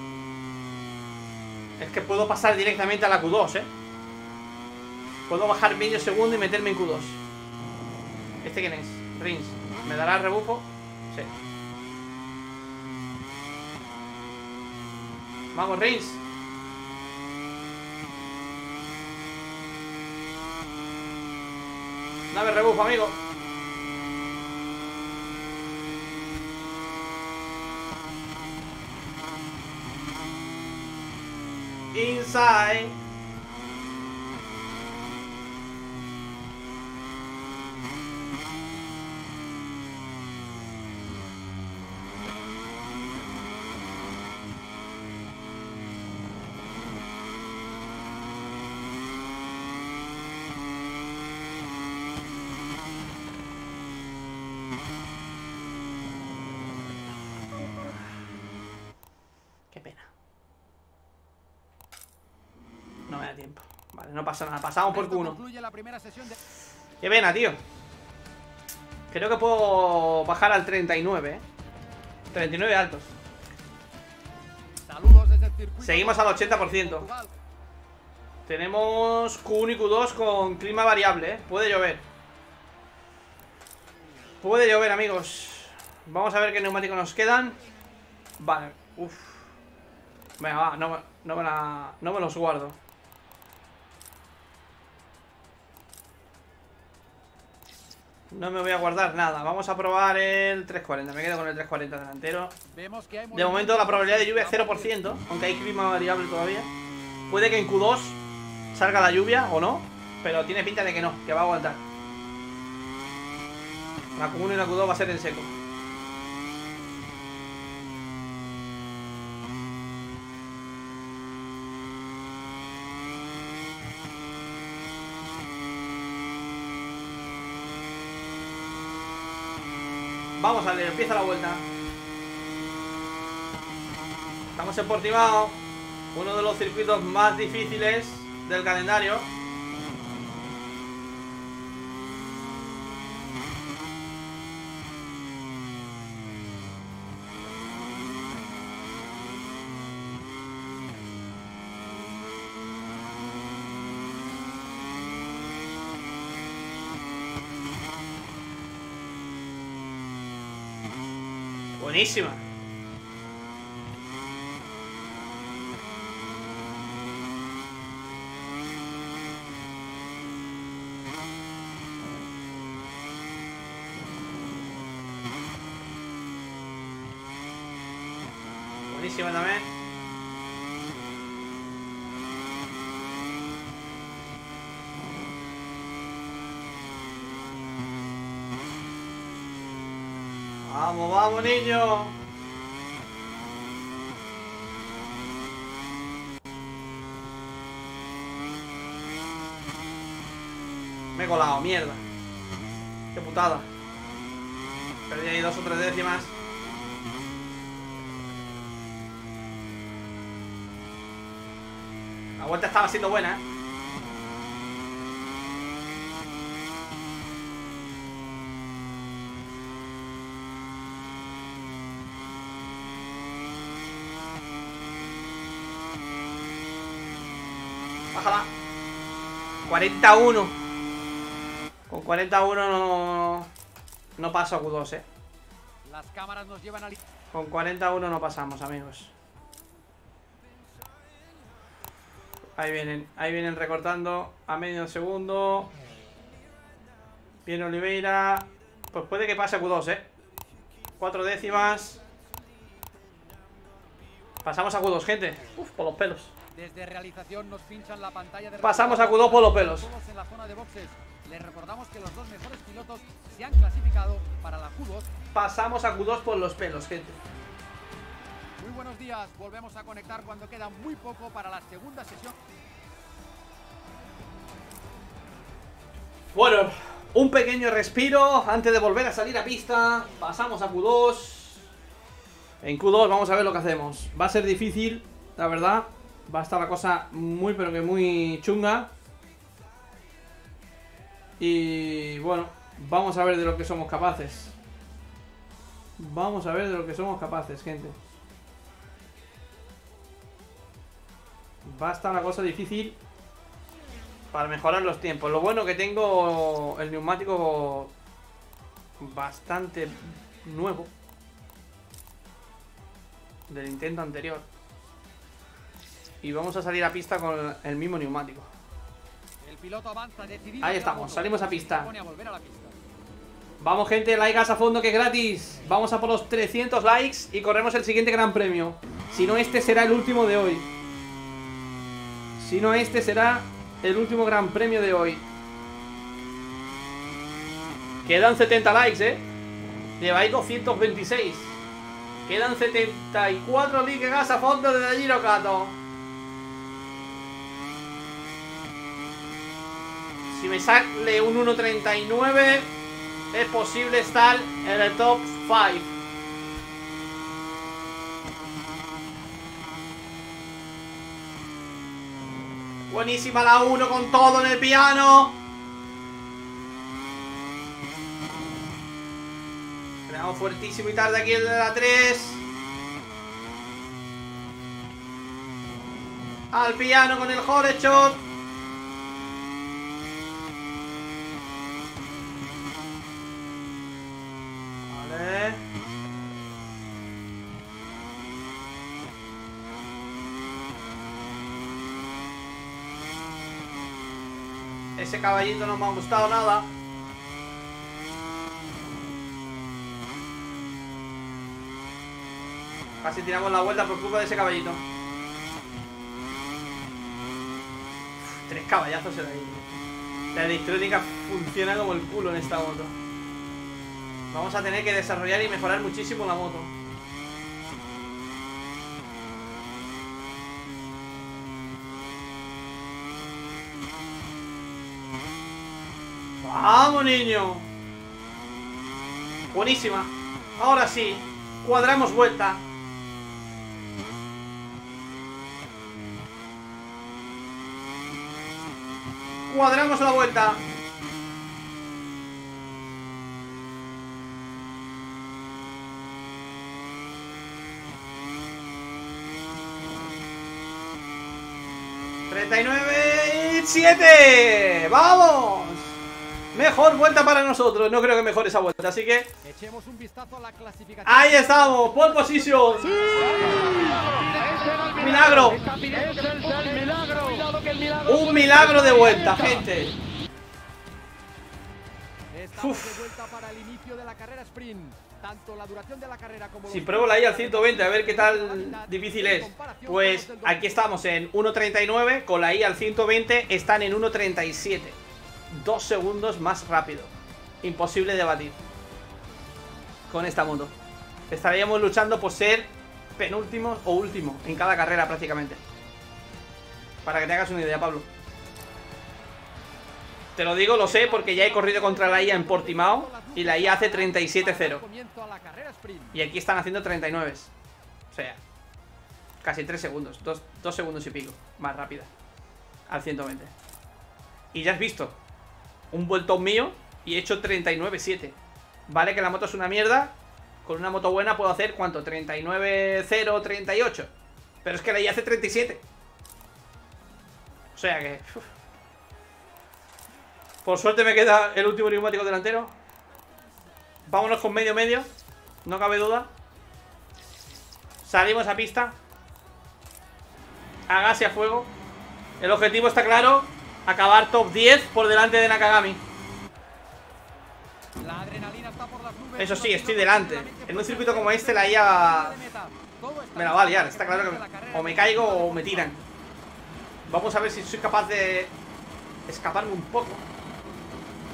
Speaker 1: Es que puedo pasar directamente a la Q dos, eh. Puedo bajar medio segundo y meterme en Q dos. ¿Este quién es? Rins. ¿Me dará el rebufo? Sí. Vamos, Rins. Dame rebufo, amigo. Inside. Qué pena. No me da tiempo. Vale, no pasa nada. Pasamos por Q uno. Qué pena, tío. Creo que puedo bajar al treinta y nueve, ¿eh? treinta y nueve altos. Seguimos al ochenta por ciento. Tenemos Q uno y Q dos con clima variable, ¿eh? Puede llover. Puede llover, amigos. Vamos a ver qué neumáticos nos quedan. Vale, uff. Venga, va, no, no, me la, no me los guardo. No me voy a guardar nada. Vamos a probar el trescientos cuarenta. Me quedo con el trescientos cuarenta delantero. De momento la probabilidad de lluvia es cero por ciento. Aunque hay clima variable todavía. Puede que en Q dos salga la lluvia o no. Pero tiene pinta de que no, que va a aguantar. La Q uno y la Q dos va a ser en seco. Vamos a ver, empieza la vuelta. Estamos en Portimao, uno de los circuitos más difíciles del calendario. Buenísima. Buenísima también. Vamos, vamos, niño. Me he colado, mierda. Qué putada. Perdí ahí dos o tres décimas. La vuelta estaba siendo buena, ¿eh? Bájala. cuarenta y uno. Con cuarenta y uno no, no paso a Q dos, eh.
Speaker 2: Las cámaras nos llevan al...
Speaker 1: Con cuarenta y uno no pasamos, amigos. Ahí vienen, ahí vienen recortando a medio segundo. Viene Oliveira. Pues puede que pase a Q dos, eh. Cuatro décimas. Pasamos a Q dos, gente. Uf, por los pelos.
Speaker 2: Desde realización nos pinchan la pantalla de...
Speaker 1: Pasamos a Q dos por los pelos.
Speaker 2: En la zona de boxes. Les recordamos que los dos mejores pilotos se han clasificado para la Q dos.
Speaker 1: Pasamos a Q dos por los pelos, gente.
Speaker 2: Muy buenos días, volvemos a conectar cuando queda muy poco para la segunda sesión.
Speaker 1: Bueno, un pequeño respiro antes de volver a salir a pista. Pasamos a Q dos. En Q dos vamos a ver lo que hacemos. Va a ser difícil, la verdad. Va a estar la cosa muy pero que muy chunga. Y bueno, vamos a ver de lo que somos capaces. Vamos a ver de lo que somos capaces, gente. Va a estar la cosa difícil para mejorar los tiempos. Lo bueno que tengo el neumático bastante nuevo del intento anterior. Y vamos a salir a pista con el mismo neumático.
Speaker 2: El piloto avanza decidido.
Speaker 1: Ahí estamos, salimos a pista.
Speaker 2: Se pone a volver a la pista.
Speaker 1: Vamos, gente, like gas a fondo que es gratis. Vamos a por los trescientos likes y corremos el siguiente gran premio. Si no, este será el último de hoy. Si no, este será el último gran premio de hoy. Quedan setenta likes, eh. Lleváis doscientos veintiséis. Quedan setenta y cuatro likes gas a fondo desde Giro Cato. Si me sale un uno treinta y nueve, es posible estar en el top cinco. Buenísima la uno con todo en el piano. Frenamos fuertísimo y tarde aquí el de la tres. Al piano con el Horechot. Vale. Ese caballito no me ha gustado nada. Casi tiramos la vuelta por culpa de ese caballito. Tres caballazos en ahí. La electrónica funciona como el culo en esta moto. Vamos a tener que desarrollar y mejorar muchísimo la moto. ¡Vamos, niño! Buenísima. Ahora sí, cuadramos vuelta. Cuadramos la vuelta. treinta y nueve y siete. ¡Vamos! Mejor vuelta para nosotros. No creo que mejore esa vuelta, así que
Speaker 2: echemos un vistazo a la clasificación.
Speaker 1: ahí estamos, pole position.
Speaker 3: ¡Sí!
Speaker 1: Milagro.
Speaker 3: ¡Es el milagro! milagro!
Speaker 1: Un milagro de vuelta, gente.
Speaker 2: Estamos
Speaker 1: Uf.
Speaker 2: de vuelta para el inicio de la carrera sprint. Tanto la duración de la carrera como
Speaker 1: Si
Speaker 2: los
Speaker 1: pruebo la I al ciento veinte, a ver qué tal difícil es. Pues aquí estamos en uno treinta y nueve. Con la I al ciento veinte están en uno treinta y siete. Dos segundos más rápido. Imposible de batir con esta moto. Estaríamos luchando por ser penúltimo o último en cada carrera prácticamente. Para que te hagas una idea, Pablo. Te lo digo, lo sé, porque ya he corrido contra la I A en Portimao y la I A hace treinta y siete cero. Y aquí están haciendo treinta y nueve. O sea, casi tres segundos, dos segundos y pico más rápida al ciento veinte. Y ya has visto, un vueltón mío y he hecho treinta y nueve siete. Vale que la moto es una mierda. Con una moto buena puedo hacer, ¿cuánto? treinta y nueve cero, treinta y ocho. Pero es que la I A hace treinta y siete. O sea que... Uf. Por suerte me queda el último neumático delantero. Vámonos con medio medio. No cabe duda. Salimos a pista. A gas y a fuego. El objetivo está claro. Acabar top diez por delante de Nakagami.
Speaker 2: La adrenalina está por las nubes.
Speaker 1: Eso sí, estoy delante. En un circuito como este la I A me la va a liar. Está claro que o me caigo o me tiran. Vamos a ver si soy capaz de escaparme un poco.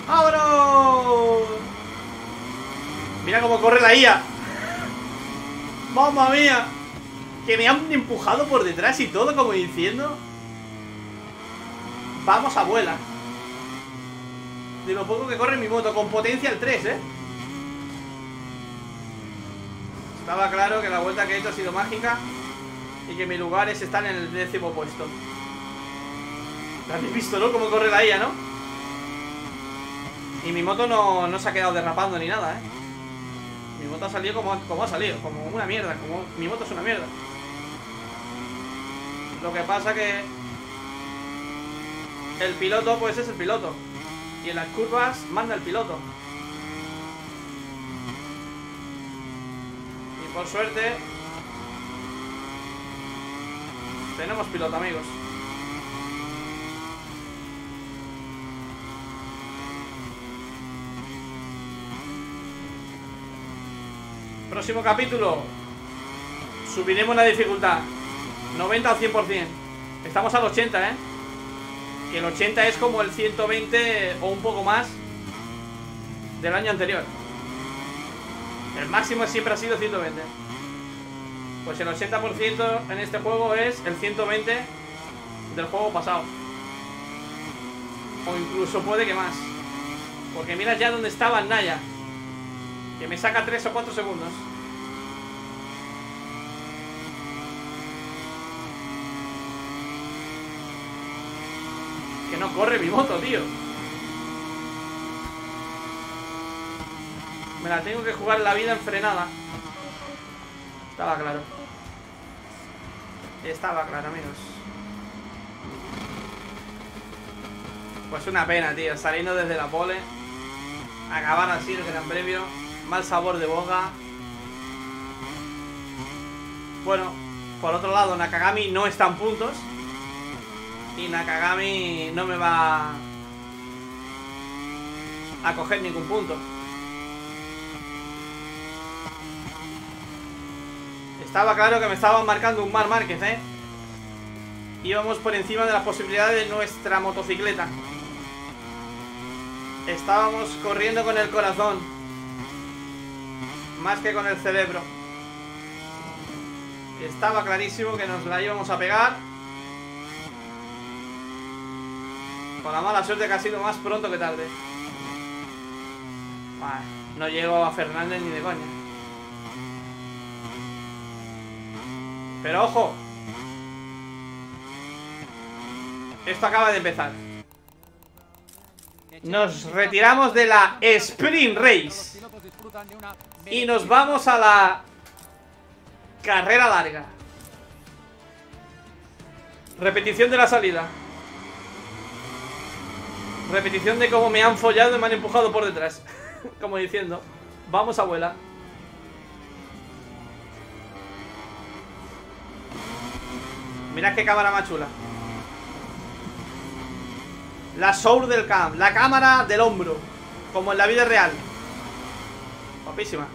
Speaker 1: ¡Vámonos! Mira cómo corre la I A. ¡Mamma mía! Que me han empujado por detrás y todo, como diciendo: vamos, abuela. De lo poco que corre mi moto, con potencia el tres, ¿eh? Estaba claro que la vuelta que he hecho ha sido mágica y que mis lugares están en el décimo puesto. ¿Lo habéis visto, no? Cómo corre la I A, ¿no? Y mi moto no, no se ha quedado derrapando ni nada, ¿eh? Mi moto ha salido como, como ha salido, como una mierda, como mi moto es una mierda. Lo que pasa que el piloto, pues es el piloto. Y en las curvas manda el piloto. Y por suerte tenemos piloto, amigos. Próximo capítulo. Subiremos la dificultad noventa o cien por cien. Estamos al ochenta, ¿eh? Que el ochenta es como el ciento veinte o un poco más del año anterior. El máximo siempre ha sido ciento veinte. Pues el ochenta por ciento en este juego es el ciento veinte del juego pasado. O incluso puede que más. Porque mira ya dónde estaba el Naya, que me saca tres o cuatro segundos. Que no corre mi moto, tío. Me la tengo que jugar la vida en frenada. Estaba claro. Estaba claro, amigos. Pues una pena, tío. Saliendo desde la pole, acabar así el Gran Premio. Mal sabor de boca. Bueno, por otro lado, Nakagami no está en puntos. Y Nakagami no me va a coger ningún punto. Estaba claro que me estaban marcando un Marc Márquez, ¿eh? Íbamos por encima de las posibilidades de nuestra motocicleta. Estábamos corriendo con el corazón más que con el cerebro. Estaba clarísimo que nos la íbamos a pegar. Con la mala suerte que ha sido más pronto que tarde. Bah, no llego a Fernández ni de coña. Pero ojo, esto acaba de empezar. Nos retiramos de la Sprint Race y nos vamos a la carrera larga. Repetición de la salida. Repetición de cómo me han follado y me han empujado por detrás. Como diciendo: vamos, abuela. Mirad qué cámara más chula. La Sour del Cam, la cámara del hombro, como en la vida real. Guapísima.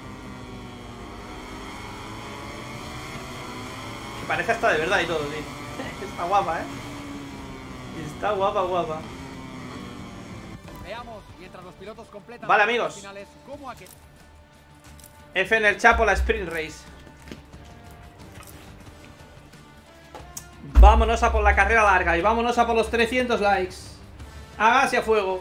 Speaker 1: Que parece hasta de verdad y todo, tío. Está guapa, eh. Está guapa, guapa.
Speaker 2: Veamos, mientras los pilotos completan.
Speaker 1: Vale, amigos.
Speaker 2: Finales, ¿cómo aquel...
Speaker 1: F en el Chapo, la Sprint Race. Vámonos a por la carrera larga y vámonos a por los trescientos likes. Hágase a fuego.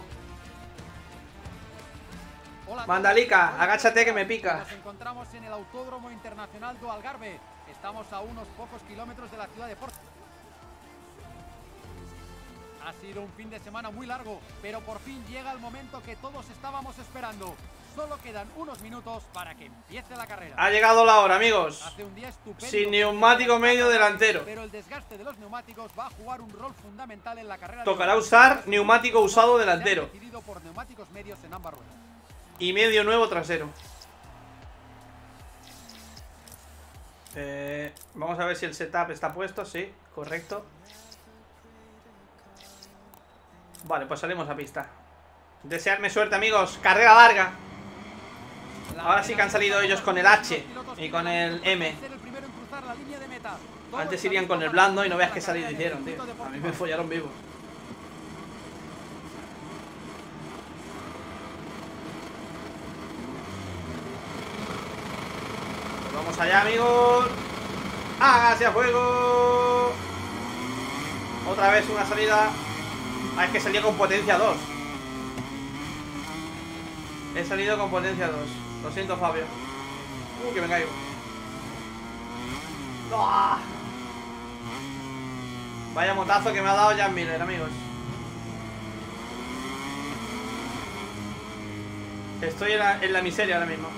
Speaker 2: Hola,
Speaker 1: Mandalika, agáchate que me pica.
Speaker 2: Nos encontramos en el Autódromo Internacional do Algarve. Estamos a unos pocos kilómetros de la ciudad de Porto. Ha sido un fin de semana muy largo, pero por fin llega el momento que todos estábamos esperando. Solo quedan unos minutos para que empiece la carrera.
Speaker 1: Ha llegado la hora, amigos.
Speaker 2: Hace un día estupendo,
Speaker 1: Sin neumático medio delantero.
Speaker 2: pero el desgaste de los neumáticos va a jugar un rol fundamental en la carrera.
Speaker 1: Tocará usar neumático usado delantero
Speaker 2: Se han decidido por neumáticos medios en ambas ruedas.
Speaker 1: y medio nuevo trasero. eh, Vamos a ver si el setup está puesto. Sí, correcto. Vale, pues salimos a pista. Deseadme suerte, amigos. Carrera larga. Ahora sí que han salido ellos con el H y con el M. Antes irían con el blando y no veas qué salida hicieron, tío. A mí me follaron vivo. Vamos allá, amigos. Hágase a fuego. Otra vez una salida. Ah, es que salía con potencia dos. He salido con potencia dos. Lo siento, Fabio. Uh, que me caigo. ¡Oh! Vaya motazo que me ha dado Jan Miller, amigos. Estoy en la, en la miseria ahora mismo.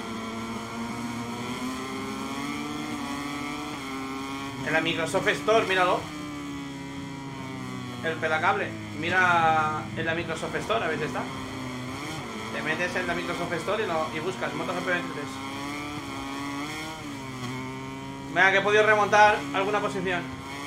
Speaker 1: En la Microsoft Store, míralo. El pelacable. Mira en la Microsoft Store, a ver si está. Te metes en la Microsoft Store y, lo, y buscas MotoGP veintitrés. Venga, que he podido remontar alguna posición.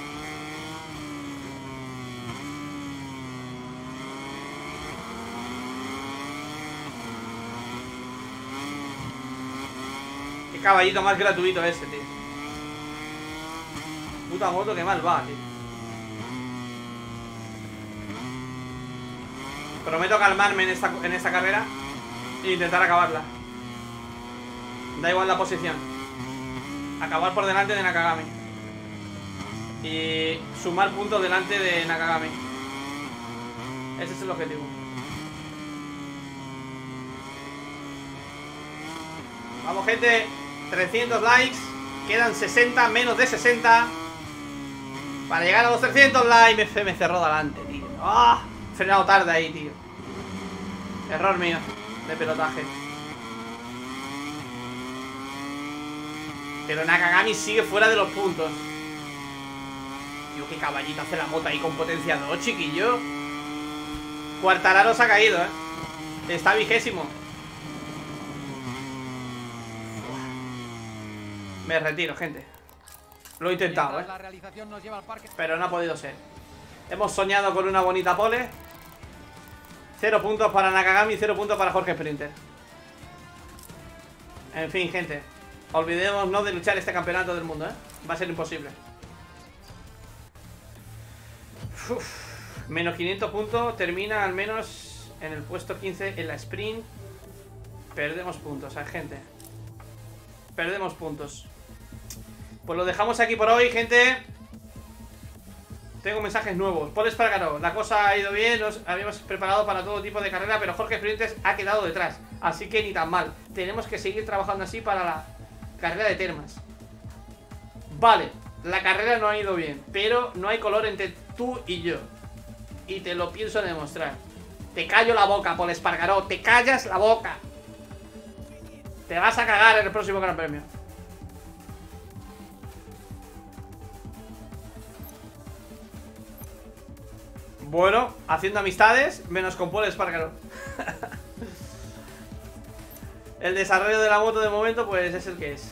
Speaker 1: Qué caballito más gratuito ese, tío. Puta moto, que mal va, tío. Prometo calmarme en esta, en esta carrera e intentar acabarla. Da igual la posición. Acabar por delante de Nakagami y sumar puntos delante de Nakagami. Ese es el objetivo. Vamos, gente. trescientos likes. Quedan sesenta, menos de sesenta para llegar a los trescientos likes. Me, me cerró delante, tío. ¡Ah! ¡Oh! He frenado tarde ahí, tío. Error mío de pilotaje. Pero Nakagami sigue fuera de los puntos. Tío, qué caballito hace la moto ahí con potencia dos, chiquillo. Quartararo se ha caído, eh. Está vigésimo. Me retiro, gente. Lo he intentado, eh. Pero no ha podido ser. Hemos soñado con una bonita pole. Cero puntos para Nakagami, cero puntos para Jorge Sprinter. En fin, gente. Olvidémonos de luchar este campeonato del mundo, ¿eh? Va a ser imposible. Uf, menos quinientos puntos. Termina al menos en el puesto quince en la sprint. Perdemos puntos, ¿eh, gente? Perdemos puntos. Pues lo dejamos aquí por hoy, gente. Tengo mensajes nuevos. Paul Espargaró, la cosa ha ido bien. Nos habíamos preparado para todo tipo de carrera, pero Jorge Sprinter ha quedado detrás. Así que ni tan mal. Tenemos que seguir trabajando así para la carrera de Termas. Vale, la carrera no ha ido bien, pero no hay color entre tú y yo. Y te lo pienso demostrar. Te callo la boca, Paul Espargaró. Te callas la boca. Te vas a cagar en el próximo Gran Premio. Bueno, haciendo amistades, menos con Paul Espargaró. El desarrollo de la moto de momento, pues es el que es.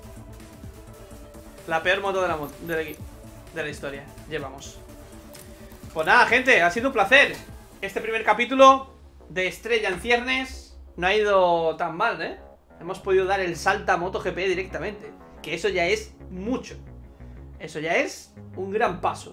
Speaker 1: La peor moto de la, moto, de, la, de la historia. Llevamos. Pues nada, gente, ha sido un placer. Este primer capítulo de Estrella en ciernes no ha ido tan mal, ¿eh? Hemos podido dar el salto a MotoGP directamente. Que eso ya es mucho. Eso ya es un gran paso.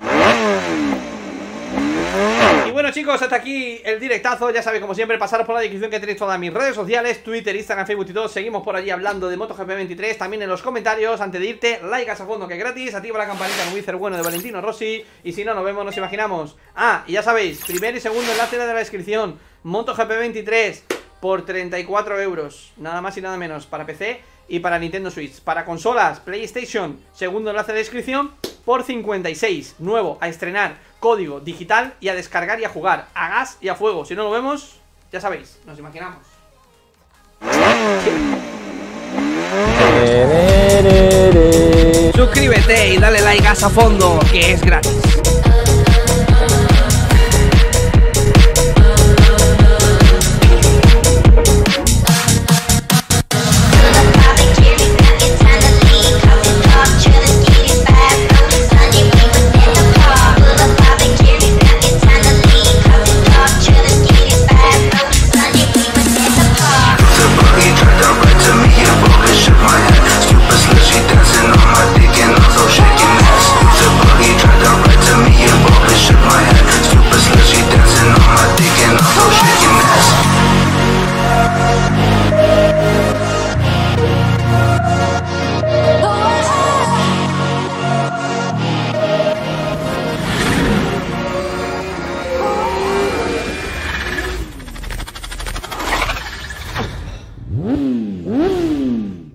Speaker 1: Y bueno, chicos, hasta aquí el directazo. Ya sabéis, como siempre, pasaros por la descripción que tenéis todas mis redes sociales, Twitter, Instagram, Facebook y todo. Seguimos por allí hablando de MotoGP veintitrés. También en los comentarios, antes de irte, like a fondo que es gratis. Activa la campanita con Wizard bueno de Valentino Rossi. Y si no, nos vemos, nos imaginamos. Ah, y ya sabéis, primer y segundo enlace de la descripción. MotoGP veintitrés por treinta y cuatro euros. Nada más y nada menos, para P C y para Nintendo Switch. Para consolas, PlayStation, segundo enlace de descripción, por cincuenta y seis. Nuevo, a estrenar. Código digital y a descargar y a jugar. A gas y a fuego. Si no lo vemos, ya sabéis, nos imaginamos. Suscríbete y dale like a fondo, que es gratis.